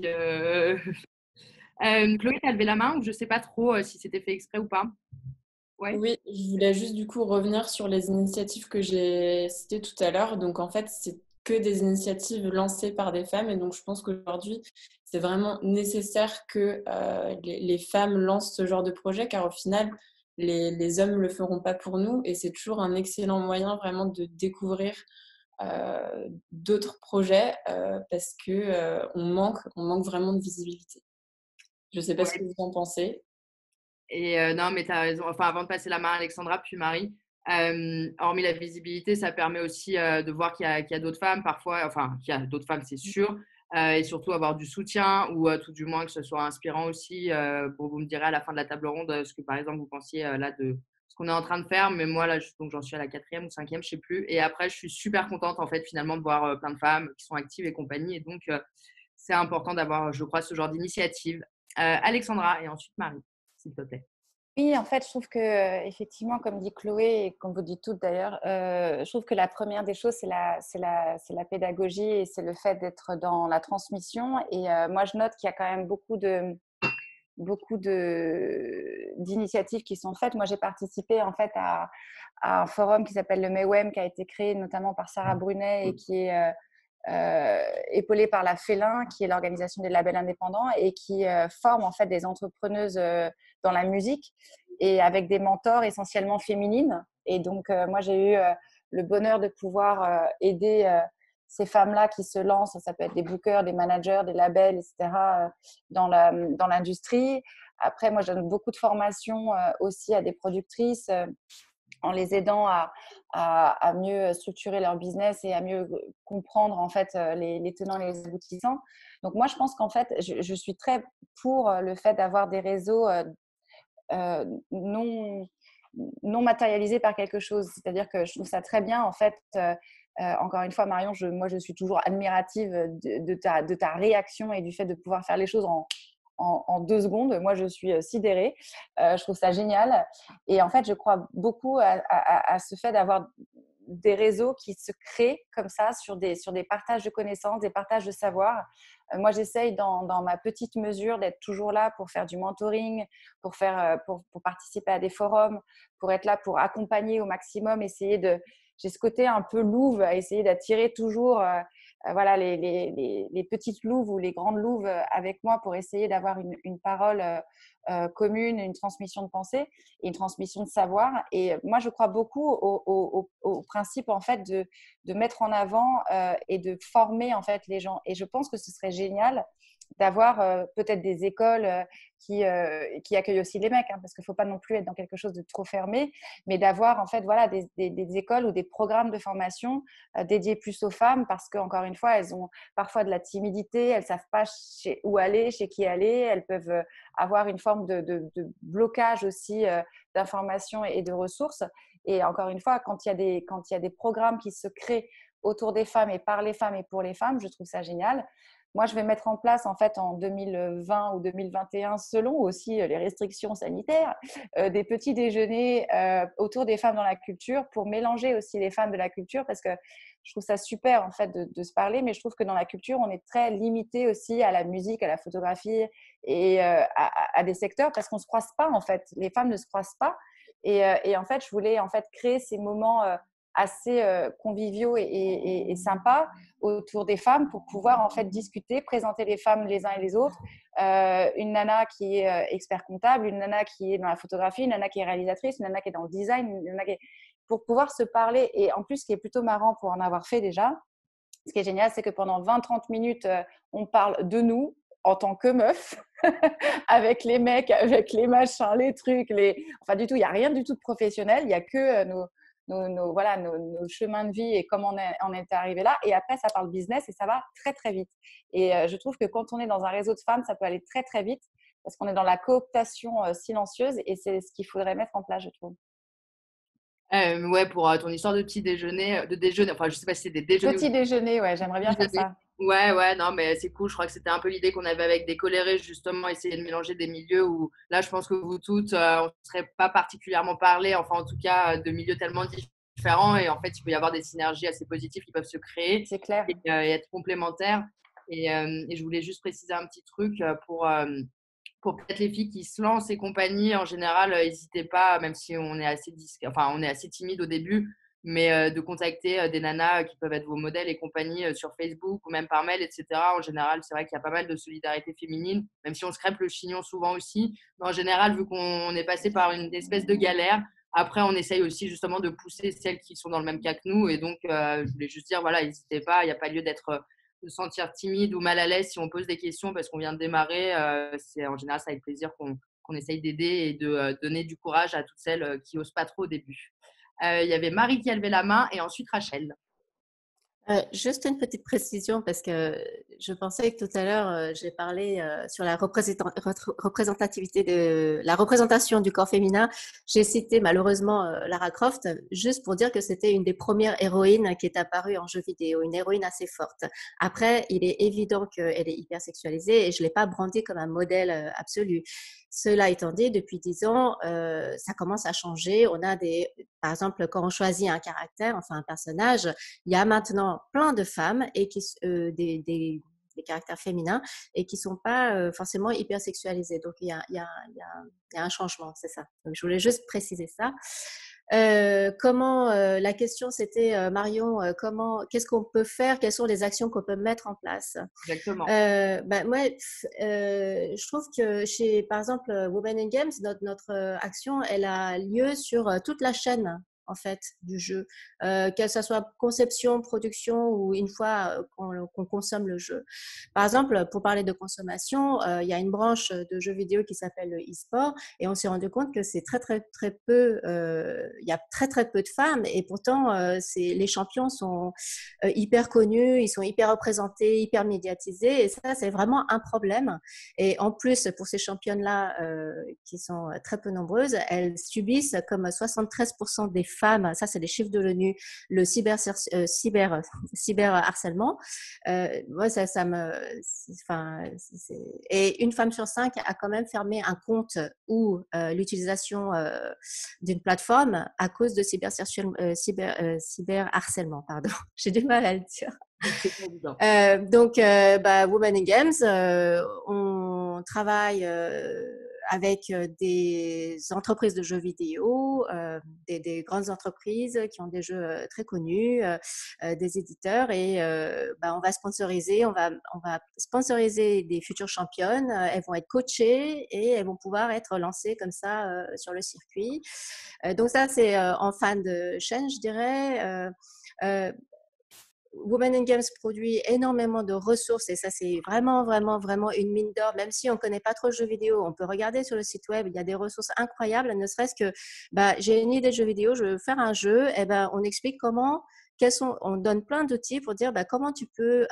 Chloé, tu as levé la main ou je ne sais pas trop si c'était fait exprès ou pas. Ouais. Oui, je voulais juste du coup revenir sur les initiatives que j'ai citées tout à l'heure. Donc en fait, c'est que des initiatives lancées par des femmes et donc je pense qu'aujourd'hui, c'est vraiment nécessaire que les femmes lancent ce genre de projet car au final, les hommes ne le feront pas pour nous et c'est toujours un excellent moyen vraiment de découvrir d'autres projets parce que on manque vraiment de visibilité. Je ne sais pas ce que vous en pensez. Et non, mais tu as raison. Enfin, avant de passer la main à Alexandra, puis Marie, hormis la visibilité, ça permet aussi de voir qu'il y a d'autres femmes parfois, qu'il y a d'autres femmes, c'est sûr, et surtout avoir du soutien ou tout du moins que ce soit inspirant aussi. Vous me direz à la fin de la table ronde ce que, par exemple, vous pensiez là de ce qu'on est en train de faire. Mais moi, là, donc, j'en suis à la 4e ou 5e, je ne sais plus. Et après, je suis super contente, en fait, finalement, de voir plein de femmes qui sont actives et compagnie. Et donc, c'est important d'avoir, je crois, ce genre d'initiative. Alexandra et ensuite Marie, s'il te plaît. Oui, en fait, je trouve que effectivement, comme dit Chloé et comme vous dites toutes d'ailleurs, je trouve que la première des choses, c'est la pédagogie et c'est le fait d'être dans la transmission. Et moi, je note qu'il y a quand même beaucoup de beaucoup d'initiatives qui sont faites. Moi, j'ai participé en fait à un forum qui s'appelle le MEWEM, qui a été créé notamment par Sarah Brunet et qui est épaulé par la Félin, qui est l'organisation des labels indépendants et qui forme en fait des entrepreneuses dans la musique et avec des mentors essentiellement féminines. Et donc, moi, j'ai eu le bonheur de pouvoir aider ces femmes-là qui se lancent. Ça peut être des bookers, des managers, des labels, etc., dans l'industrie. Après, moi, je donne beaucoup de formations aussi à des productrices en les aidant à mieux structurer leur business et à mieux comprendre en fait les tenants et les aboutissants. Donc moi, je pense qu'en fait, je suis très pour le fait d'avoir des réseaux non matérialisés par quelque chose. C'est-à-dire que je trouve ça très bien en fait. Encore une fois, Marion, moi, je suis toujours admirative de ta réaction et du fait de pouvoir faire les choses en 2 secondes. Moi, je suis sidérée. Je trouve ça génial. Et en fait, je crois beaucoup à ce fait d'avoir des réseaux qui se créent comme ça sur des partages de connaissances, des partages de savoir. Moi, j'essaye dans ma petite mesure d'être toujours là pour faire du mentoring, pour participer à des forums, pour être là pour accompagner au maximum, j'ai ce côté un peu louve à essayer d'attirer toujours voilà, les petites louves ou les grandes louves avec moi pour essayer d'avoir une parole commune, une transmission de pensée et une transmission de savoir. Et moi, je crois beaucoup au principe en fait de mettre en avant et de former en fait les gens. Et je pense que ce serait génial d'avoir peut-être des écoles qui accueillent aussi les mecs, hein, parce qu'il ne faut pas non plus être dans quelque chose de trop fermé, mais d'avoir en fait voilà, des écoles ou des programmes de formation dédiés plus aux femmes, parce qu'encore une fois, elles ont parfois de la timidité, elles ne savent pas où aller, chez qui aller, elles peuvent avoir une forme de blocage aussi d'informations et de ressources. Et encore une fois, quand il y a des programmes qui se créent autour des femmes et par les femmes et pour les femmes, je trouve ça génial. Moi, je vais mettre en place en fait en 2020 ou 2021, selon aussi les restrictions sanitaires, des petits déjeuners autour des femmes dans la culture pour mélanger aussi les femmes de la culture, parce que je trouve ça super en fait de se parler, mais je trouve que dans la culture, on est très limité aussi à la musique, à la photographie et à des secteurs, parce qu'on ne se croise pas en fait. Les femmes ne se croisent pas. Et en fait, je voulais en fait créer ces moments assez conviviaux et sympas autour des femmes pour pouvoir en fait discuter, présenter les femmes les uns et les autres. Une nana qui est expert comptable, une nana qui est dans la photographie, une nana qui est réalisatrice, une nana qui est dans le design, une nana pour pouvoir se parler. Et en plus, ce qui est plutôt marrant pour en avoir fait déjà, ce qui est génial, c'est que pendant 20-30 minutes, on parle de nous en tant que meufs, avec les mecs, avec les machins, les trucs, enfin du tout, il n'y a rien du tout de professionnel, il n'y a que nos chemins de vie et comment on est arrivé là. Et après, ça parle business et ça va très, très vite. Et je trouve que quand on est dans un réseau de femmes, ça peut aller très, très vite parce qu'on est dans la cooptation silencieuse et c'est ce qu'il faudrait mettre en place, je trouve. Ouais, pour ton histoire de petit déjeuner, enfin, je sais pas si c'est des déjeuners. Petit déjeuner, ouais, j'aimerais bien faire ça. Ouais, non, mais c'est cool. Je crois que c'était un peu l'idée qu'on avait avec des colérés, justement, essayer de mélanger des milieux où, là, je pense que vous toutes, on ne serait pas particulièrement parlé, enfin, en tout cas, de milieux tellement différents. Et en fait, il peut y avoir des synergies assez positives qui peuvent se créer. C'est clair. Et être complémentaires. Et je voulais juste préciser un petit truc pour peut-être les filles qui se lancent et compagnie. En général, n'hésitez pas, même si on est assez timide au début, mais de contacter des nanas qui peuvent être vos modèles et compagnie sur Facebook ou même par mail, etc. En général, c'est vrai qu'il y a pas mal de solidarité féminine, même si on se crêpe le chignon souvent aussi. Mais en général, vu qu'on est passé par une espèce de galère, après, on essaye aussi justement de pousser celles qui sont dans le même cas que nous. Et donc, je voulais juste dire, voilà, n'hésitez pas, il n'y a pas lieu de se sentir timide ou mal à l'aise si on pose des questions parce qu'on vient de démarrer. C'est en général, c'est avec plaisir qu'on essaye d'aider et de donner du courage à toutes celles qui n'osent pas trop au début. Il y avait Marie qui a levé la main et ensuite Rachel. Juste une petite précision parce que je pensais que tout à l'heure, j'ai parlé sur la représentativité la représentation du corps féminin. J'ai cité malheureusement Lara Croft juste pour dire que c'était une des premières héroïnes qui est apparue en jeu vidéo, une héroïne assez forte. Après, il est évident qu'elle est hyper sexualisée et je ne l'ai pas brandée comme un modèle absolu. Cela étant dit, depuis 10 ans, ça commence à changer. On a par exemple, quand on choisit un caractère, enfin un personnage, il y a maintenant plein de femmes et des des caractères féminins et qui sont pas forcément hyper sexualisés. Donc il y a un changement, c'est ça. Donc, je voulais juste préciser ça. La question c'était Marion, qu'est-ce qu'on peut faire, quelles sont les actions qu'on peut mettre en place? Exactement. Moi, je trouve que par exemple, Women in Games, notre action, elle a lieu sur toute la chaîne en fait du jeu, que ça soit conception, production ou une fois qu'on consomme le jeu. Par exemple, pour parler de consommation, il y a une branche de jeux vidéo qui s'appelle le e-sport et on s'est rendu compte que c'est très peu, il y a très peu de femmes et pourtant les champions sont hyper connus, ils sont hyper représentés, hyper médiatisés et ça c'est vraiment un problème. Et en plus pour ces championnes-là qui sont très peu nombreuses, elles subissent comme 73% des femmes, ça c'est les chiffres de l'ONU, le cyberharcèlement. Moi ça me, et une femme sur 5 a quand même fermé un compte ou l'utilisation d'une plateforme à cause de cyberharcèlement, pardon. J'ai du mal à le dire. Donc, Women in Games, on travaille avec des entreprises de jeux vidéo, des grandes entreprises qui ont des jeux très connus, des éditeurs et on va sponsoriser, on va sponsoriser des futures championnes. Elles vont être coachées et elles vont pouvoir être lancées comme ça sur le circuit. Donc ça, c'est en fin de chaîne, je dirais. Women in Games produit énormément de ressources et ça c'est vraiment une mine d'or. Même si on ne connaît pas trop le jeu vidéo, on peut regarder sur le site web, il y a des ressources incroyables. Ne serait-ce que j'ai une idée de jeu vidéo, je veux faire un jeu, et on explique on donne plein d'outils pour dire comment tu peux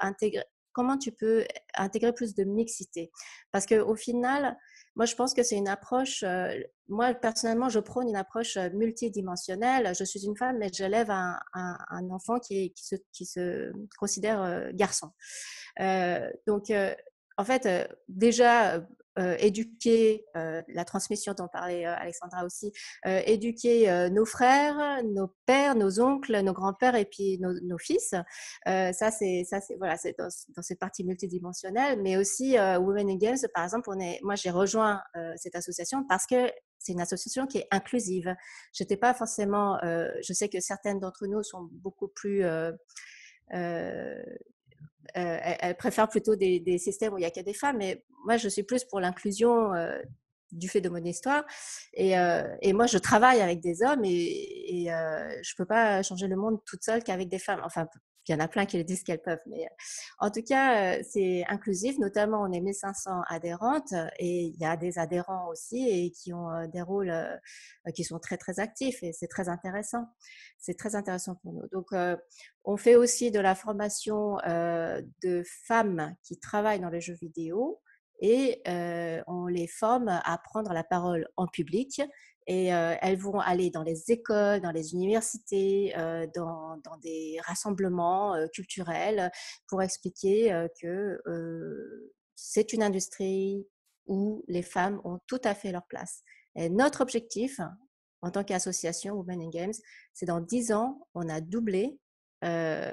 intégrer plus de mixité. Parce qu'au final, moi, je pense que c'est une approche, moi, personnellement, je prône une approche multidimensionnelle. Je suis une femme, mais j'élève un enfant qui se considère garçon. Donc, en fait, déjà, éduquer la transmission dont parlait Alexandra aussi, éduquer nos frères, nos pères, nos oncles, nos grands-pères et puis nos fils. Ça c'est voilà, c'est dans cette partie multidimensionnelle, mais aussi Women in Games, par exemple, moi j'ai rejoint cette association parce que c'est une association qui est inclusive. J'étais pas forcément, je sais que certaines d'entre nous sont beaucoup plus elles préfèrent plutôt des systèmes où il n'y a que des femmes, mais moi, je suis plus pour l'inclusion du fait de mon histoire. Et moi, je travaille avec des hommes et je ne peux pas changer le monde toute seule qu'avec des femmes. Enfin, il y en a plein qui le disent qu'elles peuvent. Mais en tout cas, c'est inclusif. Notamment, on est 1500 adhérentes et il y a des adhérents aussi et qui ont des rôles qui sont très actifs et c'est très intéressant. C'est très intéressant pour nous. Donc, on fait aussi de la formation de femmes qui travaillent dans les jeux vidéo et on les forme à prendre la parole en public et elles vont aller dans les écoles, dans les universités, dans des rassemblements culturels pour expliquer que c'est une industrie où les femmes ont tout à fait leur place. Et notre objectif en tant qu'association Women in Games, c'est dans 10 ans, on a doublé on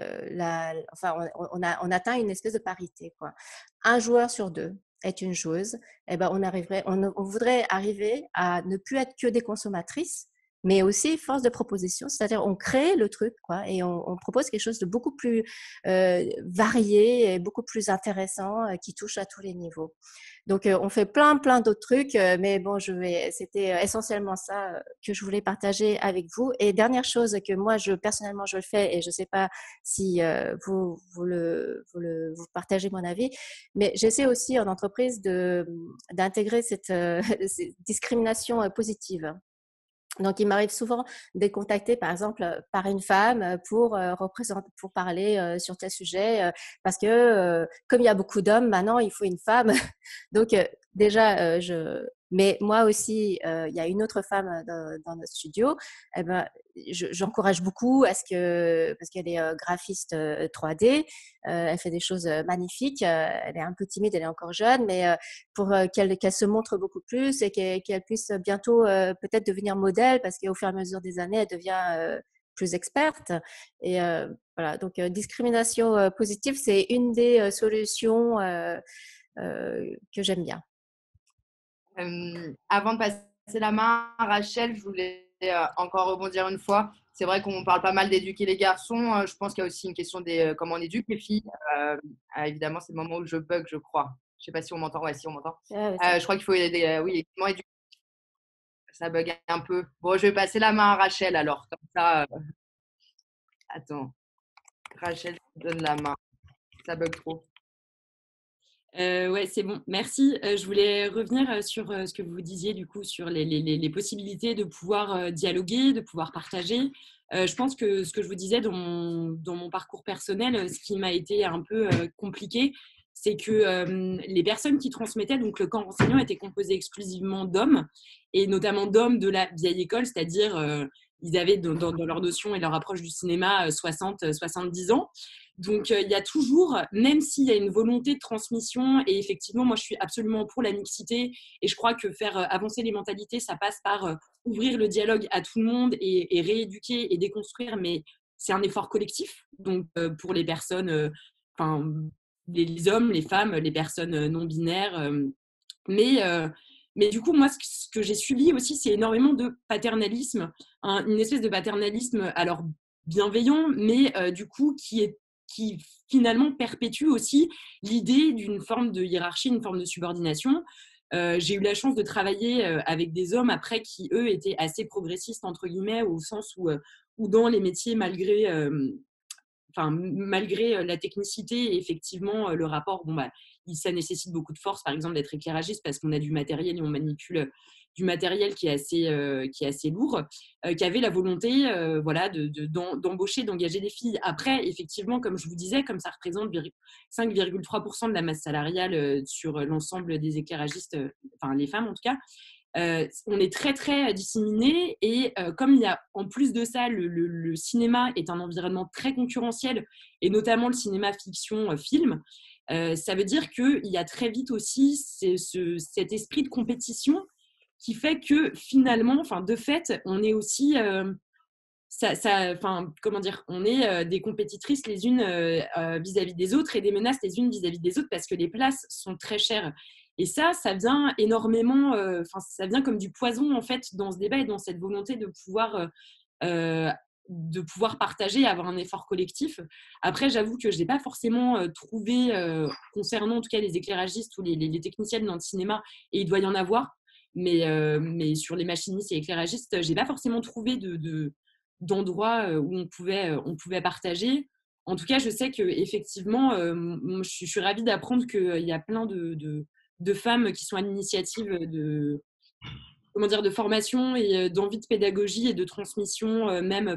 atteint une espèce de parité, quoi. Un joueur sur 2 est une joueuse. On voudrait arriver à ne plus être que des consommatrices, mais aussi force de proposition, c'est-à-dire on crée le truc, quoi, et on propose quelque chose de beaucoup plus varié et beaucoup plus intéressant qui touche à tous les niveaux. Donc, on fait plein d'autres trucs, mais bon, c'était essentiellement ça que je voulais partager avec vous. Et dernière chose que moi, personnellement, je le fais, et je ne sais pas si vous partagez mon avis, mais j'essaie aussi en entreprise d'intégrer cette discrimination positive. Donc, il m'arrive souvent d'être contactée, par exemple, par une femme pour parler sur tel sujet, parce que comme il y a beaucoup d'hommes, maintenant, il faut une femme. Donc, déjà, mais moi aussi, il y a une autre femme dans notre studio. Eh ben, j'encourage beaucoup parce qu'elle est graphiste 3D. Elle fait des choses magnifiques. Elle est un peu timide, elle est encore jeune, mais pour qu'elle se montre beaucoup plus et qu'elle puisse bientôt peut-être devenir modèle, parce qu'au fur et à mesure des années, elle devient plus experte. Et voilà, donc discrimination positive, c'est une des solutions que j'aime bien. Avant de passer la main à Rachel, je voulais encore rebondir une fois. C'est vrai qu'on parle pas mal d'éduquer les garçons. Je pense qu'il y a aussi une question des comment on éduque les filles. Évidemment, c'est le moment où je bug, je crois. Je sais pas si on m'entend. Ouais, si on m'entend. Je crois qu'il faut aider. Oui, évidemment, éduquer. Ça bug un peu. Bon, je vais passer la main à Rachel alors. Comme ça. Attends. Rachel, je te donne la main. Ça bug trop. Ouais, c'est bon, merci. Je voulais revenir sur ce que vous disiez du coup sur les possibilités de pouvoir dialoguer, de pouvoir partager. Je pense que ce que je vous disais dans mon parcours personnel, ce qui m'a été un peu compliqué, c'est que les personnes qui transmettaient, donc le camp enseignant était composé exclusivement d'hommes, et notamment d'hommes de la vieille école, c'est-à-dire ils avaient dans leur notion et leur approche du cinéma 60-70 ans. Donc, il y a toujours, même s'il y a une volonté de transmission, et effectivement, moi, je suis absolument pour la mixité, et je crois que faire avancer les mentalités, ça passe par ouvrir le dialogue à tout le monde et rééduquer et déconstruire, mais c'est un effort collectif. Donc, pour les personnes, enfin, les hommes, les femmes, les personnes non binaires, mais du coup, moi, ce que j'ai subi aussi, c'est énormément de paternalisme, une espèce de paternalisme, alors bienveillant, mais du coup, qui finalement perpétue aussi l'idée d'une forme de hiérarchie, une forme de subordination. J'ai eu la chance de travailler avec des hommes après qui, eux, étaient assez progressistes, entre guillemets, au sens où dans les métiers, malgré la technicité, effectivement, le rapport, ça nécessite beaucoup de force, par exemple, d'être éclairagiste parce qu'on a du matériel et on manipule du matériel qui est assez lourd, qui avait la volonté d'embaucher, d'engager des filles. Après, effectivement, comme je vous disais, comme ça représente 5,3% de la masse salariale sur l'ensemble des éclairagistes, les femmes en tout cas, on est très très disséminés et comme il y a en plus de ça le cinéma est un environnement très concurrentiel et notamment le cinéma fiction film, ça veut dire qu'il y a très vite aussi cet esprit de compétition qui fait que finalement, de fait, on est aussi on est des compétitrices les unes vis-à-vis des autres et des menaces les unes vis-à-vis des autres parce que les places sont très chères. Et ça vient énormément, ça vient comme du poison en fait dans ce débat et dans cette volonté de pouvoir partager, avoir un effort collectif. Après, j'avoue que je n'ai pas forcément trouvé, concernant en tout cas les éclairagistes ou les techniciennes dans le cinéma, et il doit y en avoir, mais sur les machinistes et éclairagistes, je n'ai pas forcément trouvé d'endroits où on pouvait partager. En tout cas, je sais qu'effectivement, je suis ravie d'apprendre qu'il y a plein de femmes qui sont à l'initiative de formation et d'envie de pédagogie et de transmission, même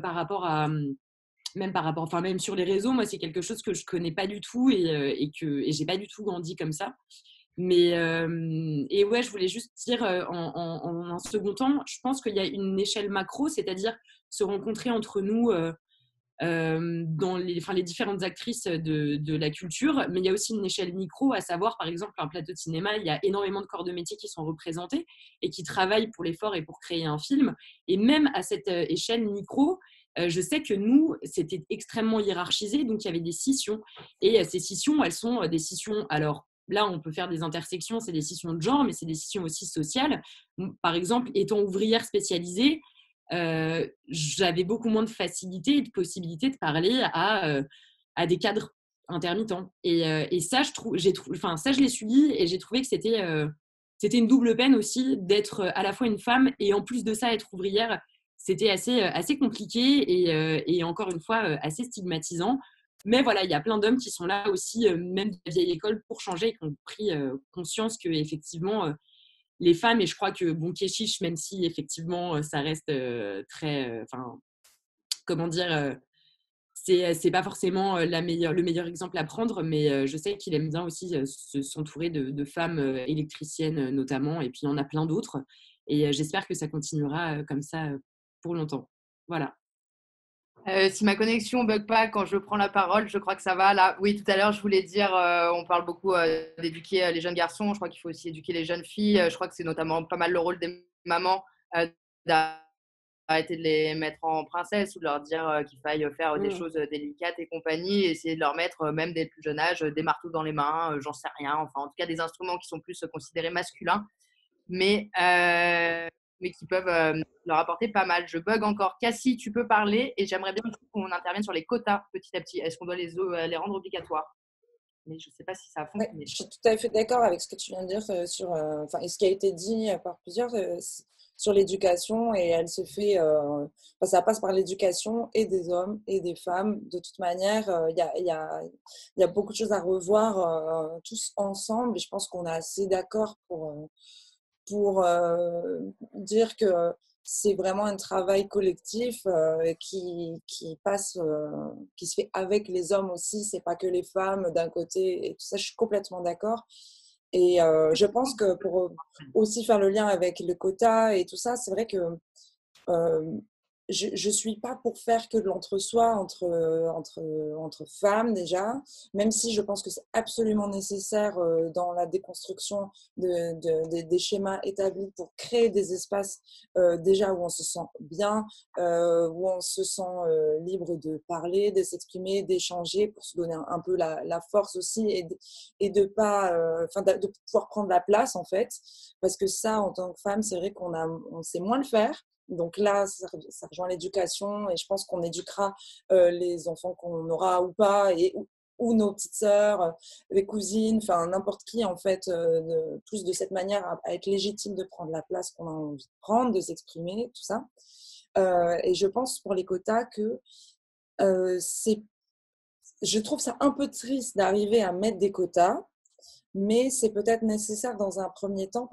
sur les réseaux. Moi, c'est quelque chose que je connais pas du tout et j'ai pas du tout grandi comme ça. Mais et ouais, je voulais juste dire en un second temps, je pense qu'il y a une échelle macro, c'est-à-dire se rencontrer entre nous dans les différentes actrices de la culture, mais il y a aussi une échelle micro, à savoir, par exemple, un plateau de cinéma, il y a énormément de corps de métier qui sont représentés et qui travaillent pour l'effort et pour créer un film. Et même à cette échelle micro, je sais que nous, c'était extrêmement hiérarchisé, donc il y avait des scissions. Et ces scissions, elles sont des scissions, alors là, on peut faire des intersections, c'est des scissions de genre, mais c'est des scissions aussi sociales. Par exemple, étant ouvrière spécialisée, j'avais beaucoup moins de facilité et de possibilité de parler à des cadres intermittents. Et ça, je l'ai subi et j'ai trouvé que c'était une double peine aussi d'être à la fois une femme et en plus de ça, être ouvrière. C'était assez compliqué et encore une fois, assez stigmatisant. Mais voilà, il y a plein d'hommes qui sont là aussi, même de la vieille école, pour changer et qui ont pris conscience qu'effectivement, les femmes, et je crois que Keshish, même si effectivement ça reste très, comment dire, c'est pas forcément le meilleur exemple à prendre, mais je sais qu'il aime bien aussi s'entourer de femmes électriciennes notamment, et puis il y en a plein d'autres, et j'espère que ça continuera comme ça pour longtemps. Voilà. Si ma connexion bug pas quand je prends la parole, je crois que ça va. Là, oui, tout à l'heure, je voulais dire, on parle beaucoup d'éduquer les jeunes garçons. Je crois qu'il faut aussi éduquer les jeunes filles. Je crois que c'est notamment pas mal le rôle des mamans arrêter de les mettre en princesse ou de leur dire qu'il faille faire des choses délicates et compagnie, et essayer de leur mettre, même dès le plus jeune âge, des marteaux dans les mains, j'en sais rien, enfin en tout cas des instruments qui sont plus considérés masculins, mais qui peuvent leur apporter pas mal. Je bug encore. Cassie, tu peux parler, et j'aimerais bien qu'on intervienne sur les quotas petit à petit. Est-ce qu'on doit les rendre obligatoires? Mais je ne sais pas si ça a Ouais, fonctionné. je suis tout à fait d'accord avec ce que tu viens de dire et ce qui a été dit par plusieurs sur l'éducation, et elle se fait, ça passe par l'éducation et des hommes et des femmes. De toute manière, il y a beaucoup de choses à revoir tous ensemble, et je pense qu'on est assez d'accord pour dire que c'est vraiment un travail collectif qui passe, qui se fait avec les hommes aussi. C'est pas que les femmes d'un côté et tout ça. Je suis complètement d'accord. Et je pense que pour aussi faire le lien avec le quota et tout ça, c'est vrai que euh, je suis pas pour faire que de l'entre-soi entre femmes déjà, même si je pense que c'est absolument nécessaire dans la déconstruction des schémas établis pour créer des espaces déjà où on se sent bien, où on se sent libre de parler, de s'exprimer, d'échanger pour se donner un peu la force aussi et de pas, de pouvoir prendre la place en fait, parce que ça en tant que femme, c'est vrai on sait moins le faire. Donc là, ça rejoint l'éducation, et je pense qu'on éduquera les enfants qu'on aura ou pas, ou nos petites sœurs, les cousines, enfin n'importe qui en fait, plus de cette manière à être légitime de prendre la place qu'on a envie de prendre, de s'exprimer, tout ça. Et je pense pour les quotas que je trouve ça un peu triste d'arriver à mettre des quotas, mais c'est peut-être nécessaire dans un premier temps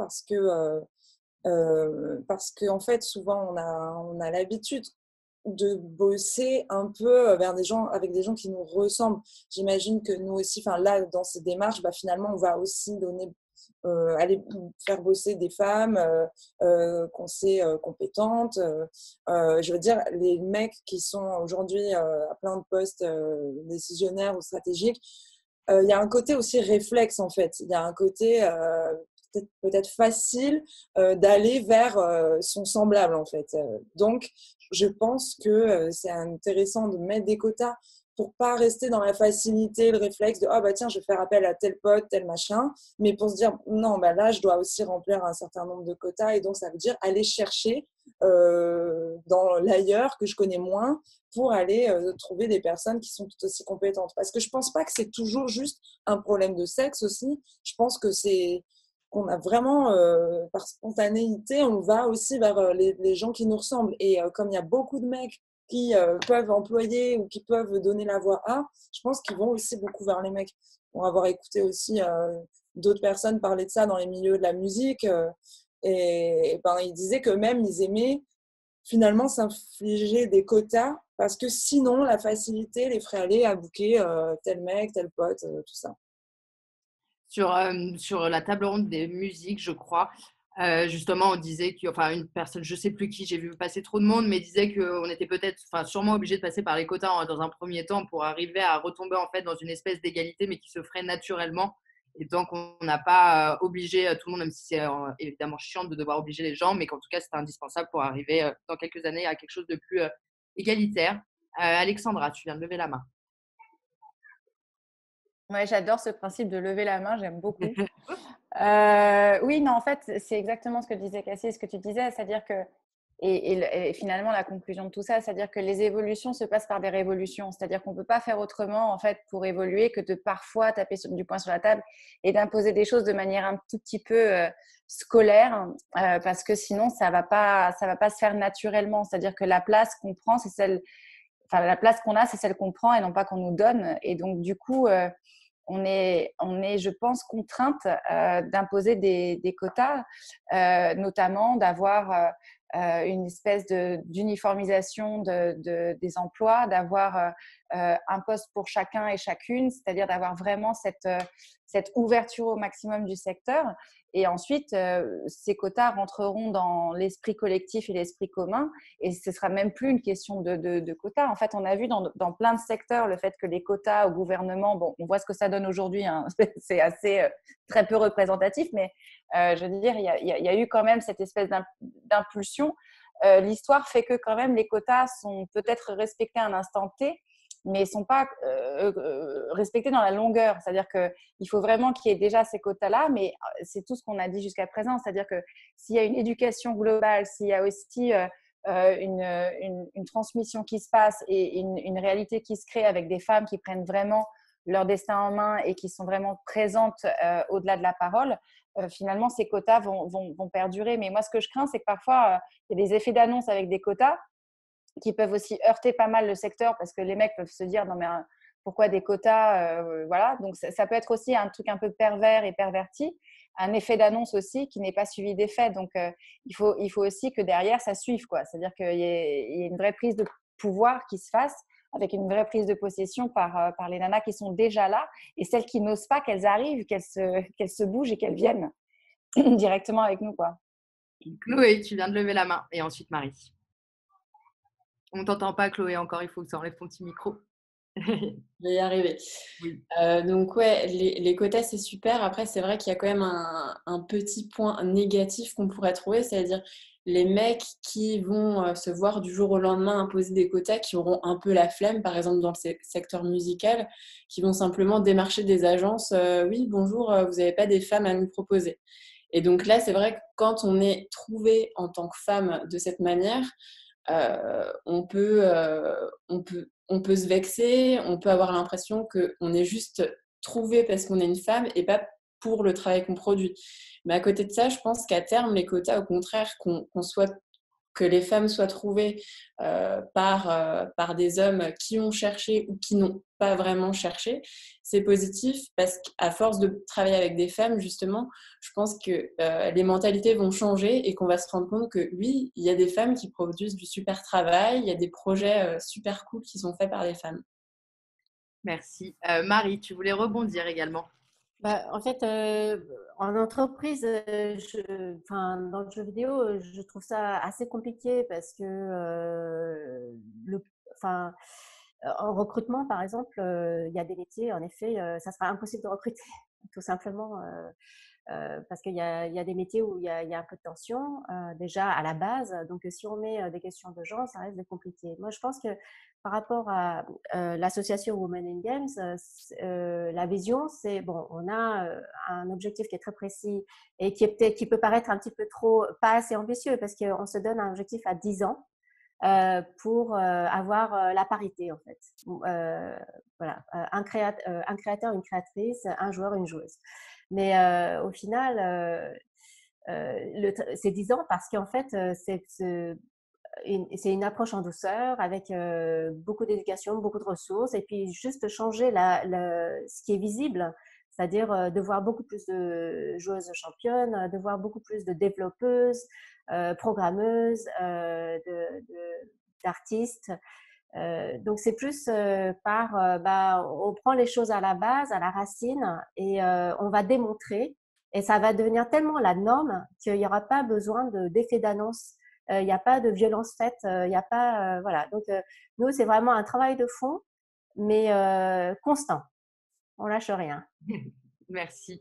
parce qu'en fait, souvent, on a l'habitude de bosser un peu avec des gens qui nous ressemblent. J'imagine que nous aussi, là, dans ces démarches, finalement, on va aussi aller faire bosser des femmes qu'on sait compétentes. Je veux dire, les mecs qui sont aujourd'hui à plein de postes décisionnaires ou stratégiques, il y a un côté aussi réflexe, en fait. Il y a un côté peut-être facile d'aller vers son semblable, en fait. Donc, je pense que c'est intéressant de mettre des quotas pour pas rester dans la facilité, le réflexe de « Ah bah tiens, je vais faire appel à tel pote, tel machin », mais pour se dire « Non, là, je dois aussi remplir un certain nombre de quotas », et donc ça veut dire aller chercher dans l'ailleurs que je connais moins pour aller trouver des personnes qui sont tout aussi compétentes. Parce que je pense pas que c'est toujours juste un problème de sexe aussi. Je pense que c'est qu'on a vraiment, par spontanéité, on va aussi vers les gens qui nous ressemblent. Et comme il y a beaucoup de mecs qui peuvent employer ou qui peuvent donner la voix à, je pense qu'ils vont aussi beaucoup vers les mecs. Pour avoir écouté aussi d'autres personnes parler de ça dans les milieux de la musique, et ils disaient que même ils aimaient finalement s'infliger des quotas parce que sinon la facilité les ferait aller à booker tel mec, tel pote, tout ça. Sur la table ronde des musiques, je crois, justement, on disait une personne, je ne sais plus qui, j'ai vu passer trop de monde, mais disait qu'on était peut-être, sûrement obligé de passer par les quotas dans un premier temps pour arriver à retomber en fait dans une espèce d'égalité, mais qui se ferait naturellement. Et donc, on n'a pas obligé tout le monde, même si c'est évidemment chiant de devoir obliger les gens, mais qu'en tout cas, c'est indispensable pour arriver dans quelques années à quelque chose de plus égalitaire. Alexandra, tu viens de lever la main. Ouais, j'adore ce principe de lever la main, j'aime beaucoup. Oui, non, en fait, c'est exactement ce que disait Cassie, ce que tu disais, c'est-à-dire que, et finalement, la conclusion de tout ça, c'est-à-dire que les évolutions se passent par des révolutions, c'est-à-dire qu'on ne peut pas faire autrement, en fait, pour évoluer que de parfois taper du poing sur la table et d'imposer des choses de manière un tout petit peu scolaire, parce que sinon, ça va pas se faire naturellement, c'est-à-dire que la place qu'on prend, la place qu'on a, c'est celle qu'on prend et non pas qu'on nous donne. Et donc, du coup, on est, je pense, contrainte d'imposer des quotas, notamment d'avoir une espèce d'uniformisation des emplois, d'avoir un poste pour chacun et chacune, c'est-à-dire d'avoir vraiment cette ouverture au maximum du secteur. Et ensuite, ces quotas rentreront dans l'esprit collectif et l'esprit commun. Et ce ne sera même plus une question de quotas. En fait, on a vu dans plein de secteurs le fait que les quotas au gouvernement, bon, on voit ce que ça donne aujourd'hui, hein, c'est assez très peu représentatif, mais je veux dire, il y a eu quand même cette espèce d'impulsion l'histoire fait que quand même les quotas sont peut-être respectés à un instant T, mais ne sont pas respectés dans la longueur. C'est-à-dire qu'il faut vraiment qu'il y ait déjà ces quotas-là, mais c'est tout ce qu'on a dit jusqu'à présent. C'est-à-dire que s'il y a une éducation globale, s'il y a aussi une transmission qui se passe et une réalité qui se crée avec des femmes qui prennent vraiment leur destin en main et qui sont vraiment présentes au-delà de la parole, finalement, ces quotas vont perdurer. Mais moi, ce que je crains, c'est que parfois, il y a des effets d'annonce avec des quotas qui peuvent aussi heurter pas mal le secteur parce que les mecs peuvent se dire non mais pourquoi des quotas voilà. Donc ça peut être aussi un truc un peu pervers et perverti, un effet d'annonce aussi qui n'est pas suivi d'effet. Donc il faut aussi que derrière ça suive quoi. C'est-à-dire qu'il y ait une vraie prise de pouvoir qui se fasse avec une vraie prise de possession par les nanas qui sont déjà là et celles qui n'osent pas qu'elles arrivent, qu'elles se bougent et qu'elles viennent directement avec nous quoi. Chloé, tu viens de lever la main et ensuite Marie. On ne t'entend pas, Chloé, encore. Il faut que tu enlèves ton petit micro. Je vais y arriver. Oui. Donc, ouais, les quotas, c'est super. Après, c'est vrai qu'il y a quand même un petit point négatif qu'on pourrait trouver, c'est-à-dire les mecs qui vont se voir du jour au lendemain imposer des quotas, qui auront un peu la flemme, par exemple dans le secteur musical, qui vont simplement démarcher des agences. Oui, bonjour, vous n'avez pas des femmes à nous proposer. Et donc là, c'est vrai que quand on est trouvé en tant que femme de cette manière, on peut se vexer, on peut avoir l'impression qu'on est juste trouvé parce qu'on est une femme et pas pour le travail qu'on produit. Mais à côté de ça, je pense qu'à terme, les quotas, au contraire, que les femmes soient trouvées par des hommes qui ont cherché ou qui n'ont pas vraiment cherché, c'est positif parce qu'à force de travailler avec des femmes, justement, je pense que les mentalités vont changer et qu'on va se rendre compte que oui, il y a des femmes qui produisent du super travail, il y a des projets super cool qui sont faits par des femmes. Merci. Marie, tu voulais rebondir également. En fait, en entreprise, dans le jeu vidéo, je trouve ça assez compliqué parce que en recrutement, par exemple, il y a des métiers, en effet, ça sera impossible de recruter, tout simplement, parce qu'il y a des métiers où il y a un peu de tension déjà à la base. Donc, si on met des questions de genre, ça risque d'être compliqué. Moi, je pense que par rapport à l'association Women in Games, la vision, c'est bon, on a un objectif qui est très précis et qui peut paraître un petit peu trop, pas assez ambitieux parce qu'on se donne un objectif à 10 ans pour avoir la parité en fait. Voilà, un créateur, une créatrice, un joueur, une joueuse. Mais au final, c'est 10 ans parce qu'en fait, c'est une approche en douceur avec beaucoup d'éducation, beaucoup de ressources et puis juste changer ce qui est visible, c'est-à-dire de voir beaucoup plus de joueuses championnes, de voir beaucoup plus de développeuses, programmeuses, d'artistes. Donc c'est plus on prend les choses à la base, à la racine et on va démontrer et ça va devenir tellement la norme qu'il n'y aura pas besoin d'effet d'annonce. Il n'y a pas de violence faite, il n'y a pas voilà. Donc nous c'est vraiment un travail de fond, mais constant. On lâche rien. Merci.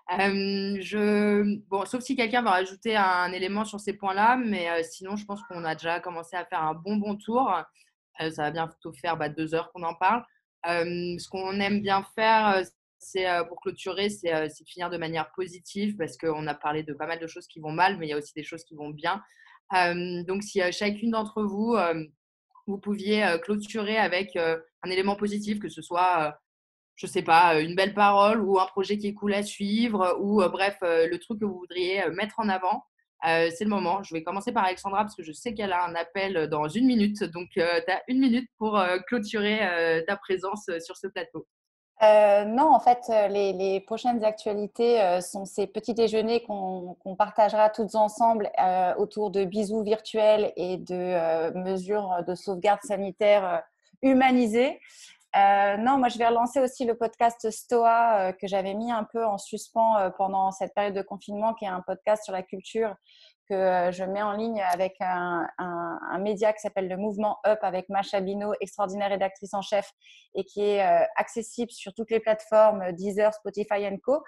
Bon, sauf si quelqu'un va rajouter un élément sur ces points-là, mais sinon je pense qu'on a déjà commencé à faire un bon tour. Ça va bientôt faire 2 heures qu'on en parle. Ce qu'on aime bien faire, c'est pour clôturer, c'est de finir de manière positive parce qu'on a parlé de pas mal de choses qui vont mal, mais il y a aussi des choses qui vont bien. Donc, si chacune d'entre vous, vous pouviez clôturer avec un élément positif, que ce soit, je ne sais pas, une belle parole ou un projet qui est cool à suivre ou bref, le truc que vous voudriez mettre en avant. C'est le moment. Je vais commencer par Alexandra parce que je sais qu'elle a un appel dans 1 minute. Donc, tu as 1 minute pour clôturer ta présence sur ce plateau. Non, en fait, les prochaines actualités sont ces petits déjeuners qu'on partagera toutes ensemble autour de bisous virtuels et de mesures de sauvegarde sanitaire humanisées. Non, moi, je vais relancer aussi le podcast Stoa que j'avais mis un peu en suspens pendant cette période de confinement, qui est un podcast sur la culture que je mets en ligne avec un média qui s'appelle le Mouvement Up avec Macha Bino, extraordinaire rédactrice en chef et qui est accessible sur toutes les plateformes Deezer, Spotify & Co.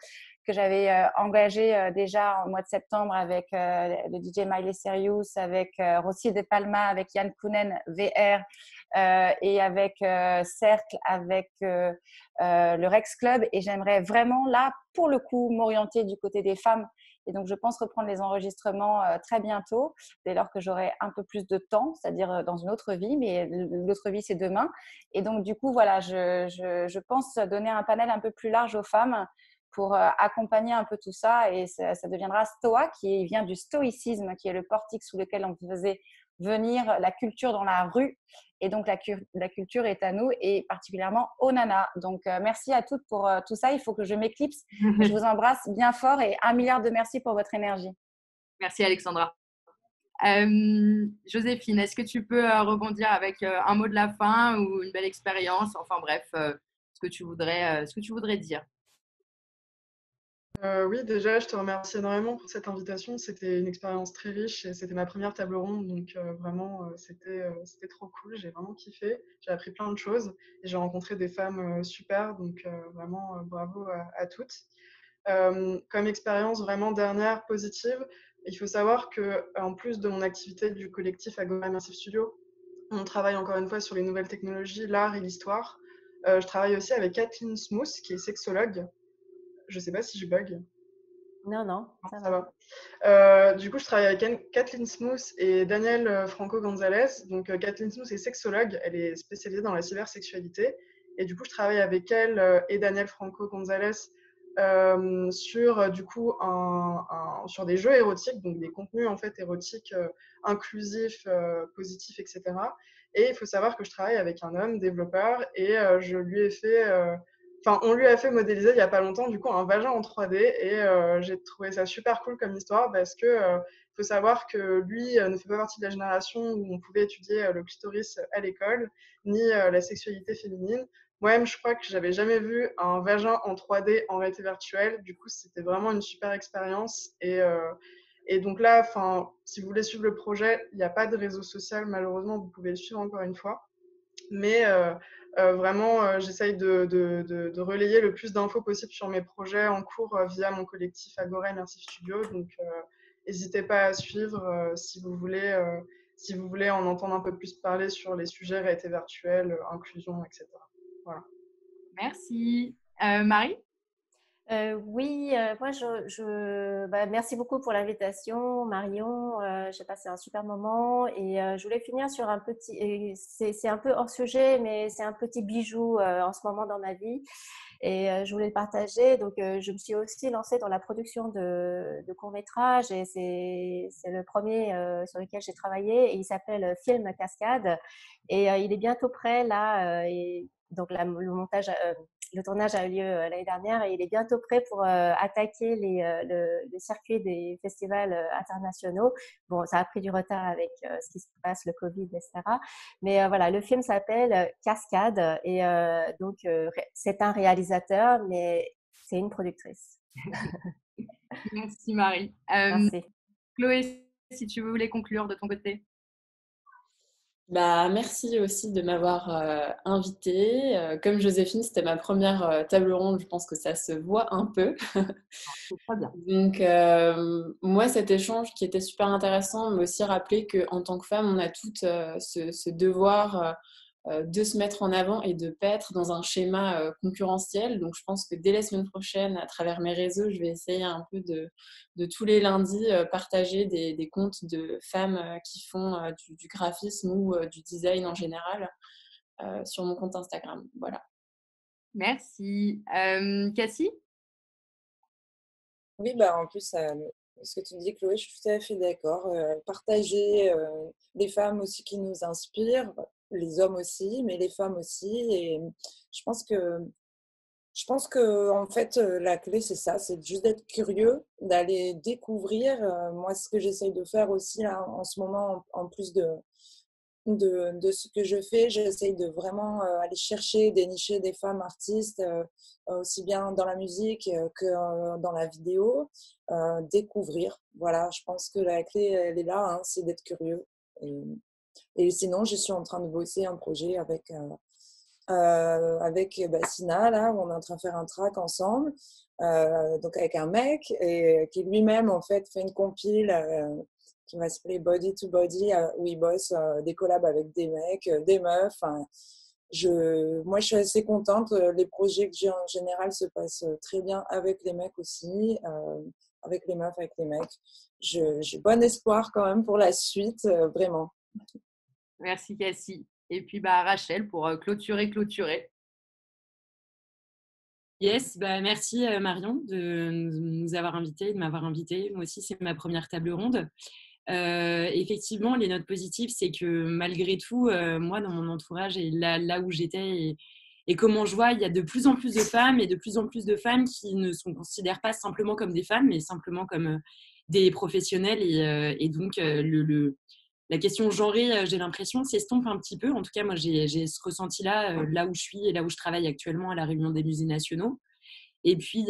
que j'avais engagé déjà au mois de septembre avec le DJ Miley Cyrus, avec Rossi De Palma, avec Yann Kounen VR et avec Cercle, avec le Rex Club. Et j'aimerais vraiment là, pour le coup, m'orienter du côté des femmes. Et donc, je pense reprendre les enregistrements très bientôt, dès lors que j'aurai un peu plus de temps, c'est-à-dire dans une autre vie, mais l'autre vie, c'est demain. Et donc, du coup, voilà, je pense donner un panel un peu plus large aux femmes pour accompagner un peu tout ça. Et ça deviendra Stoa, qui vient du stoïcisme, qui est le portique sous lequel on faisait venir la culture dans la rue. Et donc, la culture est à nous et particulièrement aux nanas. Donc, merci à toutes pour tout ça. Il faut que je m'éclipse. Je vous embrasse bien fort et 1 milliard de merci pour votre énergie. Merci Alexandra. Joséphine, est-ce que tu peux rebondir avec un mot de la fin ou une belle expérience? Enfin bref, ce que tu voudrais dire. Oui, déjà, je te remercie énormément pour cette invitation. C'était une expérience très riche et c'était ma première table ronde. Donc, vraiment, c'était trop cool. J'ai vraiment kiffé. J'ai appris plein de choses et j'ai rencontré des femmes super. Donc, vraiment, bravo à toutes. Comme expérience vraiment dernière positive, il faut savoir qu'en plus de mon activité du collectif Agora Immersive Studio, on travaille encore une fois sur les nouvelles technologies, l'art et l'histoire. Je travaille aussi avec Kathleen Smooth, qui est sexologue. Je ne sais pas si je bug. Non, Ça va. Du coup, je travaille avec Kathleen Smooth et Daniel Franco Gonzalez. Donc, Kathleen Smooth est sexologue. Elle est spécialisée dans la cybersexualité. Et du coup, je travaille avec elle et Daniel Franco Gonzalez sur du coup sur des jeux érotiques, donc des contenus en fait érotiques inclusifs, positifs, etc. Et il faut savoir que je travaille avec un homme développeur et je lui ai fait on lui a fait modéliser il n'y a pas longtemps du coup un vagin en 3D et j'ai trouvé ça super cool comme histoire parce que faut savoir que lui ne fait pas partie de la génération où on pouvait étudier le clitoris à l'école ni la sexualité féminine. Moi-même, je crois que j'avais jamais vu un vagin en 3D en réalité virtuelle. Du coup, c'était vraiment une super expérience. Et donc là, si vous voulez suivre le projet, il n'y a pas de réseau social, malheureusement, vous pouvez le suivre encore une fois. Mais vraiment, j'essaye de relayer le plus d'infos possible sur mes projets en cours via mon collectif Agora Immersive Studio. Donc, n'hésitez pas à suivre si vous voulez en entendre un peu plus parler sur les sujets réalité virtuelle, inclusion, etc. Voilà. Merci. Marie? Oui, moi, merci beaucoup pour l'invitation, Marion. J'ai passé un super moment et je voulais finir sur un petit, c'est un peu hors sujet, mais c'est un petit bijou en ce moment dans ma vie et je voulais le partager. Donc, je me suis aussi lancée dans la production de courts-métrages et c'est le premier sur lequel j'ai travaillé et il s'appelle Film Cascade et il est bientôt prêt là. Et donc, le tournage a eu lieu l'année dernière et il est bientôt prêt pour attaquer le circuit des festivals internationaux. Bon, ça a pris du retard avec ce qui se passe, le Covid, etc. Mais voilà, le film s'appelle Cascade et donc c'est un réalisateur, mais c'est une productrice. Merci Marie. Merci. Chloé, si tu voulais conclure de ton côté. Merci aussi de m'avoir invitée. Comme Joséphine, c'était ma première table ronde, je pense que ça se voit un peu. C'est très bien. Donc, moi, cet échange qui était super intéressant m'a aussi rappelé qu'en tant que femme, on a toutes ce devoir de se mettre en avant et de ne pas être dans un schéma concurrentiel. Donc, je pense que dès la semaine prochaine, à travers mes réseaux, je vais essayer un peu de tous les lundis partager des comptes de femmes qui font du graphisme ou du design en général sur mon compte Instagram. Voilà. Merci. Cassie? Oui, en plus, ce que tu dis, Chloé, je suis tout à fait d'accord. Partager les femmes aussi qui nous inspirent, les hommes aussi, mais les femmes aussi. Et je pense que en fait, la clé, c'est ça, c'est juste d'être curieux, d'aller découvrir. Moi, ce que j'essaye de faire aussi là, en ce moment, en plus de ce que je fais, j'essaye de vraiment aller chercher, dénicher des femmes artistes, aussi bien dans la musique que dans la vidéo, découvrir. Voilà, je pense que la clé, elle est là, hein, c'est d'être curieux. Et sinon, je suis en train de bosser un projet avec avec Sina, là, où on est en train de faire un track ensemble, donc avec un mec, et qui lui-même, en fait, fait une compile qui va s'appeler Body to Body, où il bosse des collabs avec des mecs, des meufs. Moi, je suis assez contente. Les projets que j'ai en général se passent très bien avec les mecs aussi, avec les meufs, avec les mecs. J'ai bon espoir quand même pour la suite, vraiment. Merci Cassie. Et puis Rachel pour clôturer. Yes, merci Marion de nous avoir invités, de m'avoir invitée. Moi aussi, c'est ma première table ronde. Effectivement, les notes positives, c'est que malgré tout, moi, dans mon entourage et là où j'étais et comment je vois, il y a de plus en plus de femmes et de plus en plus de femmes qui ne se considèrent pas simplement comme des femmes, mais simplement comme des professionnels. Et donc, la question genrée, j'ai l'impression, s'estompe un petit peu. En tout cas, moi, j'ai ce ressenti-là, là où je suis et là où je travaille actuellement à la Réunion des musées nationaux. Et puis,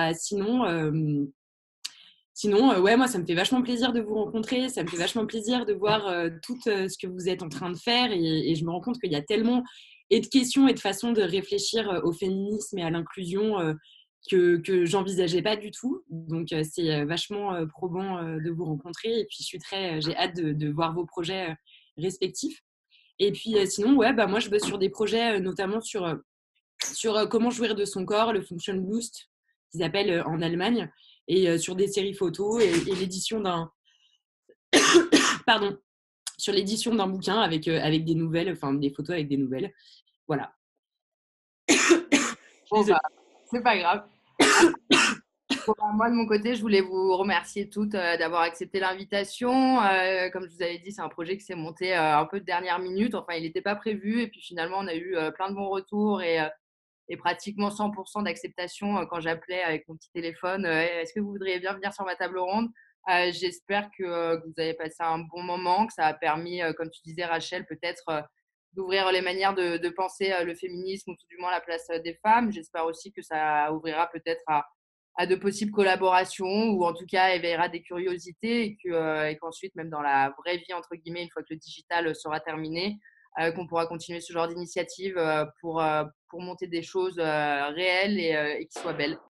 sinon, ouais, moi, ça me fait vachement plaisir de vous rencontrer. Ça me fait vachement plaisir de voir tout ce que vous êtes en train de faire. Et je me rends compte qu'il y a tellement et de questions et de façons de réfléchir au féminisme et à l'inclusion que j'envisageais pas du tout. Donc, c'est vachement probant de vous rencontrer. Et puis, j'ai hâte de voir vos projets respectifs. Et puis, sinon, ouais, moi, je bosse sur des projets, notamment sur comment jouir de son corps, le Function Boost, qu'ils appellent en Allemagne, et sur des séries photos et l'édition d'un pardon, sur l'édition d'un bouquin avec des nouvelles, enfin des photos avec des nouvelles. Voilà. Bon, c'est pas grave. Moi, de mon côté, je voulais vous remercier toutes d'avoir accepté l'invitation. Comme je vous avais dit, c'est un projet qui s'est monté un peu de dernière minute. Enfin, il n'était pas prévu. Et puis finalement, on a eu plein de bons retours et pratiquement 100% d'acceptation quand j'appelais avec mon petit téléphone. Est-ce que vous voudriez bien venir sur ma table ronde? J'espère que vous avez passé un bon moment, que ça a permis, comme tu disais Rachel, peut-être d'ouvrir les manières de penser le féminisme ou tout du moins la place des femmes. J'espère aussi que ça ouvrira peut-être à de possibles collaborations ou en tout cas éveillera des curiosités et qu'ensuite, même dans la vraie vie, entre guillemets, une fois que le digital sera terminé, qu'on pourra continuer ce genre d'initiative pour monter des choses réelles et qui soient belles.